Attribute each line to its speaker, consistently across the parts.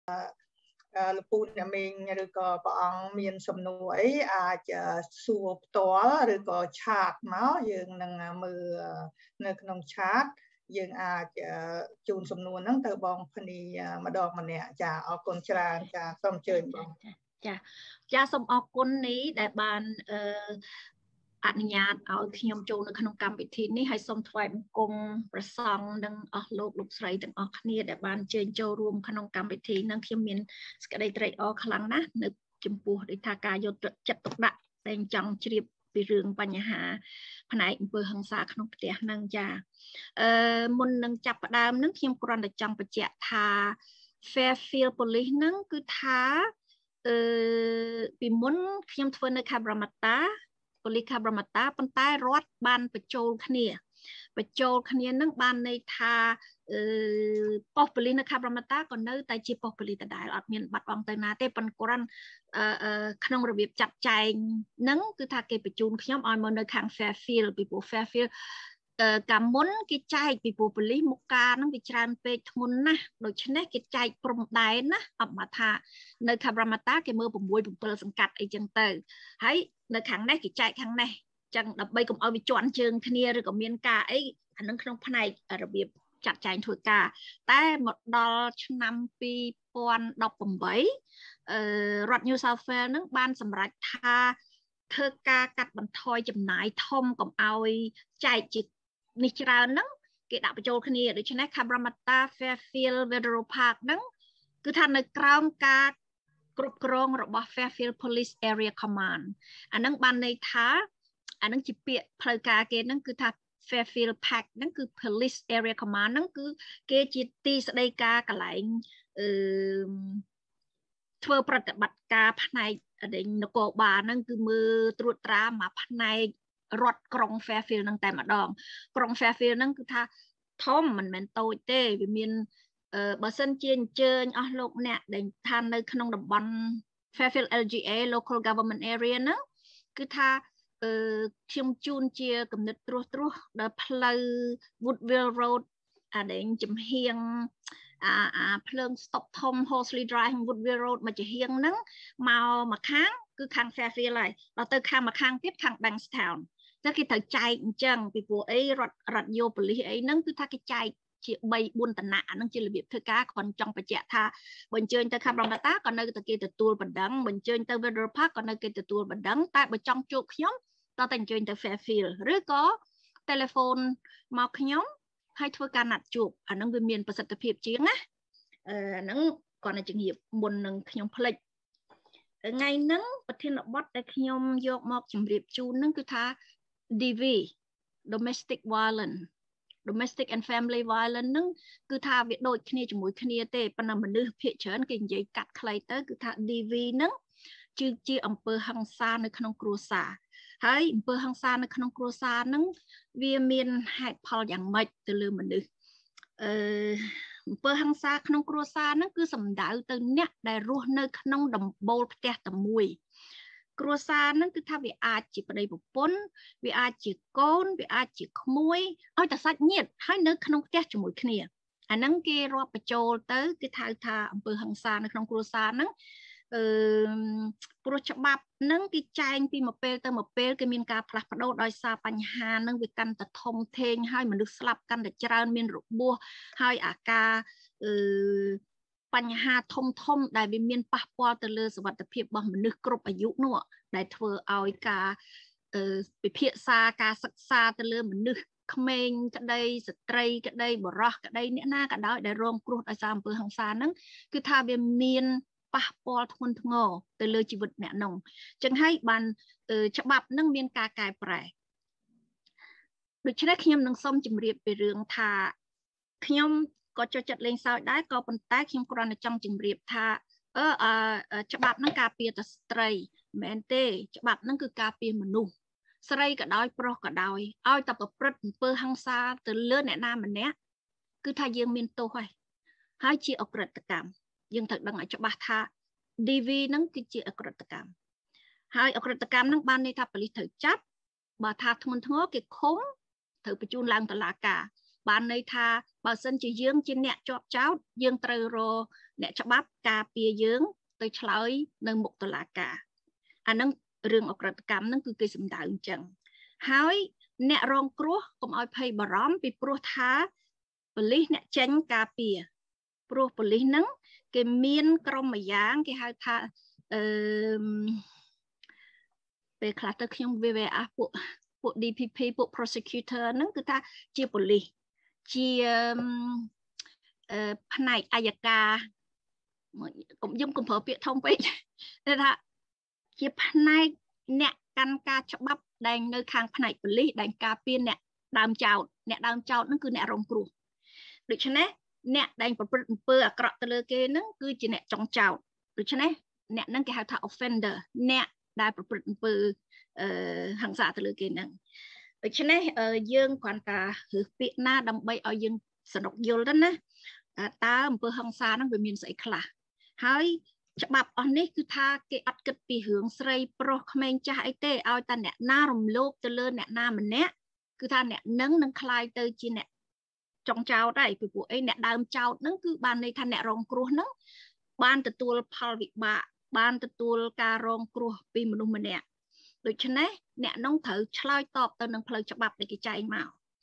Speaker 1: លពូអ្នកមីងឬក៏ព្រះអង្គមានសំណួរអីអាចសួរផ្ទាល់ឬក៏ឆាតមកយើងនឹងមើលនៅក្នុងឆាតយើងអាចជូនសំណួរហ្នឹងទៅបងភនីម្ដងម្នាក់ចាអរគុណច្រើនចាសូមអញ្ជើញបង
Speaker 2: ចាសូមអរគុណនេះដែលបានអនុញ្ញាតឲ្យខ្ញុំចូលនៅក្នុងកម្មវិធីនេះហើយសូមថ្វាយបង្គំព្រះសង្ឃនិងអស់លោកស្រីទាំងអស់គ្នាដែលបានអញ្ជើញចូលរួមក្នុងកម្មវិធីនឹងខ្ញុំមានសេចក្តីត្រេកអរខ្លាំងណាស់នៅចំពោះដូចថាការយកចិត្តទុកដាក់តែចង់ជ្រាបពីរឿងបញ្ហាផ្នែកអំពើហិង្សាក្នុងផ្ទះហ្នឹងចាមុននឹងចាប់ផ្ដើមហ្នឹងខ្ញុំគ្រាន់តែចង់បញ្ជាក់ថា Fairfield Police ហ្នឹងគឺថាពីមុនខ្ញុំធ្វើនៅ Cabramatta ប៉ូលីស Cabramatta ប៉ុន្តែរដ្ឋបានបញ្ចូលគ្នានឹងបានន័យថាប៉ុស្តិ៍ប៉ូលីសនៅ Cabramatta ក៏នៅតែជាប៉ុស្តិ៍ប៉ូលីសដដែលអត់មានបាត់បង់ទៅណាទេប៉ុន្តែគ្រាន់ក្នុងរបៀបចាត់ចែងហ្នឹងគឺថាគេបញ្ជូនខ្ញុំឲ្យមកនៅខាង Fairfield ពីព្រោះ Fairfield កាលមុនគេចែកពីព្រោះប៉ូលីសមុខការហ្នឹងវាច្រើនពេកធ្ងន់ណាស់ដូច្នេះគេចែកព្រំដែនណាអត់មកថានៅ Cabramatta គេមើល6 7សង្កាត់អីចឹងទៅហើយនៅខាងនេះគេចែកខាងនេះចឹងដើម្បីកុំឲ្យវាជន់ជើងគ្នាឬក៏មានការអីអានឹងក្នុងផ្នែករបៀបចាត់ចែងធ្វើការតែមកដល់ឆ្នាំ2018រដ្ឋ New South Wales នឹងបានសម្រេចថាធ្វើការកាត់បន្ថយចំណាយធំកុំឲ្យចែកជានេះច្រើនហ្នឹងគេដាក់បញ្ចូលគ្នាដូច្នេះ Cabramatta Fairfield Federal Park ហ្នឹងគឺថានៅក្រោមការគ្រប់គ្រងរបស់ Fairfield Police Area Command អាហ្នឹងបានន័យថាអាហ្នឹងជាពាក្យផ្លូវការគេហ្នឹងគឺថា Fairfield Park ហ្នឹងគឺ Police Area Command ហ្នឹងគឺគេជាទីស្តីការកន្លែងធ្វើប្រតិបត្តិការផ្នែកនគរបាលហ្នឹងគឺមើលត្រួតត្រាមកផ្នែករដ្ឋក្រុង Fairfield ហ្នឹងតែម្ដងក្រុង Fairfield ហ្នឹងគឺថាធំមិនមែនតូចទេវាមានបើសិនជាអញ្ជើញអស់លោកអ្នកដែលថានៅក្នុងតំបន់ Fairfield LGA Local Government Area ហ្នឹងគឺថាខ្ញុំជូនជាគំនិតត្រួសដល់ផ្លូវ Woodville Road អាដែលចំហៀងភ្លើងស្តុបធំ Horsley Drive Woodville Road មកចំហៀងហ្នឹងមកខាងគឺខាង Fairfield ហើយដល់ទៅខាងមកខាងទៀតខាង Bankstown តែគេត្រូវចែកអញ្ចឹងពីព្រោះអីរដ្ឋយោប៉ូលីសអីហ្នឹងគឺថាគេចែកជា3 4តំណែងអាហ្នឹងជារបៀបធ្វើការគ្រាន់ចង់បញ្ជាក់ថាបើអញ្ជើញទៅ Cabramatta ក៏នៅតែគេទទួលបណ្ដឹងបើអញ្ជើញទៅ Federal Park ក៏នៅគេទទួលបណ្ដឹងតែបើចង់ជួបខ្ញុំតើតែអញ្ជើញទៅ Fairfield ឬក៏ telephone មកខ្ញុំហើយធ្វើការណាត់ជួបអាហ្នឹងវាមានប្រសិទ្ធភាពជាងណាអាហ្នឹងគាត់នឹងជំរាបមុននឹងខ្ញុំភ្លេចថ្ងៃហ្នឹងប្រធានបទដែលខ្ញុំយកមកជម្រាបជូនហ្នឹងគឺថា DV domestic and family violence ហ្នឹងគឺថាវាដូចគ្នាជាមួយគ្នាទេប៉ុន្តែមនុស្សភាគច្រើនគេនិយាយកាត់ខ្លីទៅគឺថា DV ហ្នឹងជាអំពើហិង្សានៅក្នុងគ្រួសារហើយអំពើហិង្សានៅក្នុងគ្រួសារហ្នឹងវាមានហេតុផលយ៉ាងម៉េចទៅលើមនុស្សអំពើហិង្សាក្នុងគ្រួសារហ្នឹងគឺសំដៅទៅអ្នកដែលរស់នៅក្នុងដំបូលផ្ទះតែមួយគ្រួសារហ្នឹងគឺថាវាអាចជាប្តីប្រពន្ធវាអាចជាកូនវាអាចជាក្មួយឲ្យតែសាច់ញាតិហើយនៅក្នុងផ្ទះជាមួយគ្នាអាហ្នឹងគេរាប់បញ្ចូលទៅគេថាអំពើហិង្សានៅក្នុងគ្រួសារហ្នឹងព្រោះច្បាប់ហ្នឹងគេចែងពីមួយពេលទៅមួយពេលគេមានការផ្លាស់ប្ដូរដោយសារបញ្ហាហ្នឹងវាកាន់តែធំធេងហើយមនុស្សស្លាប់កាន់តែច្រើនមានរបួសហើយអាការបញ្ហាធំដែលវាមានប៉ះពាល់ទៅលើសុវត្ថិភាពរបស់មនុស្សគ្រប់អាយុនោះដែលធ្វើឲ្យការពិភាក្សាការសិក្សាទៅលើមនុស្សក្មេងក្តីស្ត្រីក្តីបុរសក្តីអ្នកណាក៏ដោយដែលរងគ្រោះដោយសារអំពើហិង្សាហ្នឹងគឺថាវាមានប៉ះពាល់ធ្ងន់ធ្ងរទៅលើជីវិតអ្នកនោះចឹងហើយបានច្បាប់នឹងមានការកែប្រែដូច្នេះខ្ញុំនឹងសូមជម្រាបពីរឿងថាខ្ញុំក៏ចូលចិត្តលេងសើចដែរក៏ប៉ុន្តែខ្ញុំគ្រាន់តែចង់ជម្រាបថាច្បាប់នឹងការពារតែស្ត្រីមិនមែនទេច្បាប់នឹងគឺការពារមនុស្សស្រីក៏ដោយប្រុសក៏ដោយឲ្យតែប្រព្រឹត្តអំពើហិង្សាទៅលើអ្នកណាម្នាក់គឺថាយើងមានទោសហើយជាអក្រិតកម្មយើងត្រូវដឹងឲ្យច្បាស់ថា DV ហ្នឹងគឺជាអក្រិតកម្មហើយអក្រិតកម្មហ្នឹងបានន័យថាប៉ូលីសត្រូវចាប់បើថាធ្ងន់ធ្ងរគេឃុំត្រូវបញ្ជូនឡើងតុលាការ ban này tha bảo sân chỉ dương trên nẹt chọp cháu dương trừ rô nẹt cho bắp cà pia dương tới chơi nơi một tờ lá cả anh nâng rừng ở cật cắm nâng cứ cây sầm đào chẳng hái nẹt rong cua cũng ai pay bà róm bị pro thá police nẹt tránh cà pia pro police nâng cái miên trong mà dáng cái hai tha về khá tới khi về bộ DPP bộ prosecutor nâng cứ ta chia police chia này ayaka cũng dùng cùng phở biệt thông vậy nên là chia này nè căn ca cho bắp đang nơi khang này police đang cà pin nè đam chào nó cứ nè rong cừu được chưa nè đang bơ à cọ từ kia nó cứ chỉ nè trong chào được chưa nè nó cái hai thằng offender nè đang bơ hàng giả từ kia nè được chưa dương còn cả Việt Nam đâm bay ở dươngสนุกยลนั่นนะตาอำเภอหังซานั่งไปมีนใส่ขลาหายฉบับอันนี้คือทาเกอัดกึดปีเหืองใส่โปรขมงจ่าไอเต้เอาแต่เนี่ยหน้ารมโลบจะเลื่อนเนี่ยหน้ามันเนี่ยคือทาเนี่ยนั่งคลายเตยจีเนี่ยจงเจ้าได้ไปพวกไอเนี่ยดามเจ้านั่งคือบ้านในทาเนี่ยรองครัวนั่งบ้านตะตัวพาวิบะบ้านตะตัวการองครัวปีมนุษย์มันเนี่ยโดยฉะนั้นเนี่ยน้องเถอชลอยตอบตอนนั่งเพลย์ฉบับในกิจใจมา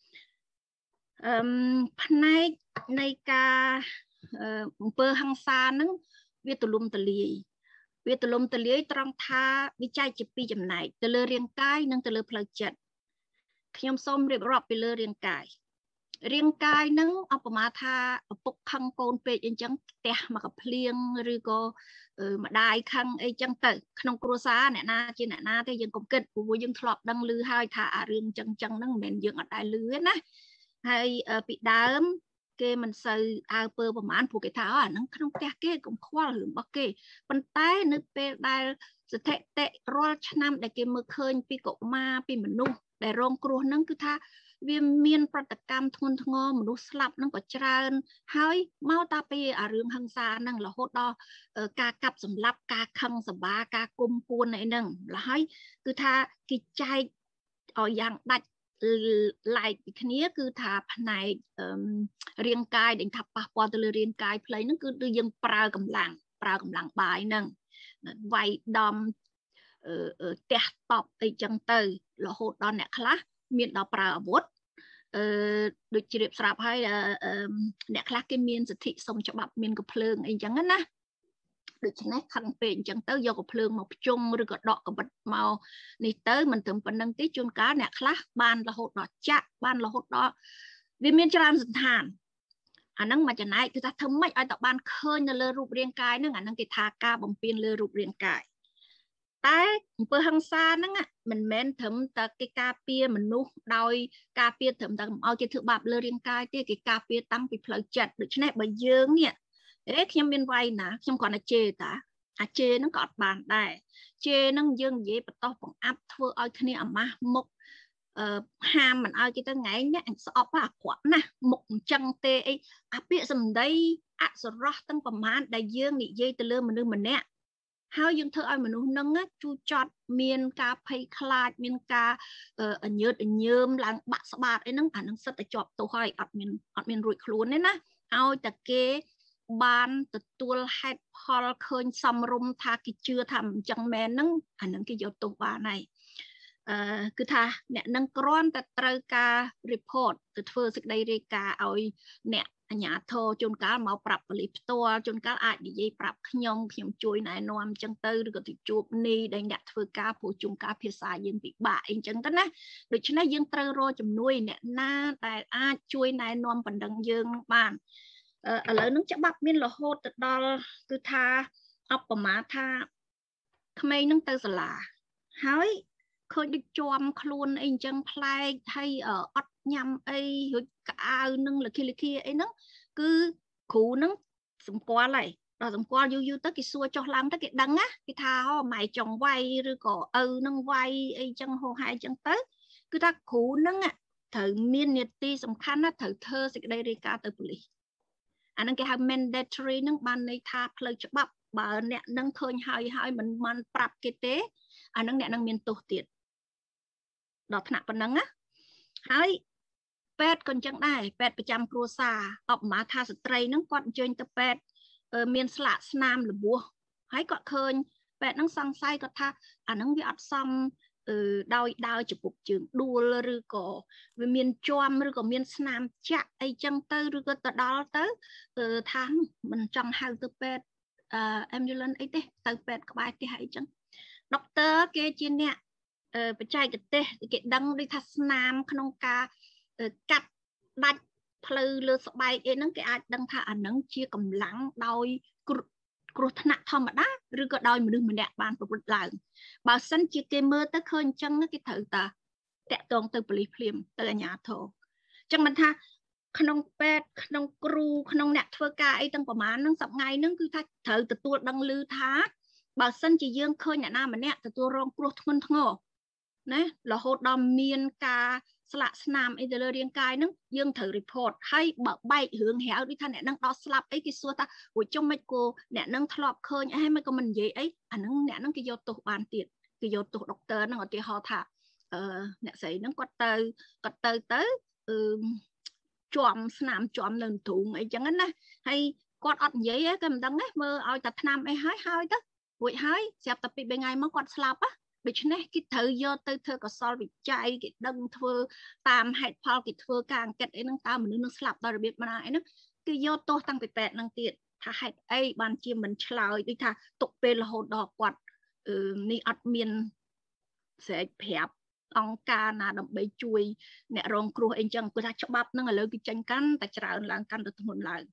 Speaker 2: ในการเปิดหังซานั้นวิตลุมตะลีตรังท่าวิจัยจิปีจำไหนตะเลเรียงกายนั่งตะเลเพลจัดขยมส้มเรียบรอบไปเลยเรียงกายนั่งเอาประมาทาปกขังโกนเป็ดยังจังแตะมากับเพลียงหรือก็มาได้ขังไอ้จังเตะขนมกรัวซาเนี่ยนาจีเนี่ยนาแต่ยังกบเกิดผู้ยังทลอบดังลือให้ท่าเรื่องจังนั่งเหม็นยังอะไรลือนะhay bị đám kê mình xây ao bơ và mán phụ cái tháo à nó không kê kê cũng khoa hưởng bắc kê bàn tay nước pe đai sẽ tệ rồi năm để kê mực khơi pi cậu ma pi mình nu để rong cua nó cứ tha viêm miênประกรรม thôn ngô mình nu slap nó có tràn hay mau ta pi à rương hăng xa năng là hốt đo ca cặp sầm lấp ca khăng sầm ba ca cung cuôn này nâng là hay cứ tha cái chai ở dạng đặt lại cái này cứ thà này riêng cài để thắp pa qua từ riêng cài play nó cứ đưa dân prao cầm lăng bài nâng vay đom tẹt tọp ấy chân từ là hốt đòn nè khá miền đỏ prao bút được chỉ đẹp sạp hay nè khá cái miền sự thị xong cho bắp miền cái phượng ấy chẳng á được chỉ nét khăn bền chẳng tới do cái phượng một chung rồi cái đọ cái bật màu này tới mình thường phần đăng ký chôn cá nè khá ban là hột đỏ chạ ban là hột đỏ vì miền tràn dần hàn anh năng mà chẳng này cứ ta thấm mấy ai tập ban khơi là lơ rụp riêng cài nữa anh năng cái thà ca bằng pin lơ rụp riêng cài tại bờ hang xa nữa mình men thấm ta cái cà pia mình nu đôi cà pia thấm ta ao cái thượng bạp lơ riêng cài thì cái cà pia tăng bị phơi chặt được chứ này bởi dương nè đấy khi em biên vay nè khi em còn là chê ta chê nó còn bàn đại chê nó dương dễ bắt to bằng áp thưa ai thế này mà một ham mình ai cái ngày nhá anh sợ bà quả nè một chân tê ấy biết dùm đây rồi rót tăng bằng mán đại dương nghị dây từ lơ mình nè hai dương thưa ai mình nâng á chu chọt miền ca pay khai miền ca nhớm làng bạc sạ bạc ấy nâng nâng rất là chọt tôi hỏi miền rụi luôn đấy nè ao ta kê ban từ tua hai Paul khơi xăm rum tha cái chưa thầm chẳng mẹ nâng nâng cái dấu tụ bà này cứ tha nè nâng con ta trơ ca report từ phơi dịch đây đi ca ơi nè nhà thô chôn cá máu pรับclip to chôn cá ai đi dây pรับnhom chui này nom chân tư rồi thì chụp ni đây nè phơi cá phụ chôn cá phía xa dân bị bại chân tất nè được cho nên dân trơ ro chùm nuôi nè na tại ai chui này nom phần đằng dương bàn ở lớn nước chắc bắp miên là hốt đó cứ tha ấp mà tha không nước tơ là hái khơi đi chom luôn anh chân play hay ở ấp nhâm ấy rồi cả nâng là kia ấy nó cứ cú nó sum qua lại đó sum qua du tới cái xua cho làm tới cái đắng á cái tha ho mày chồng vay rồi có nâng vay ấy chân hồ hai chân tới cứ ta cú nó thử miên nhiệt ti sầm khăn á thử thơ sẽ đây đi cả từ bụi anh năng cái hàng mandatory năng ban này tha plei cho bắp bà nè năng khơi hai mình pรับcái tế anh năng nè năng miền tổ tiệt đó thằng nào nắng á hai ពេទ្យក៏អញ្ចឹងដែរពេទ្យប្រចាំគ្រួសារអបមាថាស្ត្រីហ្នឹងគាត់អញ្ជើញទៅពេទ្យមានស្លាកស្នាមរបួសហើយគាត់ឃើញពេទ្យហ្នឹងសង្ស័យគាត់ថាអាហ្នឹងវាអត់សមដោយដើរជពុកជើងដួលឬក៏វាមានជាំឬក៏មានស្នាមចាក់អីចឹងទៅឬក៏ទៅដល់ទៅថាមិនចង់ហៅទៅពេទ្យambulance អីទេទៅពេទ្យក្បែរផ្ទះអីចឹងដុកទ័រគេជាអ្នកបច្ចេកទេសគេដឹងដូចថាស្នាមក្នុងការកាត់ដាច់ផ្លូវលើស្បែកអីហ្នឹងគេអាចដឹងថាអាហ្នឹងជាកម្លាំងដោយគ្រោះថ្នាក់ធម្មតាឬក៏ដោយមនុស្សម្នាក់បានប្រព្រឹត្តឡើងបើសិនជាគេមើលទៅឃើញអញ្ចឹងគេត្រូវតាតាក់ទងទៅប៉ូលីសភ្លាមទៅអាជ្ញាធរអញ្ចឹងមិនថាក្នុងពេទ្យក្នុងគ្រូក្នុងអ្នកធ្វើការអីទាំងប្រមាណហ្នឹងសប្ងៃហ្នឹងគឺថាត្រូវទទួលដឹងឮថាបើសិនជាយើងឃើញអ្នកណាម្នាក់ទទួលរងគ្រោះធ្ងន់ធ្ងរណារហូតដល់មានការស្លាកស្នាមអីទៅលើរាងកាយហ្នឹងយើងត្រូវ report ហើយបើបែករឿងហៅដូចថាអ្នកហ្នឹងដល់ស្លាប់អីគេសួរថារួចចុះមិនគោអ្នកហ្នឹងធ្លាប់ឃើញអីមិនក៏មិននិយាយអីអាហ្នឹងអ្នកហ្នឹងគេយកទោសបានទៀតគេយកទោសដុកទ័រហ្នឹងឧទាហរណ៍ថាអ្នកស្រីហ្នឹងគាត់ទៅជាប់ស្នាមជាប់នៅទ្រូងអីចឹងណាហើយគាត់អត់និយាយគេមិនដឹងទេមើលឲ្យតែថ្នាំអីហើយទៅរួចហើយស្រាប់តែពី3ថ្ងៃមកគាត់ស្លាប់ដូច្នេះគេត្រូវយកទៅធ្វើកសលវិច័យគេដឹងធ្វើតាមហេតុផលគេធ្វើការអង្កេតអីហ្នឹងតើមនុស្សនឹងស្លាប់ដោយរបៀបណាអីហ្នឹងគឺយកទោសតាំងពីពេទ្យហ្នឹងទៀតថាហេតុអីបានជាមិនឆ្លើយដូចថាទុកពេលរហូតដល់គាត់នេះអត់មានស្រែកប្រាប់អង្គការណាដើម្បីជួយអ្នករងគ្រោះអីចឹងគឺថាច្បាប់ហ្នឹងឥឡូវគឺចេញកាន់តែច្រើនឡើងកាន់តែធ្ងន់ឡើង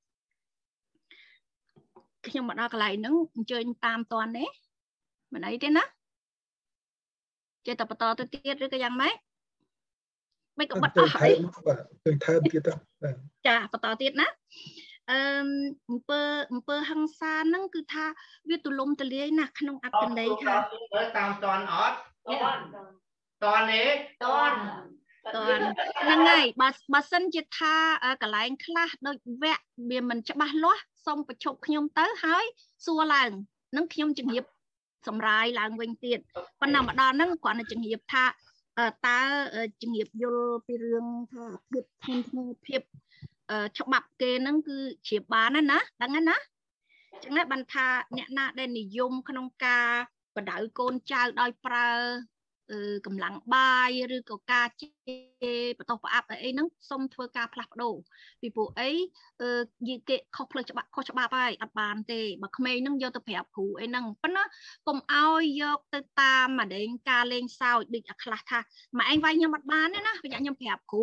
Speaker 2: ខ្ញុំមកដល់កន្លែងហ្នឹងអញ្ជើញតាមតនទេមិនអីទេណាចេះតែបន្តទៅទៀតឬក៏យ៉ាងម៉េចមិនក៏បិទអស់ហើយ
Speaker 3: ឃើញថើបទៀតទៅ
Speaker 2: ចាបន្តទៀតណាអំពើហិង្សាហ្នឹងគឺថាវាទូលំទូលាយណាស់ក្នុងអត្ថន័យថា
Speaker 4: តាមតនអត់តនទេតន
Speaker 2: ហ្នឹងហើយបើសិនជាថាកន្លែងខ្លះដូចវគ្គវាមិនច្បាស់លាស់សូមបញ្ឈប់ខ្ញុំទៅហើយសួរឡើងនឹងខ្ញុំជំរាបសម្រាយឡើងវិញទៀតប៉ុន្តែមកដល់ហ្នឹងគ្រាន់តែជំរាបថាតើជំរាបយល់ពីរឿងថាភាពធ្ងន់ធ្ងរភាពច្បាប់គេហ្នឹងគឺជ្រាបបានណាដឹងណាអញ្ចឹងបានថាអ្នកណាដែលនិយមក្នុងការបដៅកូនចៅដោយប្រើកម្លាំងបាយឬក៏ការជេរបន្តប្រអាប់អីហ្នឹងសូមធ្វើការផ្លាស់ប្ដូរពីព្រោះអីយីគេខុសផ្លូវច្បាប់ខុសច្បាប់ហើយអត់បានទេបើក្មេងហ្នឹងយកទៅប្រាប់គ្រូអីហ្នឹងប៉ុន្តែកុំឲ្យយកទៅតាមអាដែងការលេងសើចដូចអាខ្លះថាម៉ែឯងវាយខ្ញុំអត់បានទេណាវាខ្ញុំប្រាប់គ្រូ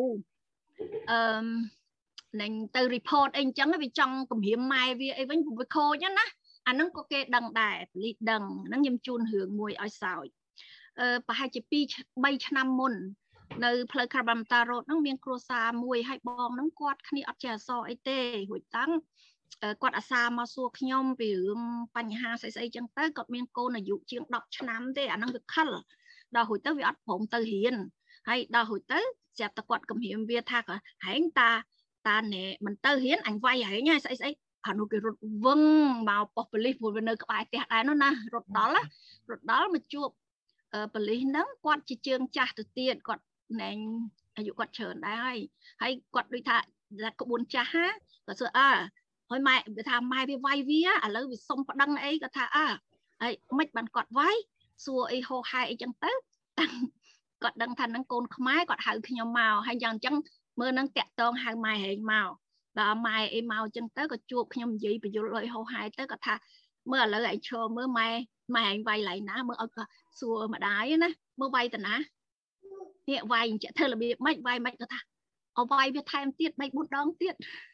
Speaker 2: នឹងទៅ report អីអញ្ចឹងវាចង់គំរាមម៉ែវាអីវិញវាខូចណាអាហ្នឹងក៏គេដឹងដែរប៉ូលីសដឹងហ្នឹងខ្ញុំជូនរឿងមួយឲ្យសើចប្រហែលជា2-3ឆ្នាំមុននៅផ្លូវ Krabamata Road ហ្នឹងមានគ្រួសារមួយហើយបងហ្នឹងគាត់គ្នាអត់ចេះអក្សរអីទេរួចតាំងគាត់អាសាមកសួរខ្ញុំពីរឿងបញ្ហាស្អីចឹងទៅគាត់មានកូនអាយុជាង10ឆ្នាំទេអាហ្នឹងវាខិលដល់រួចទៅវាអត់ព្រមទៅរៀនហើយដល់រួចទៅស្រាប់តែគាត់គំរាមវាថាហែងតាណែមិនទៅរៀនអញវាយហែងហើយស្អីអានោះគេរត់វឹងមកប៉ុស្តិ៍ប៉ូលីសព្រោះវានៅក្បែរផ្ទះដែរនោះណារត់ដល់មកជួបប៉ូលីសហ្នឹងគាត់ជាជើងចាស់ទៅទៀតគាត់ណែអាយុគាត់ច្រើនដែរហើយគាត់ដូចថាក្បួនចាស់ហ่าគាត់សួរហើយម៉ែវាថាម៉ែវាវាយវាឥឡូវវាសុំប្តឹងអីគាត់ថាហើយមិនបានគាត់វាយសួរអីហោហែអីចឹងទៅគាត់ដឹងថានឹងកូនខ្មែរគាត់ហៅខ្ញុំមកហើយយ៉ាងអញ្ចឹងមើលនឹងតាក់តងហៅម៉ែហែងមកដល់ម៉ែអីមកអញ្ចឹងទៅក៏ជួបខ្ញុំនិយាយបញ្យល់ឲ្យហោហែទៅគាត់ថាមើលឥឡូវឯងឈរមើលម៉ែឯងវាយឡៃណាមើលឲ្យគាត់សួរម្ដាយណាមើលវាយតាណានេះវាយអញ្ចឹងធ្វើរបៀបម៉េចវាយម៉េចគាត់ថាអវាយវាថែមទៀត 3-4 ដងទៀត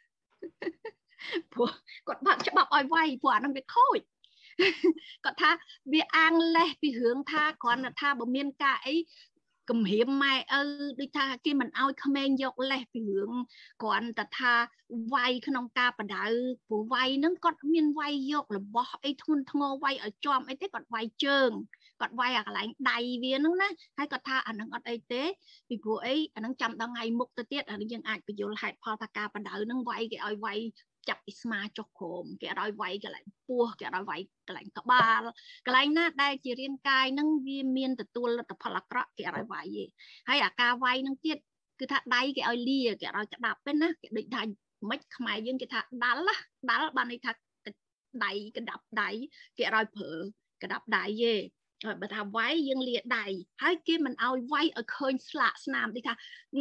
Speaker 2: ព្រោះគាត់បាក់ច្បាប់ឲ្យវាយព្រោះអានឹងវាខូចគាត់ថាវាអាងលេះពីរឿងថាគ្រាន់តែថាបើមានការអីគំរាមម៉ែឪដូចថាគេមិនឲ្យក្មេងយកលេសពីរឿងគ្រាន់តែថាវាយក្នុងការបដៅព្រោះវាយហ្នឹងគាត់មានវាយយករបស់អីធ្ងន់ធ្ងរវាយឲ្យជាប់អីទេគាត់វាយជើងគាត់វាយអាកន្លែងដៃវាហ្នឹងណាហើយគាត់ថាអាហ្នឹងអត់អីទេពីព្រោះអីអាហ្នឹងចាំដល់ថ្ងៃមុខទៅទៀតអានេះយើងអាចបញ្យល់ហេតុផលថាការបដៅហ្នឹងវាយគេឲ្យវាយចាប់ពីស្មាចុះក្រោមគេអត់ឲ្យវាយកន្លែងពោះគេអត់ឲ្យវាយកន្លែងក្បាលកន្លែងណាដែលជារាងកាយហ្នឹងវាមានទទួលលទ្ធផលអាក្រក់គេអត់ឲ្យវាយទេហើយអាការវាយហ្នឹងទៀត cứ thà đáy cái oi lia cái oi đạp bên á cái định thành mấy mày dương cái thà đá ban này thà đáy cái đạp đáy cái oi phở cái đạp đáy về rồi bà thà váy dương lia đáy hai kia mình oi váy ở khơi sạ snam đi thà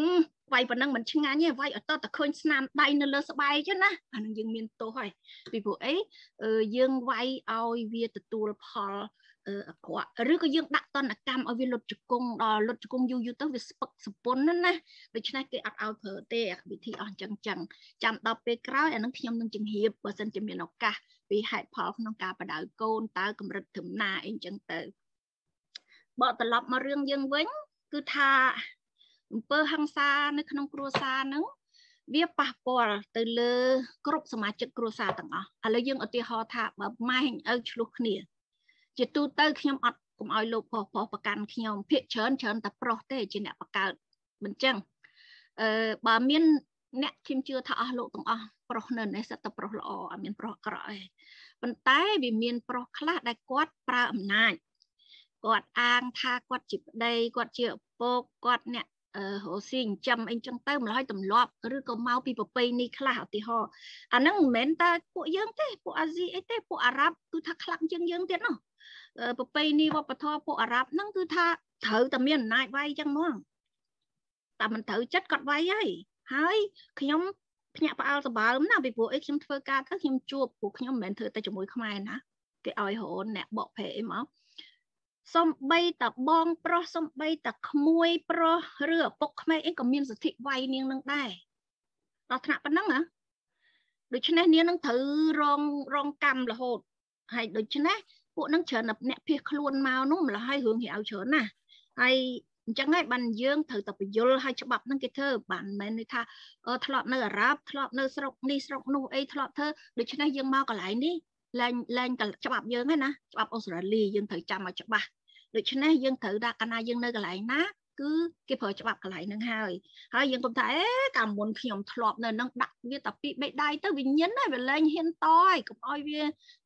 Speaker 2: váy phần năng mình chăng ngay nhé váy ở to ta khơi snam đáy nó lơ bay chứ na anh dương miền tô hỏi vì bộ ấy dương váy oi về từ tua Paulឬក៏យើងដាក់តនកម្មឲ្យវាលុតជង្គង់ដល់លុតជង្គង់យូរទៅវាស្ពឹកសពុនណាដូច្នេះគេអត់ឲ្យប្រើទេវិធីអស់ចឹងចាំដល់ពេលក្រោយអានឹងខ្ញុំនឹងជំរាបបើសិនជាមានឱកាសពីហេតុផលក្នុងការបដៅកូនតើកម្រិតធំណាអីចឹងទៅបកត្រឡប់មករឿងយើងវិញគឺថាអំពើហិង្សានៅក្នុងគ្រួសារហ្នឹងវាប៉ះពាល់ទៅលើគ្រប់សមាជិកគ្រួសារទាំងអស់ឥឡូវយើងឧទាហរណ៍ថាបើម៉ែឪឆ្លោះគ្នាជាទូទៅខ្ញុំអត់កុំឲ្យលោកប្រុសប្រកាន់ខ្ញុំភាកច្រើនតែប្រុសទេជាអ្នកបង្កើតមិនចឹងបើមានអ្នកខ្ញុំជឿថាអស់លោកទាំងអស់ប្រុសនៅនេះសិតតែប្រុសល្អអត់មានប្រុសអាក្រក់ទេប៉ុន្តែវាមានប្រុសខ្លះដែលគាត់ប្រើអំណាចគាត់អាងថាគាត់ជាប្តីគាត់ជាឪពុកគាត់អ្នករស់ស៊ីចិញ្ចឹមអីចឹងទៅម្ល៉េះទម្លាប់ឬក៏មកពីប្រពៃណីខ្លះឧទាហរណ៍អាហ្នឹងមិនមែនតែពួកយើងទេពួកអាស៊ីអីទេពួកអារ៉ាប់គឺថាខ្លាំងជាងយើងទៀតនោះប្រពៃណីវប្បធម៌ពួកអារ៉ាប់ហ្នឹងគឺថាត្រូវតែមានអំណាចវាយចឹងហ្មងតែមិនត្រូវចិត្តគាត់វាយហើយខ្ញុំភ្ញាក់ផ្អើលសម្បើមណាពីព្រោះអីខ្ញុំធ្វើការទៅខ្ញុំជួបពួកខ្ញុំមិនមែនធ្វើតែជាមួយខ្មែរណាគេឲ្យរហូតអ្នកបកប្រែអីមកសំបីតាបងប្រុសសំបីតាក្មួយប្រុសឬឪពុកក្មេកអីក៏មានសិទ្ធិវាយនាងនឹងដែរដល់ថ្នាក់ប៉ុណ្ណឹងណាដូច្នេះនាងនឹងត្រូវរងកម្មរហូតហើយដូច្នេះពួកនឹងច្រើនអ្នកភៀសខ្លួនមកនោះម្ល៉េះឲ្យរឿងរាវច្រើនណាហើយអញ្ចឹងហើយបានយើងត្រូវតែបញ្យល់ឲ្យច្បាប់ហ្នឹងគេធ្វើបានមិនមែនថាធ្លាប់នៅអារ៉ាប់ធ្លាប់នៅស្រុកនេះស្រុកនោះអីធ្លាប់ធ្វើដូច្នេះយើងមកកន្លែងនេះលែងច្បាប់យើងហ្នឹងណាច្បាប់អូស្ត្រាលីយើងត្រូវចាំឲ្យច្បាស់ដូច្នេះយើងត្រូវដាក់កាលណាយើងនៅកន្លែងណាគឺគេប្រើច្បាប់កន្លែងហ្នឹងហើយយើងគាត់ថាកាលមុនខ្ញុំធ្លាប់នៅហ្នឹងដាក់វាតែពី3ដៃទៅវិញ្ញាណហើយវាលែងហ៊ានតហើយកុំឲ្យវា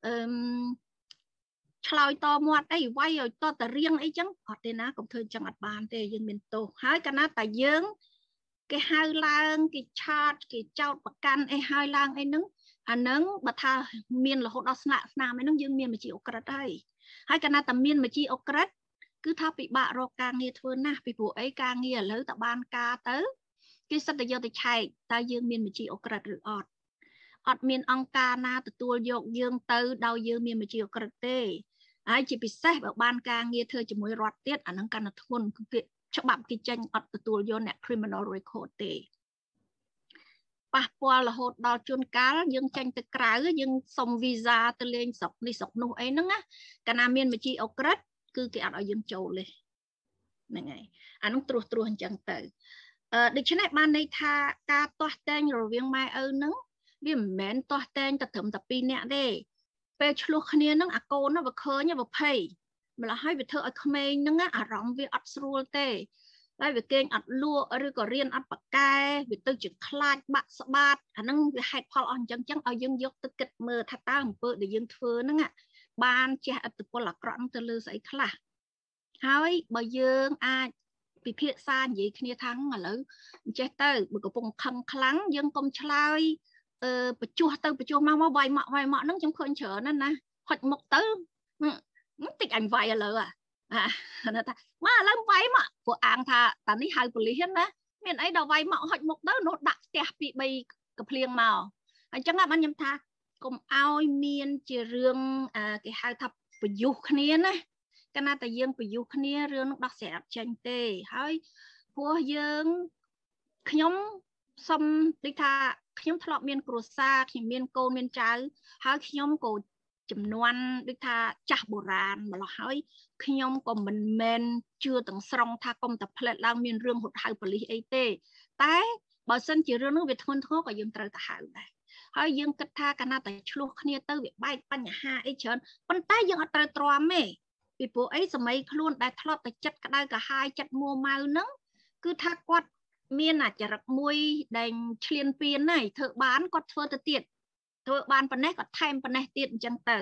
Speaker 2: ឆ្លើយតមាត់អីវាយឲ្យតតរៀងអីចឹងអត់ទេណាកុំធ្វើចឹងអត់បានទេយើងមានទោសហើយកាលណាតែយើងគេហៅឡើងគេឆាតគេចោតប្រកាន់អីហើយឡើងអីហ្នឹងអាហ្នឹងបើថាមានរហូតដល់ស្នាក់ស្នាមអីហ្នឹងយើងមានមជ្ឈអក្រិតហើយកាលណាតែមានមជ្ឈអក្រិតគឺថាពិបាករកការងារធ្វើណាស់ពីព្រោះអីការងារឥឡូវតបានការទៅគេសិតតែយកទៅឆែកតើយើងមានមជ្ឈអក្រិតឬអត់មានអង្គការណាទទួលយកយើងទៅដោយយើងមានមជ្ឈអក្រិតទេហើយជាពិសេសបើបានការងារធ្វើជាមួយរដ្ឋទៀតអាហ្នឹងកាន់តែធ្ងន់គឺគេច្បាប់គេចេញអត់ទទួលយកអ្នក criminal record ទេប៉ះពាល់រហូតដល់ជួនកាលយើងចេញទៅក្រៅយើងសុំវីសាទៅលេងស្រុកនេះស្រុកនោះអីហ្នឹងណាកាលណាមានមជ្ឈអក្រិតគឺគេអត់ឲ្យយើងចូលទេហ្នឹងហើយអានោះត្រួសអញ្ចឹងទៅដូច្នេះបានន័យថាការទាស់តែងរវាងម៉ែឪហ្នឹងវាមិនមែនទាស់តែងតែត្រឹមតែ2នាក់ទេពេលឆ្លោះគ្នាហ្នឹងអាកូនហ្នឹងវាឃើញវាភ័យម្ល៉េះហើយវាធ្វើឲ្យក្មេងហ្នឹងអារម្មណ៍វាអត់ស្រួលទេហើយវាគេងអត់លក់ឬក៏រៀនអត់ប៉កែវាទៅជាខ្លាចបាក់ស្បាតអាហ្នឹងវាហេតុផលអស់អញ្ចឹងឲ្យយើងយកទៅគិតមើលថាតើអំពើដែលយើងធ្វើហ្នឹងបានជះឥទ្ធិពលអាក្រក់ទៅលើស្អីខ្លះហើយបើយើងអាចពិភាក្សានិយាយគ្នាថាឥឡូវអញ្ចេះទៅបើកំពុងខឹងខ្លាំងយើងកុំឆ្លើយបញ្ចុះទៅបញ្ចុះមកវាយមកហ្នឹងខ្ញុំឃើញច្រើនណាហុចមុខទៅតិចអញវាយឥឡូវណាថាមកឥឡូវវាយមកពួកអាងថាតានេះហៅប៉ូលីសណាមានអីដល់វាយមកហុចមុខទៅនោះដាក់ផ្ទះពី3កំភ្លៀងមកអញ្ចឹងបានខ្ញុំថាកុំឲ្យមានជារឿងគេហៅថាប្រយុទ្ធគ្នាណាកាលណាតែយើងប្រយុទ្ធគ្នារឿងនោះដោះស្រាយអត់ចេញទេហើយព្រោះយើងខ្ញុំសុំដូចថាខ្ញុំធ្លាប់មានគ្រួសារខ្ញុំមានកូនមានចៅហើយខ្ញុំក៏ចំនួនដូចថាចាស់បុរាណម្ល៉េះហើយខ្ញុំក៏មិនមែនជឿទាំងស្រុងថាកុំតែផ្លែតឡើងមានរឿងហត់ហៅប៉ូលីសអីទេតែបើសិនជារឿងនោះវាធ្ងន់ធ្ងរក៏យើងត្រូវទៅហៅដែរហើយយើងគិតថាកាលណាតែឆ្លោះគ្នាទៅវាបែកបញ្ហាអីច្រើនប៉ុន្តែយើងអត់ត្រូវទ្រាំទេពីព្រោះអីសម័យខ្លួនដែលធ្លាប់តែចិត្តក្តៅកាហាយចិត្តមួម៉ៅហ្នឹងគឺថាគាត់មានអាចរិតមួយដែលឆ្លៀនពៀនហ្នឹងធ្វើបានគាត់ធ្វើទៅទៀតធ្វើបានប៉ុណ្ណេះគាត់ថែមប៉ុណ្ណេះទៀតអញ្ចឹងទៅ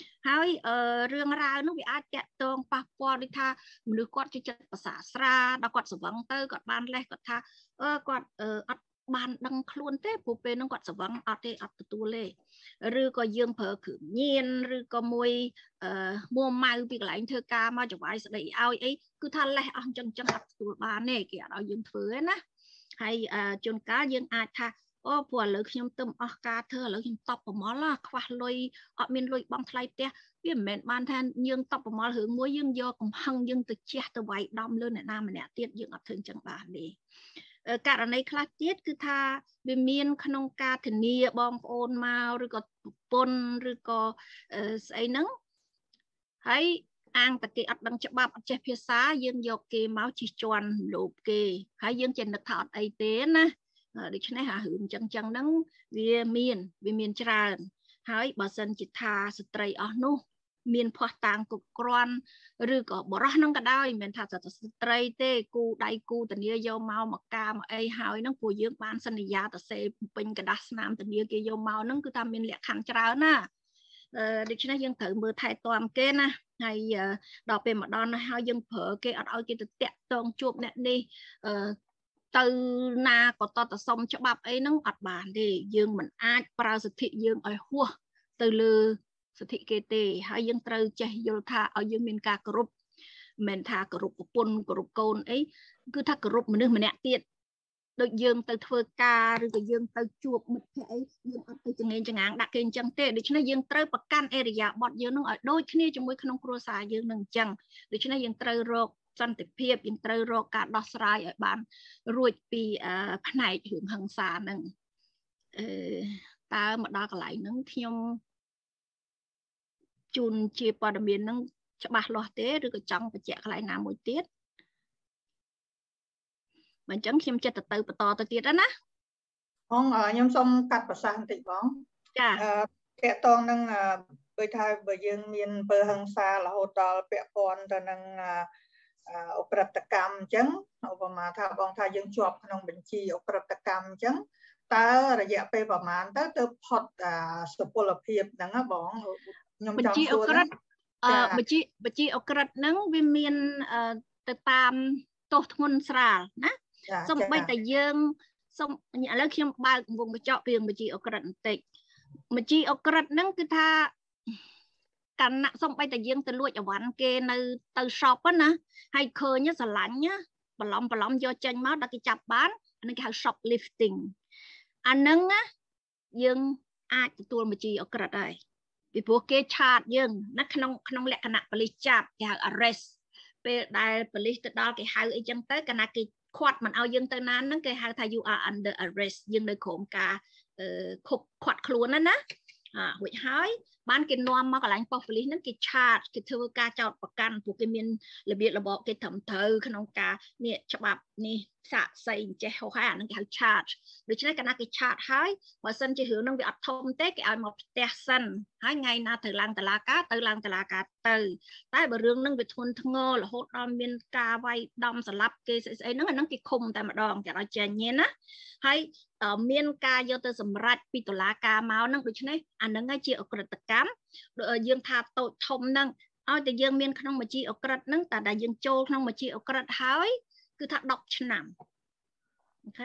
Speaker 2: ហើយរឿងរ៉ាវនោះវាអាចតាក់ទងប៉ះពាល់ដូចថាមនុស្សគាត់ជឿចិត្តភាសាស្រាដល់គាត់ស្វឹងទៅគាត់បានលេសគាត់ថាគាត់អត់បានដឹងខ្លួនទេព្រោះពេលហ្នឹងគាត់ស្វឹងអត់ទេអត់ទទួលទេឬក៏យើងប្រើគ្រឿងញៀនឬក៏មួយមួម៉ៅពីកន្លែងធ្វើការមកចង្វាយស្ដីឲ្យអីគឺថាលេសអស់អញ្ចឹងអត់ទទួលបានទេគេអត់ឲ្យយើងធ្វើទេណាហើយជួនកាលយើងអាចថាអូព្រោះឥឡូវខ្ញុំទៅអស់ការធ្វើឥឡូវខ្ញុំតបប្រមល់ខ្វះលុយអត់មានលុយបង់ថ្លៃផ្ទះវាមិនមែនបានថាយើងតបប្រមល់រឿងមួយយើងយកកំហឹងយើងទៅជះទៅវាយដំលើអ្នកណាម្នាក់ទៀតយើងអត់ធ្វើអញ្ចឹងបានទេករណីខ្លះទៀតគឺថាវាមានក្នុងការធានាបងប្អូនមកឬក៏ប្រពន្ធឬក៏ស្អីហ្នឹងហើយអាងតែគេអត់ដឹងច្បាប់អត់ចេះភាសាយើងយកគេមកជិះជាន់លោបគេហើយយើងចេះនឹកថាអត់អីទេណាដូច្នេះអារឿងចឹងហ្នឹងវាមានច្រើនហើយបើសិនជាថាស្ត្រីអស់នោះមានភ័ស្តុតាងគ្រប់គ្រាន់ឬក៏បរិះហ្នឹងក៏ដោយមិនមែនថាស្ត្រីទេគូដៃគូធានាយកមកការមកអីហើយហ្នឹងពួកយើងបានសន្យាទៅសេពេញกระดาษស្នាមធានាគេយកមកហ្នឹងគឺថាមានលក្ខខណ្ឌច្រើនណាដូច្នេះយើងត្រូវមើលថែទាំគេណាហើយដល់ពេលមកដល់នោះហើយយើងប្រើគេអត់ឲ្យគេទៅតាក់ទងជួបអ្នកនេះទៅណាក៏តតសុំច្បាប់អីហ្នឹងអត់បានទេយើងមិនអាចប្រើសិទ្ធិយើងឲ្យហួសទៅលើសិទ្ធិគេទេហើយយើងត្រូវចេះយល់ថាឲ្យយើងមានការគោរពមិនមែនថាគោរពប្រពន្ធគោរពកូនអីគឺថាគោរពមនុស្សម្នាក់ទៀតដូចយើងទៅធ្វើការឬក៏យើងទៅជួបមិត្តភក្តិអីយើងអត់ទៅចងេងចងាងដាក់គេអញ្ចឹងទេដូច្នេះយើងត្រូវប្រកាន់អេរយាប័តយើងនឹងឲ្យដូចគ្នាជាមួយក្នុងគ្រួសារយើងនឹងអញ្ចឹងដូច្នេះយើងត្រូវរកសន្តិភាពយើងត្រូវរកការដោះស្រាយឲ្យបានរួចពីផ្នែករឿងហិង្សាហ្នឹងតើមកដល់កន្លែងហ្នឹងខ្ញុំជូនជាព័ត៌មានហ្នឹងច្បាស់លាស់ទេឬក៏ចង់បញ្ជាក់កន្លែងណាមួយទៀតបើអញ្ចឹងខ្ញុំចិត្តទៅបន្តទៅទៀតណា
Speaker 1: បងខ្ញុំសូមកាត់ប្រសាសន៍បន្តិចបង
Speaker 2: ចា
Speaker 1: តកតងនឹងដូចថាបើយើងមានពើហិង្សារហូតដល់ពាក់ព័ន្ធទៅនឹងអក្រិតកម្មអញ្ចឹងឧបមាថាបងថាយើងជាប់ក្នុងបញ្ជីអក្រិតកម្មអញ្ចឹងតើរយៈពេលប្រហែលទៅផុតសុពលភាពហ្នឹងណាបងខ្ញុំចង់សួរ
Speaker 2: បញ្ជីអក្រិតហ្នឹងវាមានទៅតាមទោសធ្ងន់ស្រាលណាសូម្បីតែយើងសូមឥឡូវខ្ញុំបើកវងកញ្ចក់ពីបញ្ជីអក្រិតបន្តិចបញ្ជីអក្រិតហ្នឹងគឺថាកណ្ណៈសូម្បីតែយើងទៅលួចអវ៉ាន់គេនៅទៅ shop ណាហើយឃើញស្រឡាញ់បន្លំយកចេញមកដល់គេចាប់បានអានេះគេហៅ shoplifting អាហ្នឹងណាយើងអាចទទួលបញ្ជីអក្រិតហើយពីព្រោះគេឆាតយើងណាក្នុងលក្ខណៈប៉ូលីសចាប់គេហៅ arrest ពេលដែលប៉ូលីសទៅដល់គេហៅអីចឹងទៅកាលណាគេខាត់មិនឲ្យយើងទៅណាហ្នឹងគេហៅថា you are under arrest យើងនៅក្រោមការខាត់ខ្លួនណារួចហើយបានគេនាំមកកន្លែងប៉ុស្តិ៍ប៉ូលីសហ្នឹងគេឆាតគេធ្វើការចោទប្រកាន់ពួកគេមានរបៀបរបបគេត្រឹមត្រូវក្នុងការនេះច្បាប់នេះសាកសីចេះហោះហើយអាហ្នឹងគេហៅឆាតដូច្នេះកាលណាគេឆាតហើយបើសិនជារឿងហ្នឹងវាអត់ធំទេគេឲ្យមកផ្ទះសិនហើយថ្ងៃណាត្រូវឡើងតុលាការទៅឡើងតុលាការទៅតែបើរឿងហ្នឹងវាធ្ងន់ធ្ងររហូតដល់មានការវាយដំស្លាប់គេស្អីហ្នឹងអាហ្នឹងគេឃុំតែម្ដងគេឲ្យចេញណាហើយមានការយកទៅសម្រេចពីតុលាការមកហ្នឹងដូច្នេះអាហ្នឹងឯងជាអក្រិតកម្មយើងថាតូចធំហ្នឹងឲ្យតែយើងមានក្នុងបញ្ជីអក្រិតហ្នឹងតែដែលយើងចូលក្នុងបញ្ជីអក្រិតហើយគឺថា10ឆ្នាំអូខេ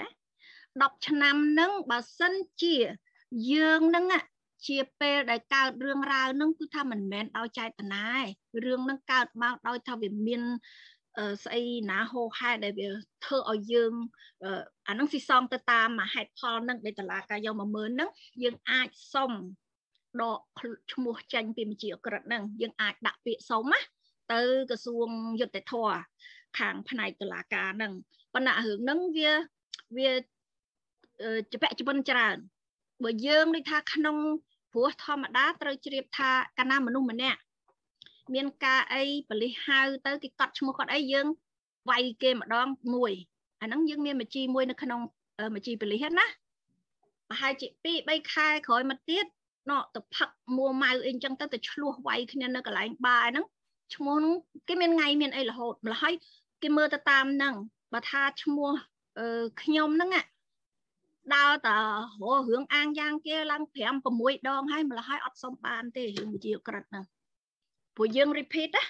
Speaker 2: 10ឆ្នាំហ្នឹងបើសិនជាយើងហ្នឹងជាពេលដែលកើតរឿងរ៉ាវហ្នឹងគឺថាមិនមែនដោយចេតនាទេរឿងហ្នឹងកើតមកដោយថាវាមានស្អីណាហោហែដែលវាធ្វើឲ្យយើងអាហ្នឹងស៊ីសងទៅតាមហេតុផលហ្នឹងដែលតឡាការយកមកមើលហ្នឹងយើងអាចសុំដកឈ្មោះចេញពីបញ្ជីអក្រិតហ្នឹងយើងអាចដាក់ពាក្យសុំណាទៅក្រសួងយុត្តិធម៌ខាងផ្នែកតុលាការហ្នឹងប៉ុន្តែរឿងហ្នឹងវាជាពាក់ជាប៉ុនច្រើនបើយើងនិយាយថាក្នុងព្រោះធម្មតាត្រូវជ្រាបថាកាលណាមនុស្សម្នាក់មានការអីបលិសហៅទៅគេកត់ឈ្មោះគាត់អីយើងវាយគេម្ដងមួយអាហ្នឹងយើងមានបញ្ជីមួយនៅក្នុងបញ្ជីបលិសណាប្រហែលជា 2-3 ខែក្រោយមកទៀតទៅផឹកមួម៉ៅអីចឹងទៅឆ្លោះវាយគ្នានៅកន្លែងបារហ្នឹងឈ្មោះហ្នឹងគេមានថ្ងៃមានអីរហូតម្ល៉េះហើយគេមើលទៅតាមហ្នឹងបើថាឈ្មោះខ្ញុំហ្នឹង đào tờ hồ hướng an giang kia lăng phèm của mũi đòn hay mà là hai ọt xong bàn thì hướng một chiều cật nè của dương repeat á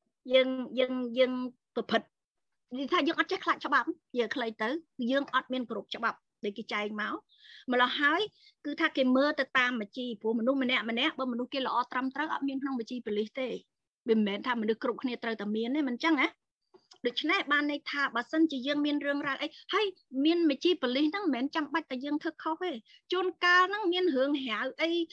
Speaker 2: dương tập phật đi thay dương ọt chắc lại cho bạn giờ khai tới dương ọt miên group cho bạn để cái chai máu mà là hai cứ tha cái mưa tới tam mà chi của mình nuôi mình nè bởi mình nuôi kia là ọt trăm trắc ọt miên không mà chi bể tê bên mẹ tham mình được group này trời tầm miên đấy mình chắc á được nè ban này thà bà sân chỉ dương miên rương ra ấy hay miên mà chi bể năng mẹ chẳng bắt tại dương thực khó ấy chôn ca năng miên hướng hẻo ấy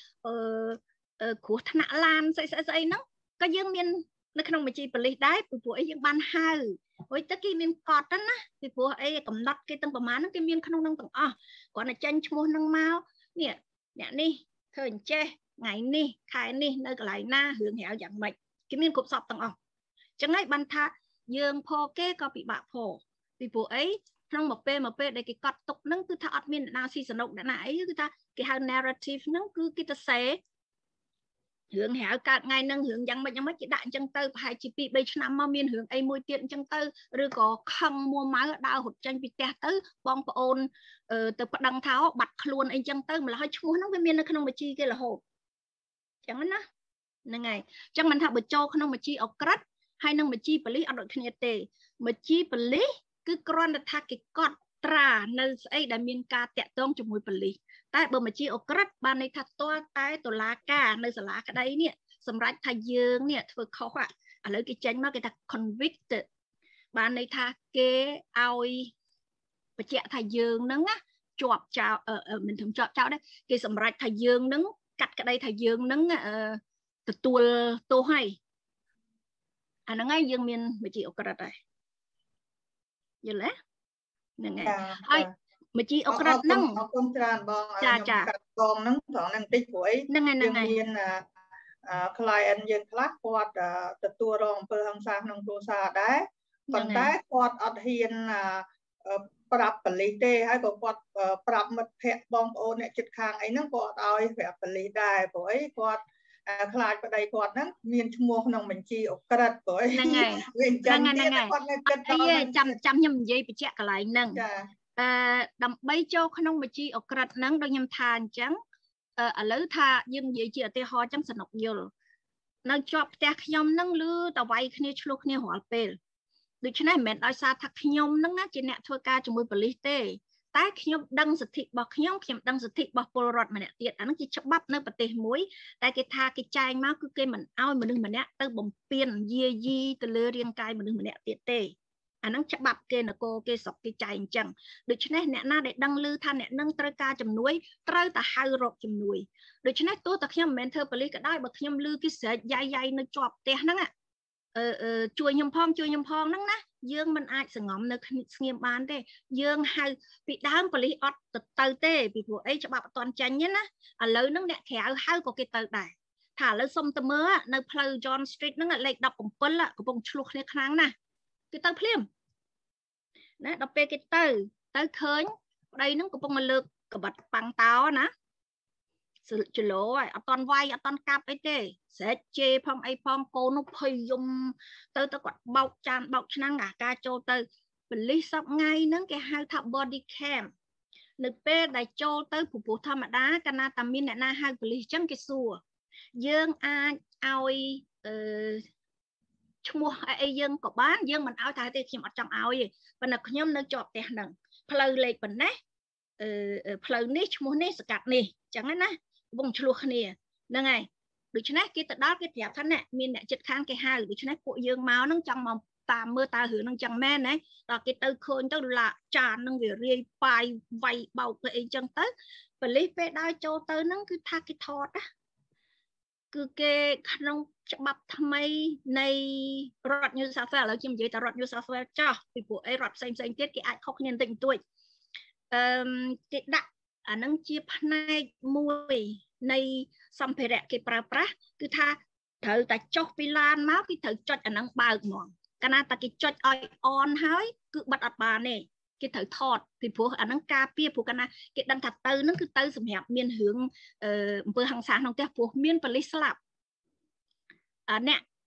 Speaker 2: của thằng lan xây năng có dương miên nó không mà chi bể đấy của ấy dương ban hai ôi tất kia miên cọt đó na thì của ấy cầm nát cái tầng má nó cái miên không năng tầng còn là tranh mua năng mau nè nè đi thời che ngày đi khai đi nơi lại na hướng hẻo dạng mệnh cái miên cục sọp tầng chẳng ấy ban tha dương phô kế có bị bạc phổ vì vụ ấy trong một p để cái cọt tục nâng cứ thà admin nào si sử dụng đã nãy cứ ta cái hàng narrative nâng cứ cái ta sẽ hướng hẻo cả ngày nâng hướng chẳng mà chỉ đại chân tư hai chỉ bị bây năm mà miên hướng ấy môi tiện chân tư rồi có không mua máy đau hụt chân bị tè tới bong ôn từ đằng tháo bật luôn anh chân tư mà là hơi chúa nó với miên nó không mà chi cái là hộp chẳng nó nên ngày chẳng mình thà bật cho không mà chi ở cắt hay nâng mà chi bali ở đội thiên tề mà chi bali cứ con là thà cái cọt tra nơi ấy đã miên ca tẹt tông cho mùi bali tại bờ mà chi ở cắt ban này thật to tại tổ lá ca nơi sở lá cái đấy nè sầm rách thay dương nè thôi khó ạ ở lấy cái tranh mà cái thật convicted ban này thà cái ao và chẹt thay dương nứng á chọp chào mình thường chọp chào đấy cái sầm rách thay dương nứng cắt cái đây thay dương nứng từ tua hay nó ngay dương miên mà chị ở cái đây giờ lẽ nè ngày ai mà chị ở cái năng
Speaker 1: con tràn bong
Speaker 2: chà
Speaker 1: con nắng thọ năng tích cuối
Speaker 2: dương
Speaker 1: miên client dương class quạt từ tua rong per hang sang nông tua sa đấy còn đấy quạt ở hiềnปรับผลิตได้ให้ก็กดปรับมาแพะบองโอเนี่ยจุดค้างไอ้นั่นก็เอาให้แพะผลิตได้เพราะไอ้กดคลายไปได้กดนั้นมีนชั่วโมงน้องมันจีอกกระดเพราะไอ้เวียนจันทร์เนี่ยกดไม่เกิดตอนนั้น
Speaker 2: จำยำยี่ไปเจ๊กอะไรนั่งดำใบโจ้ขนมมันจีอกกระดนั่งโดยยำทานจังแล้วถ้ายังยี่จีเตะหอจังสนุกอยู่นั่งจอบแต่ขยมนั่งลือแต่ไว้ขณีชลุกเนี่ยหัวเปลดูฉะนั้นแม่ดอยซาทักขยมนั่งนะจีเนี่ยทัวร์การจมูกบริเตแต่ขยมดังสถิบอกขยมดังสถิบอกโปรรดมันเนี่ยเตียอันนั้นจีฉบับในประเทศมวยแต่กีทากีใจมากคือเกมันเอาเหมือนนึงมันเนี่ยตั้งบ่มเปลี่ยนยีตะเลือเรียงกายเหมือนนึงมันเนี่ยเตียเตอันนั้นฉบับเกนโกเกสอบกีใจจังดูฉะนั้นเนี่ยน่าได้ดังลือท่านเนี่ยนั่งตระการจำนวนตระแต่หายรบจำนวนดูฉะนั้นตัวตะขยมแมนเธอปริก็ได้บอกขยมลือกีเสียใหญ่ๆในจอบเตะนั่งอ่ะช่วยยมพองนั่งนะdương mình ai sẽ ngắm nơi nghiêm bán thế dương hay bị đám quản lý ọt từ tê vì vụ ấy cho bạn toàn tranh nhé na lớn nó nè khéo hay có cái từ này thả lên sông tầm mơ nơi play John Street nó lại đọc cùng phân là của bông chuột này kháng nè cái từ phim nè đọc về cái từ khơi đây nó của bông mà lực của bật bằng táo nè sự chỉ lỗ à toàn vai toàn cặp ấy thế sẽ chê phong ai phong cô nó hơi dùng tới quạt bọc tràn bọc năng à ca châu tới lý sắp ngay nâng cái hai thập body cam lực pe đại châu tới phụ thầm đá cana tamin này na hai lý chân cái xùa dương ai ai mua ai dương có bán dương mình áo thái thì khi mà trong áo gì và là nhóm nó chọt tiền nằng plei lệ bẩn đấy plei niche mua niche sạc nè chẳng hạn na bông chuột nè nè ngày được chứ nè cái tật đó cái thẹp thân nè miền nè chật khang cái hai được chứ nè cụ dương máu nó trong màu ta mưa ta hưởng nó chẳng men đấy là cái từ khôn tức là tràn nó về riêng bài vay bầu cái chân tới và lấy về đai cho tới nó cứ tha cái thọt á cứ cái không bập tham ấy này rót như sao phải là chim vậy ta rót như sao phải cho vì của ấy rót xem tiết cái ai không nhận tình tuổi cái đặt nó chia này mùi này xong phải đẹp cái pra cứ tha thử ta chốt pilan máu cái thử chốt anh bao mòn cana ta cái chốt on hơi cứ bắt ở bà này cái thử thọt thì phụ anh ca pia phụ cana cái đăng thật tư nó cứ tư sầm hẹp miền hướng vừa hàng sáng trong cái phụ miền Paris lạp nè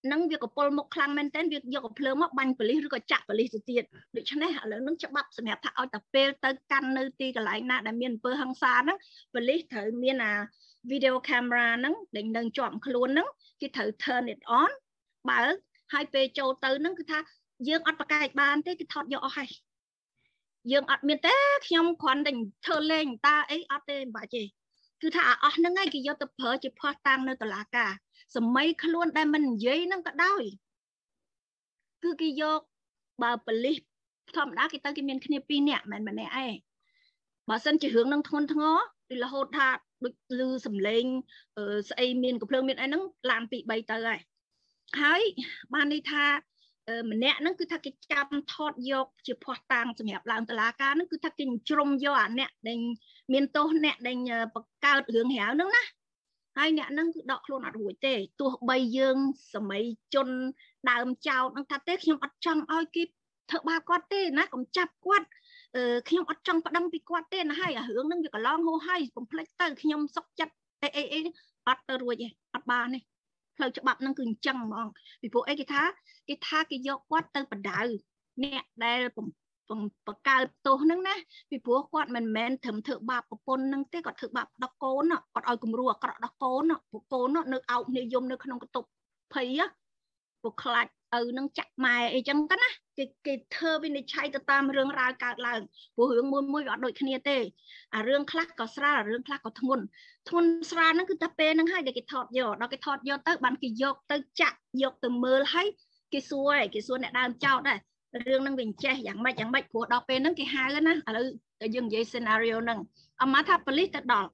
Speaker 2: nâng việc của pol một khăn men tên việcយកភ្លើងមកបាញ់ប៉ូលីសឬក៏ចាក់ប៉ូលីសទៅទៀតដូច្នេះឥឡូវនឹងច្បាប់សម្រាប់ថាឲ្យតែពេលទៅកាន់នៅទីកន្លែងណាដែលមានអំពើហិង្សាហ្នឹងប៉ូលីសត្រូវមានអា video camera ហ្នឹងដែលនឹងជាប់ខ្លួនហ្នឹងគេត្រូវ turn it on បើហើយពេលចូលទៅហ្នឹងគឺថាយើងអត់ប្រកែកបានទេគេថតយកអស់ហើយយើងអត់មានទេខ្ញុំគ្រាន់តែធ្វើលេងតាអីអត់ទេមិនបាច់ទេគឺថាអស់ហ្នឹងឯងគេយកទៅប្រើជាភស្តុតាងនៅតុលាការសម័យខ្លួនដែលមិននិយាយហ្នឹងក៏ដោយគឺគេយកបើប៉ូលីសធម្មតាគេទៅគេមានគ្នា2នាក់មិនម្នាក់ឯងបើសិនជារឿងនឹងធ្ងន់ធ្ងរឬរហូតថាដូចលឺសំឡេងស្អីមានកំភ្លើងមានអីហ្នឹងឡាន2 3ទៅហើយបានន័យថាម្នាក់ហ្នឹងគឺថាគេចាំថតយកជាភស្តុតាងសម្រាប់ឡើងតុលាការហ្នឹងគឺថាគេជ្រុំយកអាអ្នកដែលមានទោសអ្នកដែលបង្កើតរឿងរ៉ាវហ្នឹងណាហើយអ្នកហ្នឹងគឺដកខ្លួនអត់រួចទេទោះបីយើងសម័យជនដើមចោតហ្នឹងថាទេខ្ញុំអត់ចង់ឲ្យគេធ្វើបាបគាត់ទេណាកុំចាប់គាត់ខ្ញុំអត់ចង់ប្តឹងពីគាត់ទេណាហើយអារឿងហ្នឹងវាកន្លងហួសហើយកុំភ្លេចទៅខ្ញុំសុខចិត្តអីអត់ទៅរួចទេអត់បានទេផ្លូវច្បាប់ហ្នឹងគឺអញ្ចឹងហ្មងពីព្រោះអីគេថាគេយកគាត់ទៅបដៅអ្នកដែលបង្កើតទោសហ្នឹងណាពីព្រោះគាត់មិនមែនត្រឹមធ្វើបាបប្រពន្ធហ្នឹងទេគាត់ធ្វើបាបដល់កូនគាត់ឲ្យគំរូអាក្រក់ដល់កូនព្រោះកូននៅអោបនិយមនៅក្នុងកតុបភ័យព្រោះខ្លាចឪនឹងចាក់ម៉ែអីចឹងទៅណាគេធ្វើវិនិច្ឆ័យទៅតាមរឿងរ៉ាវកើតឡើងព្រោះរឿងមួយវាអត់ដូចគ្នាទេអារឿងខ្លះក៏ស្រាលអារឿងខ្លះក៏ធ្ងន់ស្រាលហ្នឹងគឺតែពេលហ្នឹងហើយដែលគេថតយកដល់គេថតយកទៅបានគេយកទៅចាក់យកទៅមើលហើយគេសួរអ្នកដើមចោតដែររឿងហ្នឹងវាចេះយ៉ាងម៉េចព្រោះដល់ពេលហ្នឹងគេហៅណាឥឡូវតែយើងនិយាយ scenario ហ្នឹងអមថាប៉ូលីសទៅដល់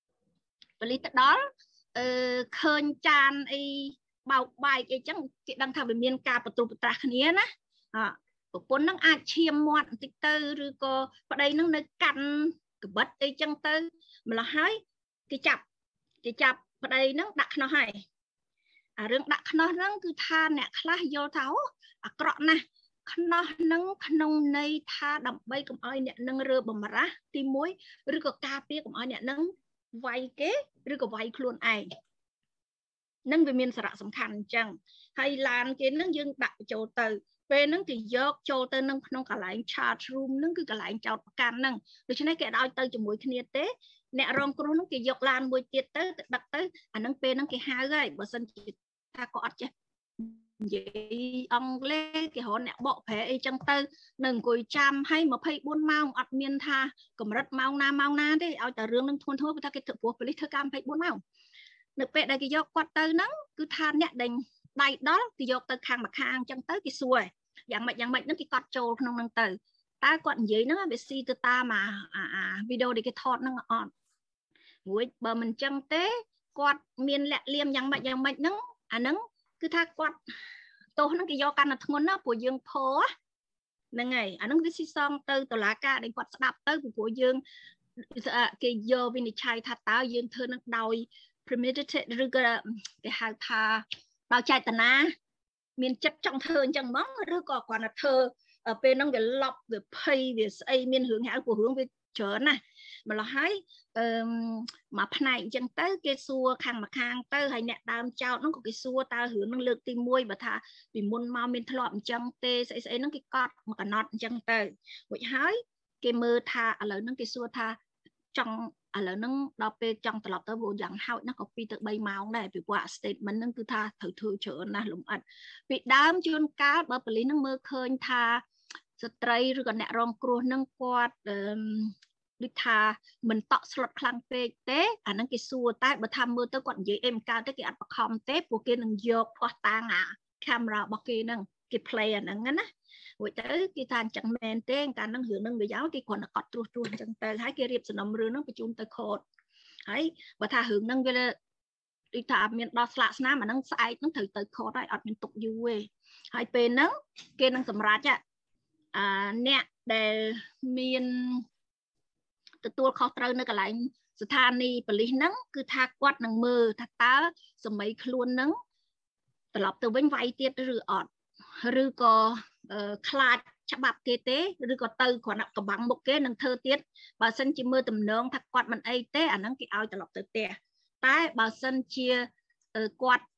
Speaker 2: ឃើញចានអីបោកបែកអីចឹងគេដឹងថាវាមានការបន្ទោសបន្ត្រាស់គ្នាណាប្រពន្ធហ្នឹងអាចឈាមមាត់បន្តិចទៅឬក៏ប្តីហ្នឹងនៅកាន់កបិតអីចឹងទៅម្ល៉េះហើយគេចាប់ប្តីហ្នឹងដាក់ខ្នោះហើយអារឿងដាក់ខ្នោះហ្នឹងគឺថាអ្នកខ្លះយល់ថាអូអាក្រក់ណាស់ខ្នោះហ្នឹងក្នុងន័យថាដើម្បីកុំឲ្យអ្នកនឹងរើបំរាស់ទី1ឬក៏ការពារកុំឲ្យអ្នកនឹងវាយគេឬក៏វាយខ្លួនឯងនឹងវាមានសារៈសំខាន់អញ្ចឹងហើយឡានគេនឹងយើងដាក់បញ្ចូលទៅពេលហ្នឹងគេយកចូលទៅនឹងក្នុងកន្លែង charge room ហ្នឹងគឺកន្លែងចោតប្រកាន់ហ្នឹងដូច្នេះគេឲ្យទៅជាមួយគ្នាទេអ្នករងគ្រោះហ្នឹងគេយកឡានមួយទៀតទៅដឹកទៅអាហ្នឹងពេលហ្នឹងគេហៅហើយបើសិនជាថាក៏អត់ចេះនិយាយអង់គ្លេសគេរកអ្នកបកប្រែអីចឹងទៅនៅអង្គុយចាំឲ្យ24ម៉ោងអត់មានថាកម្រិតម៉ោងណាទេឲ្យតែរឿងនឹងធ្ងន់ធ្ងរព្រោះថាគេធ្វើព្រោះប៉ូលីសធ្វើការ24ម៉ោងនៅពេលដែលគេយកគាត់ទៅហ្នឹងគឺថាអ្នកដែលដៃដល់គេយកទៅខាងម្ខាងចឹងទៅគេសួរយ៉ាងម៉េចហ្នឹងគេកត់ចូលក្នុងហ្នឹងទៅតើគាត់និយាយហ្នឹងវាស៊ីទៅតាមអាវីដេអូដែលគេថតហ្នឹងអត់រួចបើមិនចឹងទេគាត់មានលាក់លៀមយ៉ាងម៉េចហ្នឹងអាហ្នឹងគឺថាគាត់ទោសហ្នឹងគេយកកាន់តែធ្ងន់ណាព្រោះយើងផហ្នឹងហើយអាហ្នឹងវាស៊ីសងទៅតុលាការដែលគាត់ស្ដាប់ទៅពីព្រោះយើងគេយកវិនិច្ឆ័យថាតើយើងធ្វើនឹងដោយ premeditated ឬក៏គេហៅថាដោយចេតនាមានចិត្តចង់ធ្វើអញ្ចឹងហ្មងឬក៏គ្រាន់តែធ្វើពេលហ្នឹងវាលប់វាភ័យវាស្អីមានរឿងហៅព្រោះរឿងវាច្រើនណាស់ម្ល៉េះហើយមកផ្នែកអញ្ចឹងទៅគេសួរខាងម្ខាងទៅហើយអ្នកដើមចោតហ្នឹងក៏គេសួរតើរឿងហ្នឹងលើកទី1បើថាពីមុនមកមានធ្លាប់អញ្ចឹងទេស្អីហ្នឹងគេកត់មកកណត់អញ្ចឹងទៅរួចហើយគេមើលថាឥឡូវហ្នឹងគេសួរថាចង់ឥឡូវហ្នឹងដល់ពេលចង់ត្រឡប់ទៅព្រោះយ៉ាងហោចណាស់ក៏2 ទៅ 3 ម៉ោងដែរពីព្រោះ statement ហ្នឹងគឺថាត្រូវធ្វើច្រើនណាស់លំអិតពីដើមជួនកាលបើប៉ូលីសហ្នឹងមើលឃើញថាស្ត្រីឬក៏អ្នករងគ្រោះហ្នឹងគាត់ដូចថាមិនតក់ស្លុតខ្លាំងពេកទេអាហ្នឹងគេសួរតែបើថាមើលទៅគាត់និយាយអីមិនកើតទេគេអត់បខំទេព្រោះគេនឹងយកភស្តុតាងអាកាមេរ៉ារបស់គេហ្នឹងគេ play អាហ្នឹងណារួចទៅគេថាអញ្ចឹងមែនទេកាលហ្នឹងរឿងហ្នឹងវាយ៉ាងគេគ្រាន់តែកត់ត្រួសអញ្ចឹងទៅហើយគេរៀបសំណុំរឿងហ្នឹងបញ្ជូនទៅខតហើយបើថារឿងហ្នឹងវាដូចថាមានដល់ស្លាកស្នាមអាហ្នឹងស្អែកហ្នឹងត្រូវទៅខតហើយអត់មានទុកយូរទេហើយពេលហ្នឹងគេនឹងសម្រេចអ្នកដែលមានទទួលខុសត្រូវនៅកន្លែងស្ថានីយ៍ប៉ូលីសហ្នឹងគឺថាគាត់នឹងមើលថាតើសម័យខ្លួនហ្នឹងត្រឡប់ទៅវិញវាយទៀតឬអត់ឬក៏ខ្លាចច្បាប់គេទេឬក៏ទៅគ្រាន់តែកំបាំងមុខគេនឹងធ្វើទៀតបើសិនជាមើលទំនងថាគាត់មិនអីទេអាហ្នឹងគេឲ្យត្រឡប់ទៅផ្ទះតែបើសិនជាគាត់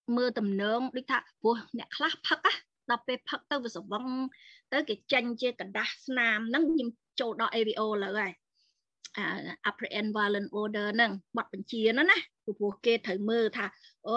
Speaker 2: mưa tầm nương đi thà của nè khá phật á đọc về phật tới vừa vâng tới cái tranh chia cả đá nam nắng nhưng châu đỏ AVO là rồi upper and violent order nâng bật bên chia nó nè của kia thời mưa thà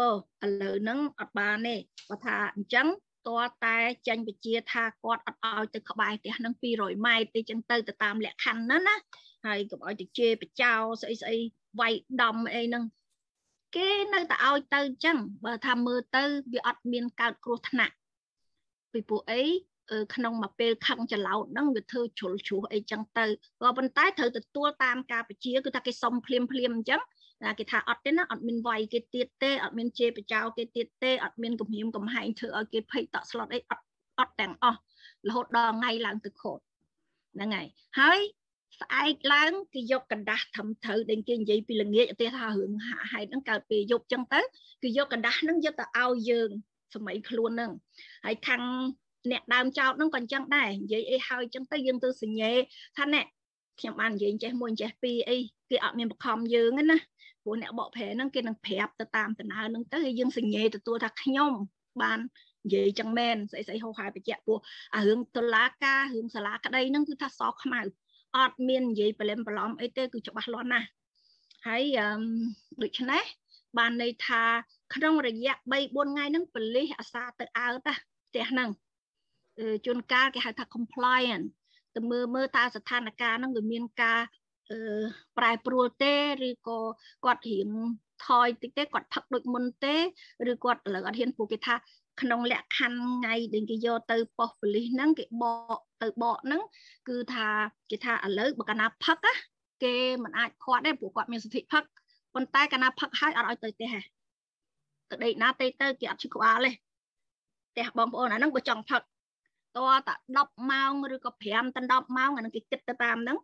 Speaker 2: lời nắng ở bà này và thà trắng to tay tranh bị chia tha quạt ở từ các bài thì nâng pi rồi mai thì chân tư từ tam lẹ khăn đó nè hay các bài thì chia bị trao xây vay đầm ấy nâng cái nơi ta ao tư chăng và tham mưa tư vì ọt miên cao cột nặng vì bộ ấy không mà pe khăn cho lão nâng việc thơ chủ ấy chăng tư và bên tái thơ từ tua tam ca bị chia cứ ta cái sông phim chăng là cái thà ọt đến nó ọt miên vay cái tiệt tê ọt miên chia bị trao cái tiệt tê ọt miên cầm hiểm cầm hành thơ ở cái phải tạo slot ấy ọt đằng là hốt đo ngay là từ khổ là ngày hơi phải láng cái dọc cần đá thầm thử đến kia vậy vì là nghĩa để tha hưởng hạ hay nó cả bị dọc chân tới cái dọc cần đá nó rất là ao dương sớm mấy luôn nè hay thằng nẹt đam trao nó còn chân đây vậy hơi chân tới dương tư sinh nhẹ thanh nè khi mà ăn vậy chạy mua chạy pi cái ở miền bắc hòm dương á nè của nẹt bỏ phê nó kia nó phẹp từ tam từ nào nó tới dương sinh nhẹ từ tua thật nhom ban vậy chẳng men sẽ hô hài bị chạy của hướng từ lá ca hướng xà lá cái đây nó cứ thắt sọc màu ọt miên gì phải làm bαλom ấy tê cứ cho bắt lon nè hãy được chứ nè bàn này thà không rồi dạ bay buôn ngay nó phải lấy hạ xa từ áo ta thế năng chôn ca cái hai thà compliant từ mưa ta sẽ than là ca nó người miên ca prai prote rồi có quạt hiện thôi tí tế quạt thật được môn tế rồi quạt là quạt hiện phụ cái tha không lẽ khăn ngay đến cái do từ bỏ lý năng cái bỏ từ bỏ năng cứ thà cái thà ở lớn bậc nào phật á cái mình ai khoa đấy của quạt miền thị phật con tay cái nào phật hai ở tới tê hè từ đây na tê tê kia chỉ có à lên tê bom bom này nó có chồng phật to ta đọc mau rồi có phèm tân đọc mau người nó cái kịch tam nắng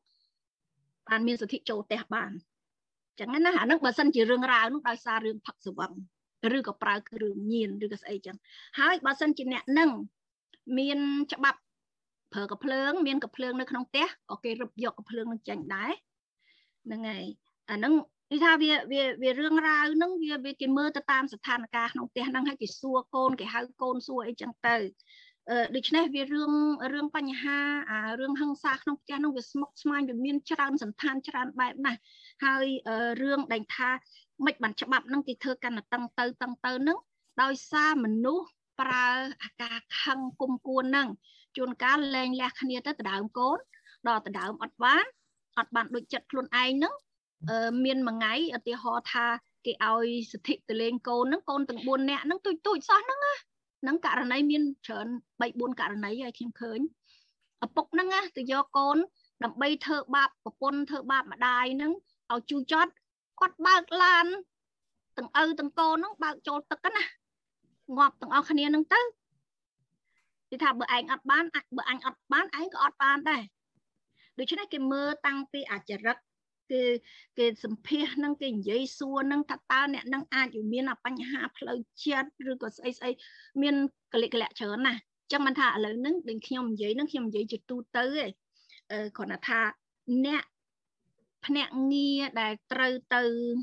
Speaker 2: bàn miền thị châu tê bàn chẳng hạn nó nó bờ sân chỉ rừng rào nó đòi xa rừng phật sự vọng rư có prao cái rừng nhìn rư có say chẳng hai bà sân chỉ nè nâng miền chợ bắp phở cặp lương miền cặp lương nó không té có cái rụp dọc cặp lương nó chảnh đáy nâng ngày nâng đi tha về rương ra nâng về cái mưa ta tam sát than cả không té nâng hay cái xua côn cái hai côn xua ấy chẳng từ được này về rương bánh ha rương hăng xa không té nâng về smoke smile về miền tràn sát than tràn bài này hai rương đánh tha mạch bản chập bắp nâng thì thưa căn là tăng tơ nâng đôi xa mình nú pra cả khăn cung cuôn nâng chôn cá lên lạc khania tới từ đảo cốn đò từ đảo ọt bạn được chặt luôn ai nâng miền mà ngay ở thì họ tha cái oi thịt từ lên côn nâng côn từng buồn nè nâng tôi sao nâng nâng cả này miền trơn bảy buồn cả này ai khiêm khơi ở bốc nâng từ do côn đầm bay thợ bạp của pôn thợ bạp mà đài nâng ao chu chót quát bạc lan từng cô nó bạc cho tất cả nè ngọt từng ao khania nâng tới thì thà bữa anh ọt bán anh có ọt bán đây được chứ này cái mưa tăng pi chả rất cái sầm phe nâng cái giấy xua nâng thật ta nè nâng aiอยู่miền nào bánh hạ phơi chết rồi có xây miền cái lệ chớ nè chắc mình thà lớn nâng đến khi nhom giấy chỉ tu tới còn là thà nè nè nghe đại trâu từ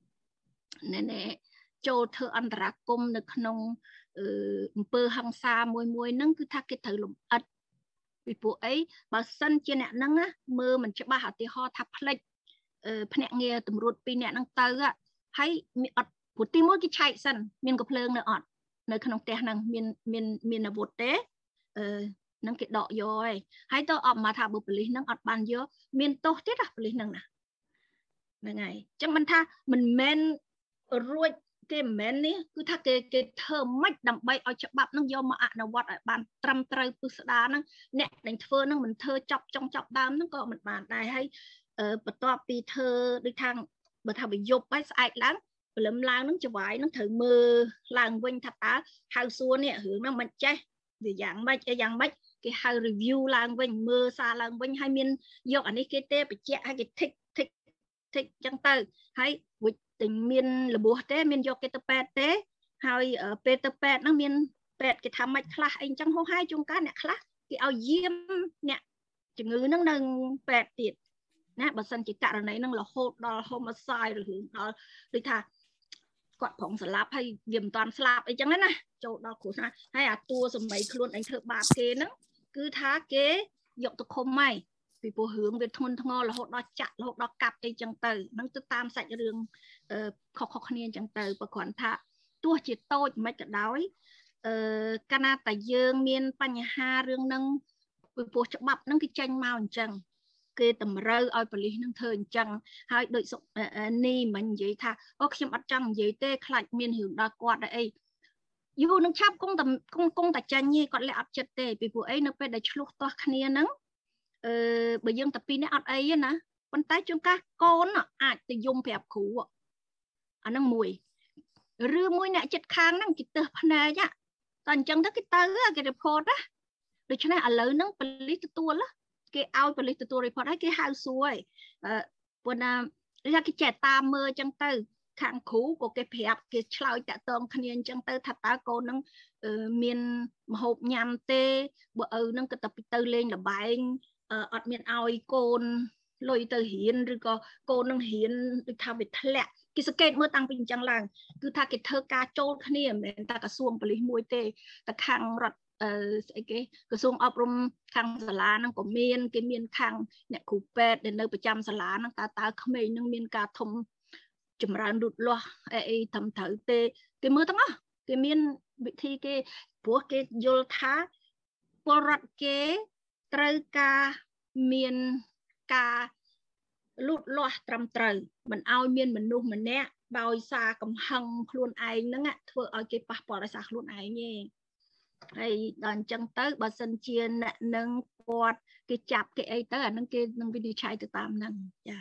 Speaker 2: nè châu thơ anh ra cung được nông bơ hăng xa môi nâng cứ thắc cái thử lụm ất vì bộ ấy bà sân trên nè nâng á mơ mình cho ba hạt thì ho thắp lệch nè nghe tụm ruột pi nè nâng tơ á hay ất của tim mỗi cái chạy sân miền cặp lương nữa ọt nơi khăn tè nâng miền là vụt té nâng cái đọ rồi hay tôi ọt mà thà bự lý nâng ọt bàn vô miền tô tiết à lý nâng nè này chẳng mình tha mình men ruột cái men ní cứ tha cái thơm mách đầm bay ở chợ bắp nó do mà nó vọt ở bàn trăm trời bự đá nó nè đánh phơ nó mình thơ chọc trong chọc đam nó có mình bàn này hay bật to pi thơ đi thang bật thằng bị dục bay sai lắm lấm lang nó cho vải nó thử mưa làng quanh thật á hao xua nè hướng nó mình chơi vì dạng bách cái hao review làng quanh mưa xa làng quanh hai miền dọc anh ấy cái tê bị chạy hay cái thích chẳng từ hay tình miền là bùa té miền dọc cái tập pet té hay ở Peter pet nó miền pet cái tham mạch khla anh chẳng hô hai chung cá nè khla cái ao diêm nè chừng ngư nó nâng pet tiệt nè bà sân chỉ cả này nó là hốt đó homicide rồi hướng đó đi thà គាត់ប្រងស្លាប់ហើយវាមិនតាន់ស្លាប់អីចឹងណាចូលដល់គ្រូណាហើយអាតួសម័យខ្លួនឯងធ្វើបាបគេហ្នឹងគឺថាគេយកទៅឃុំហើយពីព្រោះរឿងវាធ្ងន់ធ្ងររហូតដល់ចាក់រហូតដល់កាប់អីចឹងទៅហ្នឹងទៅតាមសាច់រឿងខុសៗគ្នាចឹងទៅបើគ្រាន់ថាទោះជាតូចមិនក៏ដោយកាលណាតែយើងមានបញ្ហារឿងហ្នឹងពីព្រោះច្បាប់ហ្នឹងគេចេញមកអញ្ចឹងគេតម្រូវឲ្យប៉ូលីសនឹងធ្វើអញ្ចឹងហើយដូចនេះមិននិយាយថាអូខ្ញុំអត់ចង់និយាយទេខ្លាចមានរឿងដល់គាត់អីយូរនឹងឆាប់គង់តែចាញ់ទេគាត់លែអត់ចិត្តទេពីព្រោះអីនៅពេលដែលឆ្លោះទាស់គ្នាហ្នឹងបើយើងតែពីរនេះអត់អីទេណាប៉ុន្តែជួនកាលកូនអាចទៅយំប្រាប់គ្រូអាហ្នឹងមួយឬមួយអ្នកចិត្តខាងហ្នឹងគេទើសភ្នែកតែអញ្ចឹងទៅគេទៅគេ report ណាដូច្នេះឥឡូវហ្នឹងប៉ូលីសទទួលគេឲ្យប៉ូលីសទទួល report ហើយគេហៅសួរហើយព្រោះណាគេចេះតាមមើលអញ្ចឹងទៅខាងគ្រូក៏គេប្រាប់គេឆ្លើយតាក់ទងគ្នាអញ្ចឹងទៅថាតើកូននឹងមានម្ហូបញ៉ាំទេបើឪនឹងក៏ទៅលេងល្បែងអត់មានឲ្យកូនលុយទៅរៀនឬក៏កូននឹងរៀនដូចថាវាធ្លាក់គេសង្កេតមើលតាំងពីអញ្ចឹងឡើងគឺថាគេធ្វើការចូលគ្នាមិនមែនតែក្រសួងប៉ូលីសមួយទេតែខាងរដ្ឋស្អីគេក្រសួងអប់រំខាងសាលាហ្នឹងក៏មានគេមានខាងអ្នកគ្រូពេទ្យដែលនៅប្រចាំសាលាហ្នឹងតើក្មេងនឹងមានការធំចម្រើនលូតលាស់អីត្រឹមត្រូវទេគេមើលទាំងអស់គេមានវិធីគេព្រោះគេយល់ថាពលរដ្ឋគេត្រូវការមានការលូតលាស់ត្រឹមត្រូវមិនឲ្យមានមនុស្សម្នាក់ដោយសារកំហឹងខ្លួនឯងហ្នឹងធ្វើឲ្យគេប៉ះពាល់ដោយសារខ្លួនឯងទេហើយដល់អញ្ចឹងទៅបើសិនជាអ្នកនឹងគាត់គេចាប់គេអីទៅអានឹងគេនឹងវិនិច្ឆ័យទៅតាមហ្នឹងចា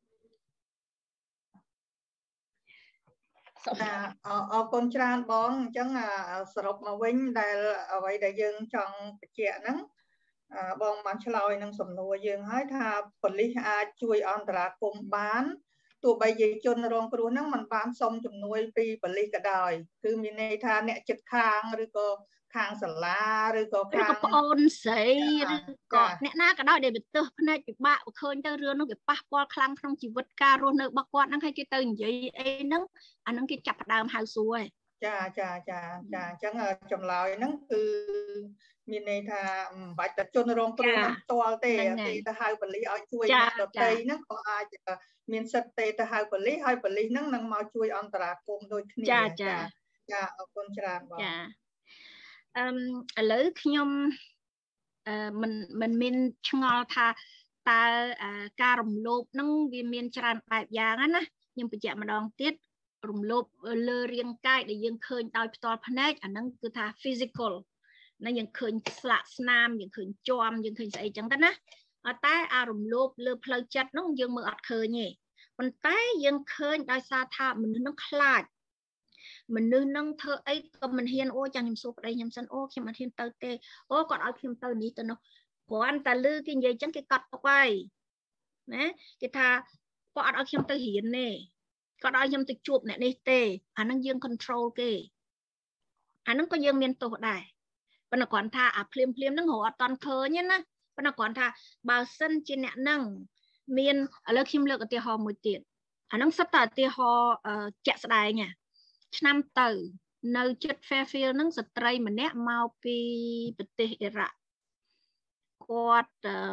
Speaker 1: អរគុណច្រើនបងអញ្ចឹងសរុបមកវិញដែលអ្វីដែលយើងចង់បញ្ជាក់ហ្នឹងបងបានឆ្លើយនឹងសំណួរយើងហើយថាប៉ូលីសអាចជួយអន្តរាគមន៍បានទោះបីជាជនរងគ្រោះហ្នឹងមិនបានសុំជំនួយពីប៉ូលីសក៏ដោយគឺមានន័យថាអ្នកជិតខាងឬក៏ខាងសាលាឬក៏ខាង
Speaker 2: ប្អូនស្រីឬក៏អ្នកណាក៏ដោយដែលវាទើសភ្នែកពិបាកឃើញទៅរឿងនោះវាប៉ះពាល់ខ្លាំងក្នុងជីវិតការរស់នៅរបស់គាត់ហ្នឹងហើយគេទៅនិយាយអីហ្នឹងអាហ្នឹងគេចាប់ផ្ដើមហៅសួរហើយ
Speaker 1: ចាអញ្ចឹងចម្លើយហ្នឹងគឺមានន័យថាមិនបាច់តែជនរងគ្រោះហ្នឹងផ្ទាល់ទេគេទៅហៅប៉ូលីសឲ្យជួយអ្នកដទៃហ្នឹងក៏អាចមានសិទ្ធិទៅហៅប៉ូលីសហើយប៉ូលីសហ្នឹងនឹងមកជួយអន្តរាគមន៍ដូចគ្នា
Speaker 2: ចា
Speaker 1: អរគុណច្រើនបង
Speaker 2: ចាឥឡូវខ្ញុំមិនមានឆ្ងល់ថាតើការរំលោភហ្នឹងវាមានច្រើនបែបយ៉ាងណាខ្ញុំបញ្ជាក់ម្ដងទៀតរំលោភលើរាងកាយដែលយើងឃើញដោយផ្ទាល់ភ្នែកអាហ្នឹងគឺថា physical ណាយើងឃើញស្លាកស្នាមយើងឃើញជាំយើងឃើញស្អីចឹងទៅណាតែអារំលោភលើផ្លូវចិត្តហ្នឹងយើងមើលអត់ឃើញទេប៉ុន្តែយើងឃើញដោយសារថាមនុស្សហ្នឹងខ្លាចមនុស្សនឹងធ្វើអីក៏មិនហ៊ានអូចាំខ្ញុំសួរប្តីខ្ញុំសិនអូខ្ញុំអត់ហ៊ានទៅទេអូគាត់ឲ្យខ្ញុំទៅនេះទៅនោះគ្រាន់តែឮគេនិយាយចឹងគេកត់ទុកហើយណាគេថាគាត់អត់ឲ្យខ្ញុំទៅរៀនទេគាត់ឲ្យខ្ញុំទៅជួបអ្នកនេះទេអានឹងយើង control គេអានឹងក៏យើងមានទោសដែរប៉ុន្តែគ្រាន់ថាអាភ្លាមហ្នឹងរហូតអត់តន់ឃើញណាប៉ុន្តែគ្រាន់ថាបើសិនជាអ្នកនឹងមានឥឡូវខ្ញុំលើកឧទាហរណ៍មួយទៀតអានឹងសិតតែឧទាហរណ៍ជាក់ស្ដែងឆ្នាំទៅនៅជិត Fairfield ហ្នឹងស្ត្រីម្នាក់មកពីប្រទេសអ៊ីរ៉ាក់គាត់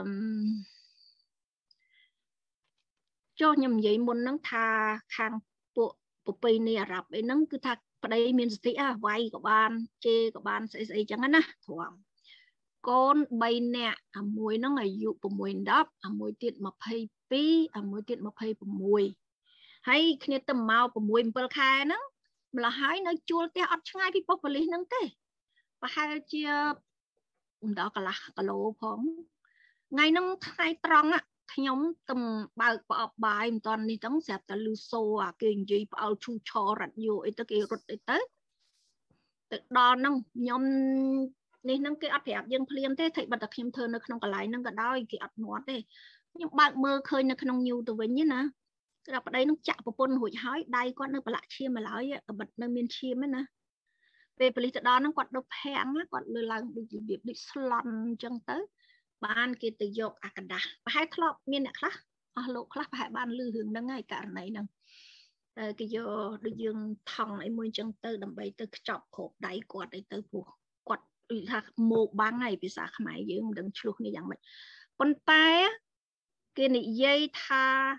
Speaker 2: ចុះខ្ញុំនិយាយមុនហ្នឹងថាខាងពួកប្រពៃណីអារ៉ាប់អីហ្នឹងគឺថាប្តីមានសិទ្ធិវាយក៏បានជេរក៏បានស្អីចឹងណាត្រង់កូន3នាក់អាមួយហ្នឹងអាយុ6 10អាមួយទៀត22អាមួយទៀត26ហើយគ្នាទៅមក6 7ខែហ្នឹងម្ល៉េះហើយនៅជួលផ្ទះអត់ឆ្ងាយពីប៉ុស្តិ៍ប៉ូលីសហ្នឹងទេប្រហែលជាមិនដល់កន្លះគីឡូផងថ្ងៃហ្នឹងថ្ងៃត្រង់ខ្ញុំទៅបើកប្រអប់បាយមិនតាន់នេះហ្នឹងស្រាប់តែលឺសូគេនិយាយផ្អើលឈូឆររ៉ាឌីយ៉ូអីទៅគេរត់អីទៅដល់ហ្នឹងខ្ញុំនេះហ្នឹងគេអត់ប្រាប់យើងភ្លាមទេថៃបាត់តែខ្ញុំធ្វើនៅក្នុងកន្លែងហ្នឹងក៏ដោយគេអត់ងាត់ទេខ្ញុំបើកមើលឃើញនៅក្នុងញូទៅវិញណាគឺថាប្តីនឹងចាក់ប្រពន្ធរួចហើយដៃគាត់នៅប្រឡាក់ឈាមមកឡើយក្បិតនៅមានឈាមណាពេលប៉ូលីសទៅដល់ហ្នឹងគាត់ដុសភាំងគាត់លើឡើងដូចរបៀបដូចស្លន់អញ្ចឹងទៅបានគេទៅយកអាកដាស់ប្រហែលធ្លាប់មានអ្នកខ្លះអស់លោកខ្លះប្រហែលបានឮរឿងហ្នឹងហើយករណីហ្នឹង cái giờ được dương thằng ấy muốn chân từ đầm bay từ chọc hộp đáy quạt ấy từ buộc quạt ủy thác một bang này bị sạc máy dương đừng chuộc như dạng vậy con tay cái này dây tha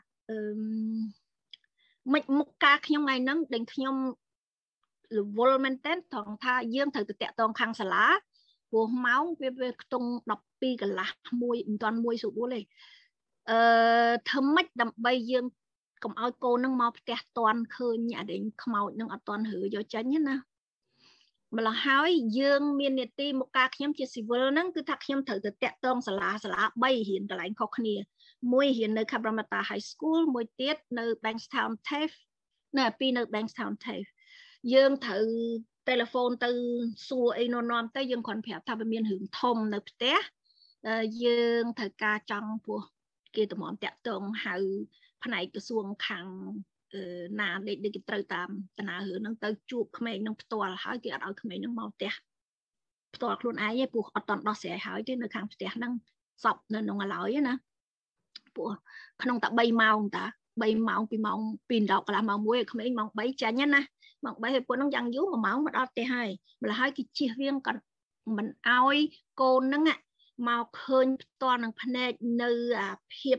Speaker 2: mình một ca khi ngày nắng đánh nhom volunteer thằng tha dương thử tự tẹt tòng khang sả lá của máu về tung đọc pi cả lá môi toàn môi sụp búa lên thấm mách đầm bay dương cầm ao cô nâng mau tẹt toàn khơi nhà đến màu nâng ở toàn hử do chấn nhá nè mà là hỏi dương miền nhiệt ti một ca khiêm chia sẻ với nâng cứ thắc khiêm thử tự tẹt tòng sả lá bay hiện cả lại khó khăn môi hiện nơi Cabramatta High School môi tiết nơi Bankstown TAFE nơi pi nơi Bankstown TAFE dương thử telephone từ xua ấy nó nôm tới dương còn phép thà bên miền hướng thông nơi té dương thử ca trong của kia tụi món tẹt tông hào phần này cái xuồng khang nà để cái trời tam nà hướng nó tới chụp khmei nó to là hỏi cái ở khmei nó mau tẹt to luôn ai ấy buộc ở toàn đó sẽ hỏi chứ nơi khang tẹt nó sọc nên nó lỗi á nè buộc không ta bay mau ta bay mau pin đọc là mau muối khmei mau bay chả nhá nè mà bây giờ nó dăng dú mà máu mà đo tê hai mà là hai cái chia riêng còn mình oi cô nó ngạ màu khơi toàn năng phane nơi hiệp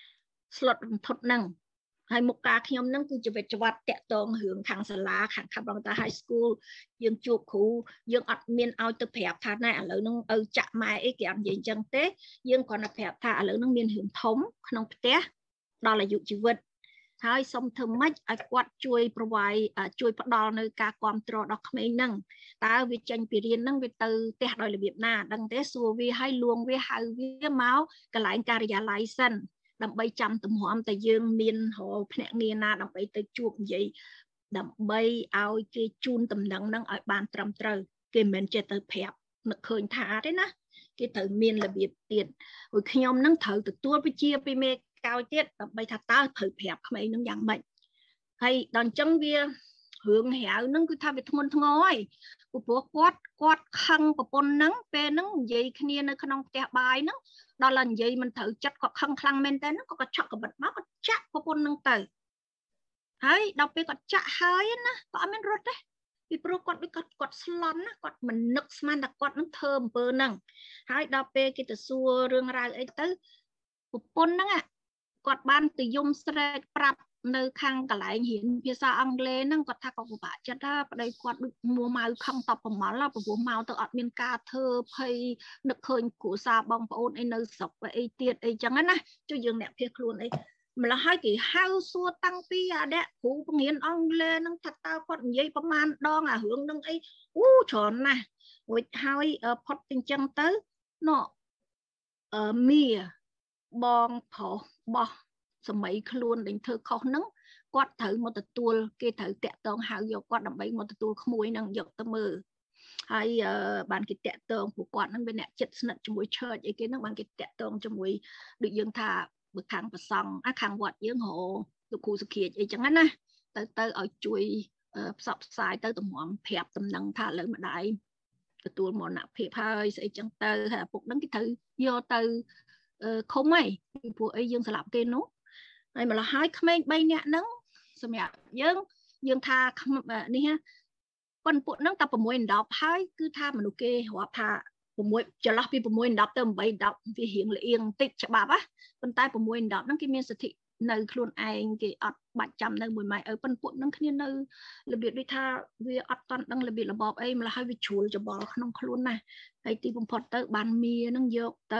Speaker 2: slot thuật năng hay một ca khi ông năng cứ chụp về chụp tẹt tông hướng khang sả lá khang Cabramatta High School dương chụp khu dương admin ao tập phép thà này ở lỡ nó chạm mai ấy cái gì chân té dương còn là phép thà ở lỡ nó miền hướng thống không té đó là dụ chữ vậtហើយសុំធ្វើម៉េចឲ្យគាត់ជួយprovideជួយផ្ដល់នៅការគ្រប់គ្រងដល់ក្មេងហ្នឹងតើវាចេញពីរៀនហ្នឹងវាទៅផ្ទះដោយរបៀបណាដឹងទេសួរវាឲ្យលួងវាហៅវាមកកន្លែងការិយាល័យសិនដើម្បីចាំទំហំតែយើងមានរកភ្នាក់ងារណាដើម្បីទៅជួបនិយាយដើម្បីឲ្យគេជូនតំណែងហ្នឹងឲ្យបានត្រឹមត្រូវគេមិនមែនចេះទៅប្រាប់នឹកឃើញថាទេណាគេត្រូវមានរបៀបទៀតហើយខ្ញុំហ្នឹងត្រូវទទួលវិជ្ជាពីមេកោទៀតដើម្បីថាតើត្រូវប្រាប់ក្មេងនឹងយ៉ាងម៉េចហើយដល់អញ្ចឹងវារឿងហៅនឹងគឺថាវាធ្ងន់ធ្ងរហើយព្រោះគាត់ខឹងប្រពន្ធហ្នឹងពេលហ្នឹងនិយាយគ្នានៅក្នុងផ្ទះបាយហ្នឹងដល់តែនិយាយមិនត្រូវចិត្តគាត់ខឹងខ្លាំងមែនតើហ្នឹងគាត់ឆក់កបិតមកគាត់ចាក់ប្រពន្ធហ្នឹងទៅហើយដល់ពេលគាត់ចាក់ហើយណាគាត់អត់មានរត់ទេពីព្រោះគាត់ស្លន់ណាគាត់មិននឹកស្មានថាគាត់នឹងធ្វើអំពើហ្នឹងហើយដល់ពេលគេទៅសួររឿងរ៉ាវអីទៅប្រពន្ធហ្នឹងគាត់បានទៅយំស្រែកប្រាប់នៅខាងកន្លែងរៀនភាសាអង់គ្លេសហ្នឹងគាត់ថាគាត់ពិបាកចិត្តណាប្តីគាត់ដូចមួម៉ៅខឹងតបប្រមល់ព្រោះមកទៅអត់មានការធ្វើភ័យនឹកឃើញគ្រួសារបងប្អូនអីនៅស្រុកអីទៀតអីចឹងណាចុះយើងអ្នកភៀសខ្លួនអីម្ល៉េះហើយគេហៅសួរតាំងពីអាអ្នកគ្រូបង្រៀនអង់គ្លេសហ្នឹងថាតើគាត់និយាយប្រមាណដងអារឿងហ្នឹងអីច្រើនណាស់រួចហើយផុតអញ្ចឹងទៅណោមីបងប្រុសបោះសម័យខ្លួនដែលធ្វើខុសហ្នឹងគាត់ត្រូវមកទទួលគេត្រូវតាក់ទងហៅយកគាត់ដើម្បីមកទទួលក្មួយហ្នឹងយកទៅមើលហើយបានគេតាក់ទងពួកគាត់ហ្នឹងវាអ្នកចិត្តស្និទ្ធជាមួយ church អីគេហ្នឹងបានគេតាក់ទងជាមួយដូចយើងថាបើខាងប្រសង់ខាងវត្តយើងហៅលោកគ្រូសុខាអីចឹងណាទៅឲ្យជួយផ្សព្វផ្សាយទៅតម្រាំប្រាប់តំណែងថាឥឡូវម្ដាយទទួលមរណភាពហើយស្អីចឹងទៅហើយឪពុកហ្នឹងគេត្រូវយកទៅខំហើយពីព្រោះអីយើងស្លាប់គេនោះហើយម្ល៉េះហើយក្មេង3នាក់ហ្នឹងសម្រាប់យើងថានេះប៉ុនពួកហ្នឹងតែ6 10ហើយគឺថាមនុស្សគេរាប់ថា6ចន្លោះពី6 10ទៅ8 10វារៀងលៀងបន្តិចច្បាប់ណាប៉ុន្តែ6 10ហ្នឹងគេមានសិទ្ធិនៅខ្លួនឯងគេអត់បាច់ចាំនៅមួយម៉ែឪប៉ុនពួកហ្នឹងគ្នានៅរបៀបដូចថាវាអត់តាន់ដឹងរបៀបរបបអីម្ល៉េះហើយវាជ្រួលច្បល់ក្នុងខ្លួនណាហើយទីបំផុតទៅបានមីហ្នឹងយកទៅ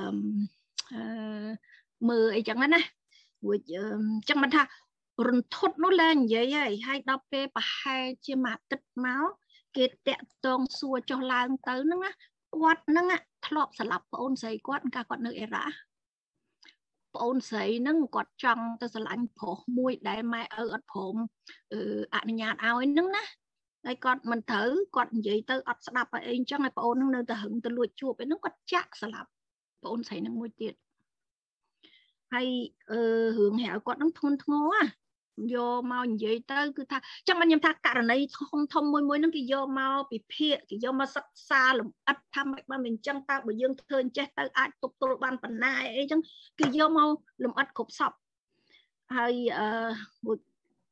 Speaker 2: មើលអីចឹងណារួចចឹងមិនថារន្ធត់នោះឡើងនិយាយហើយដល់ពេលប្រហែលជាមួយអាទិត្យមកគេតាក់ទងសួរចុះឡើងទៅហ្នឹងណាគាត់ហ្នឹងធ្លាប់ស្លាប់ប្អូនស្រីគាត់កាលគាត់នៅអ៊ីរ៉ាក់ប្អូនស្រីហ្នឹងគាត់ចង់ទៅស្រឡាញ់ប្រុសមួយដែលម៉ែឪអត់ព្រមអនុញ្ញាតឲ្យហ្នឹងណាហើយគាត់មិនត្រូវគាត់និយាយទៅអត់ស្ដាប់អីអញ្ចឹងហើយប្អូនហ្នឹងនៅតែហឹងទៅលួចជួបឯហ្នឹងគាត់ចាក់ស្លាប់ប្អូនស្រីហ្នឹងមួយទៀតហើយរឿងហៅគាត់ហ្នឹងធ្ងន់ធ្ងរយកមកនិយាយទៅគឺថាចឹងខ្ញុំថាករណីធំមួយហ្នឹងគេយកមកពិភាក្សាគេយកមកសិក្សាលម្អិតថាមិនបានអញ្ចឹងតើបើយើងធ្វើអញ្ចេះទៅអាចទប់ទល់បានប៉ុណ្ណាអីចឹងគេយកមកលម្អិតគ្រប់សពហើយ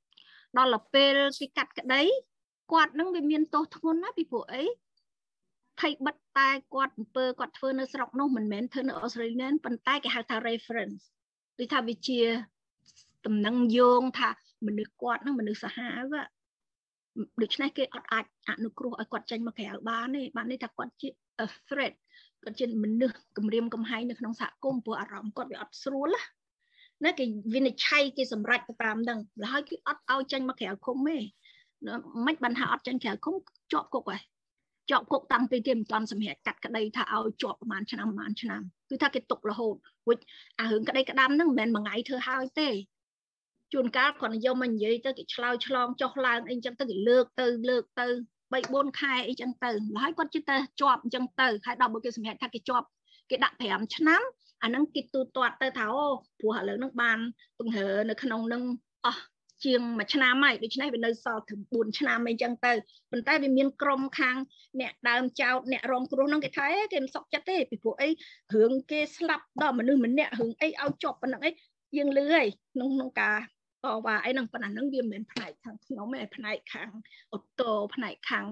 Speaker 2: đó là pel cái cắt cái đấy quạt nó bị miên tô thôn á bị phụ ấy thay bật tai quạt pơ quạt phơ nó sọc nó mình mến thơ nó Australia phần tai cái hàng thà reference đi thà bị chia tầm năng dương thà mình được quạt nó mình được xả há vậy được này cái ọt nó cua ở quạt tranh mà khéo bán này thà quạt chị Fred quạt trên mình được cầm riêng cầm hay được nông xã công của rộng quạt bị ọt xua lá nó cái viên này chay cái sầm rạch tạm đằng là hai cái ọt ao tranh mà khéo không mê nó mách bàn hạ ọt tranh khéo không chọn cục vậy chọn cục tăng cái game toàn sầm hẹt cắt cái đây thà ao chọn màn chăn cứ thà cái tục là hồn hướng cái đây cái đám nó men mà ngày thưa hai tê chuồn cá còn do mình vậy tới cái chlong cho lang anh chẳng tới cái lược từ 7-4 khai ấy chẳng từ nói con chứ ta chọn chẳng từ hai đọc một cái sầm hẹt thà cái chọn cái đặt thèm chán anh năng kịp tu toát tới tháo phù hợp lớn nước bàn từng hở nước khăn ông nâng chiêng mà chăn mày để này bên nơi sau thử buồn chăn mày chẳng từ bên tay bên miền krom khang nè đàm chào nè rong kêu nó cái thái cái sọc chất đấy bị phụ ấy hướng cái slap đó mà mình nè hướng ấy ao chọc bên ấy dương lưới nông cá và ấy năng phần năng viêm đến phải thằng nó mẹ phải khang ô tô phải khang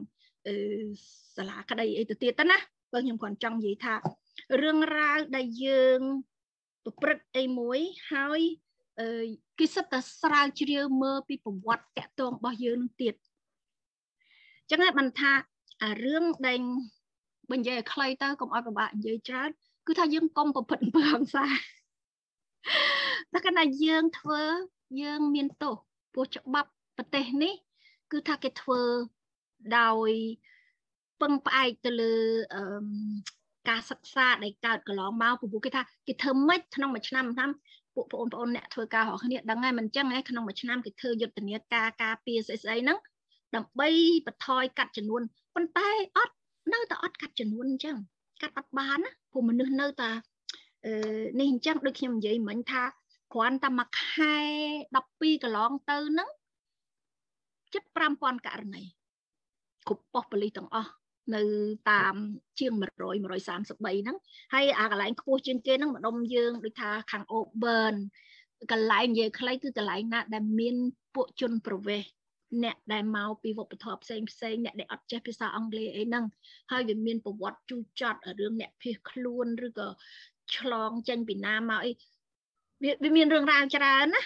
Speaker 2: là cái đây từ tiệt á vâng nhưng còn trong gì thà rương ra đại dương tụ bật ấy muối hai cái sắp ta sài chiều mơ bị bùng vọt kẹt tông bao nhiêu tiệt chẳng hạn bạn tha rương đành bây giờ clay ta cũng ở các bạn dưới chat cứ tha dương công và phận bơm xa ta cái này dương thưa dương miền tổ bộ chợ bắp và tê ní cứ tha cái thưa đòi bưng phải từ lư cả sạch xa để cả cái lọ máu của bố cái thơm mấy thằng mà năm bộ ôn nè thưa ca họ khné đằng ngay mình chẳng ấy thằng mà năm cái thưa giật tình ca pia sẽ nắng đằng bay bật thoi cắt chừng luôn con tay ót nơi ta ót cắt chừng luôn chẳng cắt bắt bán á của mình nơi ta nên chắc được như vậy mình tha khoan ta mặc hai đọc pi cái lon tư nắng chất pram quan cả này cục bọc bali tầng nơi tam chiêng mật rồi 37 nắng hay cái lại cô trên kia nó mà đông dương được tha khang ô bền cái lại về cái cứ cái lại nè đam miên bộ chun prove nè đại màu pi vọc thọp xem nè để ọt chết phía sau anh lê ấy nâng hai về miên bộ vọt chu chọt ở đường nè phía luôn rồi có chlong chân bị nam màu ấy vì miên đường rào chả nè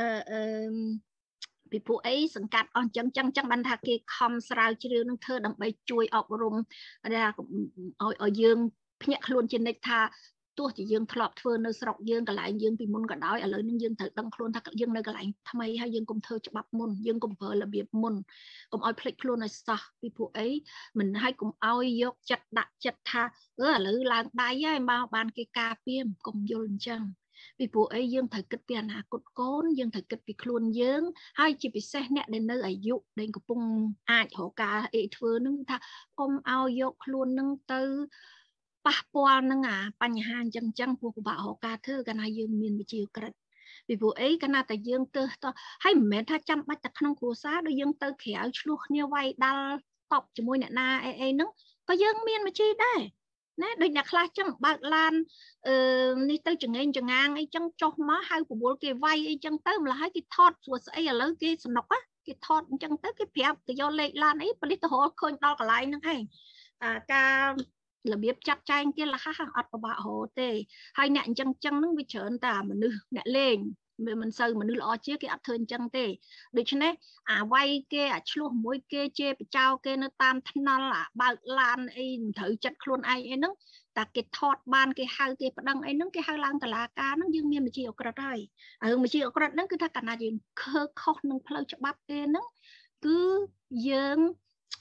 Speaker 2: vì phụ ấy sẵn cắt chân ban thà kia không sao chứ nó thơ đầm bay chui ọc rung ra ở dương nhẹ luôn trên đây tha tua chỉ dương thọp phơi nơi sọc dương cả lại dương vì môn cả đói ở lớn nhưng dương thật đăng luôn thà dương nơi cả lại tham ấy hay dương cùng thơ cho bắp môn dương cùng vợ là biệt môn cùng oi plek luôn là sao vì phụ ấy mình hay cùng oi dốc chặt đặt chặt tha ở lư làng đai ấy bao ban cái cà phê cùng vô lên chân vì phụ ấy dương thời kịch tiền à cột côn dương thời kịch bị luôn dương hai chỉ bị xe nẹt đến nơi ở dụ đến cái bung ai hộ cả ấy thưa nâng tha com ao dọc luôn nâng tư pa po nâng pan nhà chân của bảo hộ cả thưa cái này dương miền bị chiều cật vì phụ ấy cái nào tại dương tư to hay mẹ tha chăm bắt chặt không của xá đôi dương tư khéo luôn như vậy đa tọc cho môi nè na ấy nâng có dương miền mà chi đây nè đôi nhạc la chẳng bạc lan đi tới chừng ngang ấy chẳng cho má hai của bố cái vay ấy chẳng tới là hai cái thọt của ấy là lớn cái sọc á cái thọt chẳng tới cái phèo cái do lệ lan ấy phải tới hồ khơi đo cả lại nữa hay ca là biết chắc chắn kia là khác hàng ọt của bà hồ tê hai nẹn chẳng nó bị chởn ta mà nữ nẹn lên mình sâu mà nữ lo chia cái ắt thơn chẳng tê được chứ nè vay kia chua mối kia chê bị trao kia nó tam thân nó là bạc lan ấy thử chặt luôn ai ấy nó ta cái thọt ban cái hai cái đằng ấy nó cái hai lang ta là cá nó dương miên mà chi ở cật đây mà chi ở cật nó cứ thà cả na gì khơ khóc nó phơi cho bắp kia nó cứ dương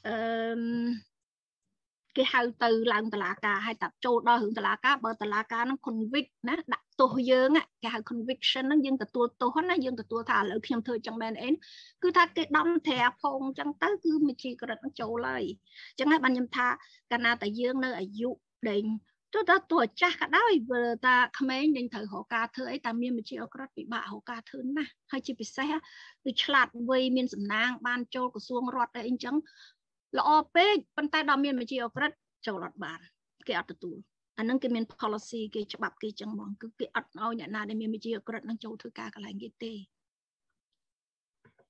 Speaker 2: cái hai từ lang ta là cá hai tập châu đo hưởng ta là cá bờ ta là cá nó convict nè đặt tô dương á cái hai conviction nó dương ta tua nó dương ta tua thà lỡ khi thôi chẳng bên ấy cứ thà cái đâm thẻ phong chẳng tới cứ mà chi cật nó châu lại chẳng hạn bạn nhầm thà cả na tại dương nơi ở dụ định chúng ta tuổi cha cả đó vừa ta không ấy nên thời họ ca thơ ấy ta miên mà chịu có bị bạ họ ca thơ nè hay chỉ bị xe bị chặt vây miên sầm nang ban châu của xuông rót đấy anh chẳng lọ pe bàn tay đào miên mà chịu có châu lọt bàn cái ở tủ anh nâng cái miên policy cái chấp cái chẳng mong cứ cái ắt ao nhà na để miên mà chịu có năng châu thơ ca cái lại cái tê